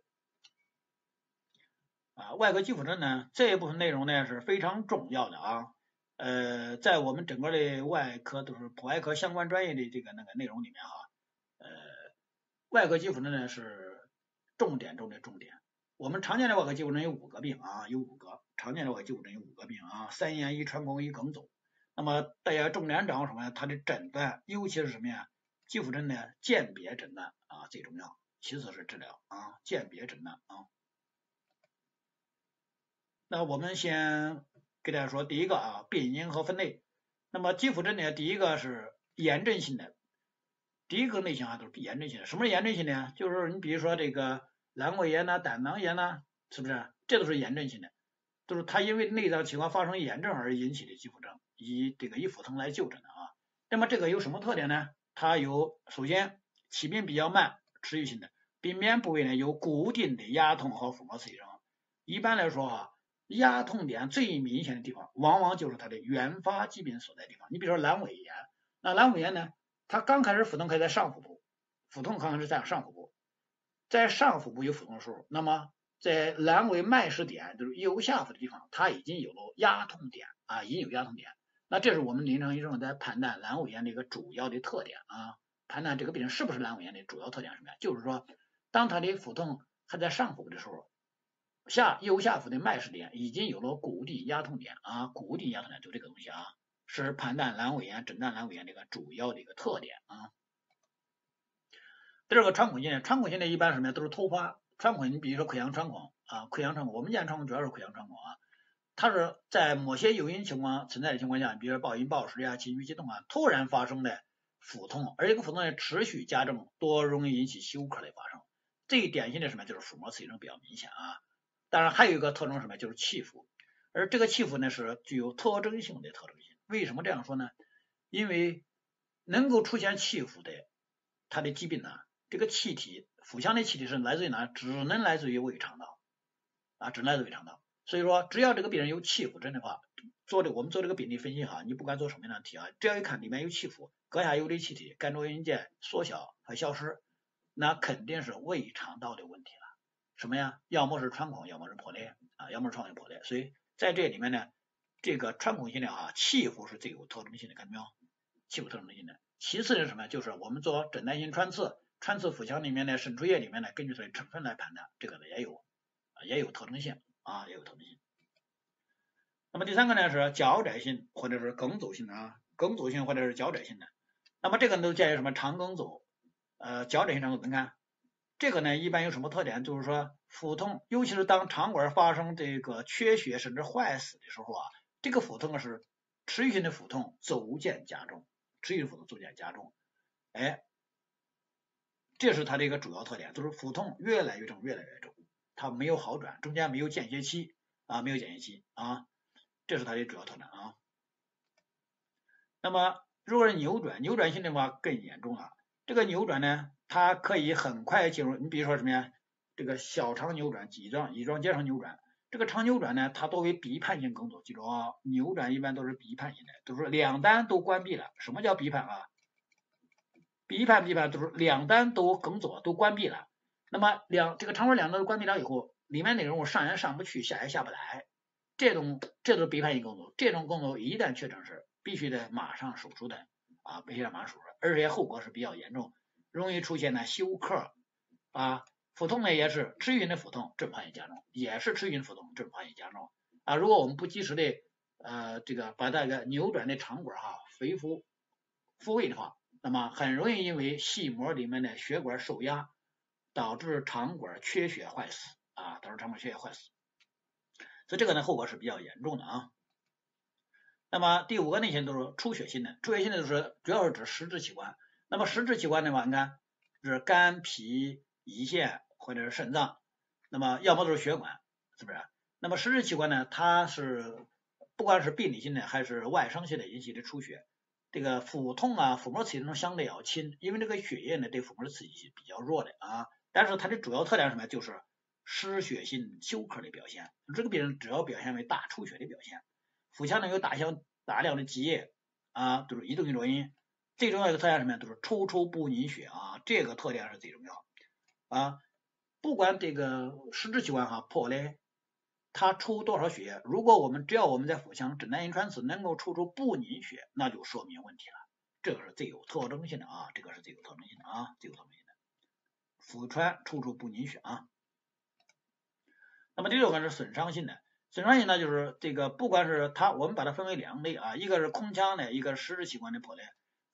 [SPEAKER 1] 啊，外科基辅症呢，这一部分内容呢是非常重要的啊。呃，在我们整个的外科都是普外科相关专业的这个那个内容里面哈，呃，外科基辅症呢是重点中的重点。我们常见的外科基辅症有五个病啊，有五个常见的外科基辅症有五个病啊，三炎一穿孔一梗走。那么大家重点掌握什么呢？它的诊断，尤其是什么呀？ 基辅症的鉴别诊断啊最重要，其次是治疗啊，鉴别诊断啊。那我们先给大家说第一个啊，病因和分类。那么基辅症呢，第一个是炎症性的，第一个类型啊都是炎症性的。什么是炎症性的？就是你比如说这个阑尾炎呐、啊、胆囊炎呐、啊，是不是？这都是炎症性的，都是它因为内脏器官发生炎症而引起的基辅症，以这个以腹痛来就诊的啊。那么这个有什么特点呢？它有首先起病比较慢，持续性的，病变部位呢有固定的压痛和腹膜刺激症。一般来说啊，压痛点最明显的地方，往往就是它的原发疾病所在地方。你比如说阑尾炎，那阑尾炎呢，它刚开始腹痛可以在上腹部，腹痛刚开始在上腹部，在上腹部有腹痛的时候，那么在阑尾脉实点，就是右下腹的地方，它已经有了压痛点啊，已经有压痛点。那这是我们临床医生在判断阑尾炎的一个主要的特点啊，判断这个病人是不是阑尾炎的主要特点是什么呀？就是说，当他的腹痛还在上腹部的时候，下右下腹的脉实点已经有了固定压痛点啊，固定压痛点就这个东西啊，是判断阑尾炎、诊断阑尾炎的一个主要的一个特点啊。第二个穿孔性的，穿孔性的一般什么呀？都是突发穿孔，你比如说溃疡穿孔啊，溃疡穿孔，我们见穿孔主要是溃疡穿孔啊，它是在某些诱因情况存在的情况下，比如说暴饮暴食呀、情绪激动啊，突然发生的腹痛，而这个腹痛呢持续加重，多容易引起休克的发生。最典型的什么？就是腹膜刺激症比较明显啊。当然还有一个特征什么？就是气腹，而这个气腹呢是具有特征性的特征性。为什么这样说呢？因为能够出现气腹的，它的疾病呢，这个气体腹腔的气体是来自于哪？只能来自于胃肠道啊，只能来自于胃肠道。所以说，只要这个病人有气腹症的话，做的我们做这个病理分析哈，你不管做什么样的题啊，只要一看里面有气腹，膈下游离气体、肝浊元件缩小和消失，那肯定是胃肠道的问题了。什么呀？要么是穿孔，要么是破裂啊，要么是穿孔破裂。所以在这里面呢，这个穿孔性的啊，气腹是最有特征性的，看到没有？气腹特征性的。其次是什么？就是我们做诊断性穿刺，穿刺腹腔里面的渗出液里面呢，根据它的成分来判断，这个呢也有也有特征性啊，也有特征性。那么第三个呢是较窄性或者是梗阻性的啊，梗阻性或者是较窄性的。那么这个都介于什么肠梗阻，呃，较窄性肠梗阻。你看这个呢，一般有什么特点？就是说腹痛，尤其是当肠管发生这个缺血甚至坏死的时候啊，这个腹痛是持续性的腹痛逐渐加重，持续的腹痛逐渐加重，哎，这是它的一个主要特点，就是腹痛越来越重，越来越重，它没有好转，中间没有间歇期啊，没有间歇期啊，这是它的主要特点啊。那么如果是扭转，扭转性的话更严重了。这个扭转呢，它可以很快进入，你比如说什么呀？这个小肠扭转、乙状、乙状结肠扭转。这个肠扭转呢，它作为闭盘性梗阻，记住啊，扭转一般都是闭盘性的，都是两端都关闭了。什么叫闭盘啊？闭盘闭盘都是两端都梗阻，都关闭了。那么两这个肠管两端都关闭了以后，里面内容物上也上不去，下也下不来。这种这都是闭盘性梗阻，这种梗阻一旦确诊是必须得马上手术的啊，必须得马上手术，而且后果是比较严重，容易出现呢休克啊，腹痛呢也是持续性的腹痛，症状也加重，也是持续性腹痛，症状也加重啊。如果我们不及时的呃这个把这个扭转的肠管哈恢复复位的话，那么很容易因为细膜里面的血管受压，导致肠管缺血坏死啊，导致肠管缺血坏死。所以这个呢后果是比较严重的啊。那么第五个类型都是出血性的，出血性的就是主要是指实质器官。那么实质器官的话，你看是肝、脾、胰腺或者是肾脏，那么要么都是血管，是不是？那么实质器官呢，它是不管是病理性的还是外伤性的引起的出血，这个腹痛啊、腹膜刺激症相对要轻，因为这个血液呢对腹膜的刺激是比较弱的啊。但是它的主要特点是什么？就是失血性休克的表现，这个病人主要表现为大出血的表现，腹腔内有大量大量的积液啊，都是移动性浊音。最重要的一个特点是什么呀？都是出出不凝血啊，这个特点是最重要啊。不管这个实质器官哈破裂，它出多少血，如果我们只要我们在腹腔诊断性穿刺能够出出不凝血，那就说明问题了。这个是最有特征性的啊，这个是最有特征性的啊，最有特征性的。腹穿出出不凝血啊。那么第六个是损伤性的，损伤性呢就是这个不管是它，我们把它分为两类啊，一个是空腔的，一个是实质器官的破裂。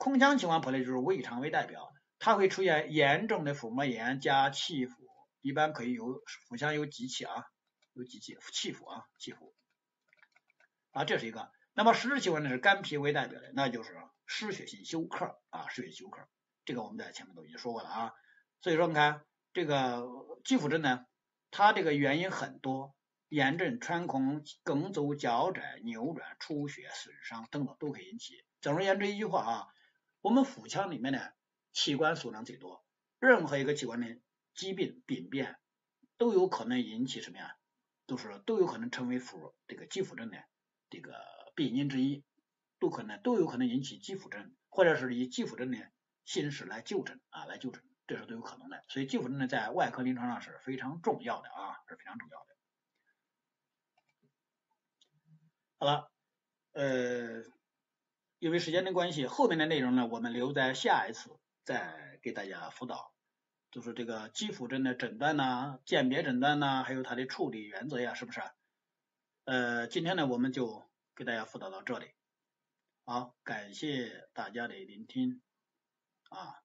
[SPEAKER 1] 空腔情况破裂就是胃肠为代表，它会出现严重的腹膜炎加气腹，一般可以有腹腔有积气啊，有积气气腹啊，气腹啊，这是一个。那么实质情况呢是肝脾为代表的，那就是失血性休克啊，失血性休克，这个我们在前面都已经说过了啊。所以说你看这个肌腹症呢，它这个原因很多，炎症、穿孔、梗走、脚窄、扭转、出血、损伤等等都可以引起。总而言之一句话啊，我们腹腔里面呢器官数量最多，任何一个器官的疾病病变都有可能引起什么呀？都是都有可能成为腹这个肌腹症的这个病因之一，都可能都有可能引起肌腹症，或者是以肌腹症的形式来就诊啊，来就诊，这是都有可能的。所以肌腹症呢，在外科临床上是非常重要的啊，是非常重要的。好了，呃，因为时间的关系，后面的内容呢，我们留在下一次再给大家辅导，就是这个肌腹症的诊断呐、鉴别诊断呐，还有它的处理原则呀，是不是？呃，今天呢，我们就给大家辅导到这里。好，感谢大家的聆听啊。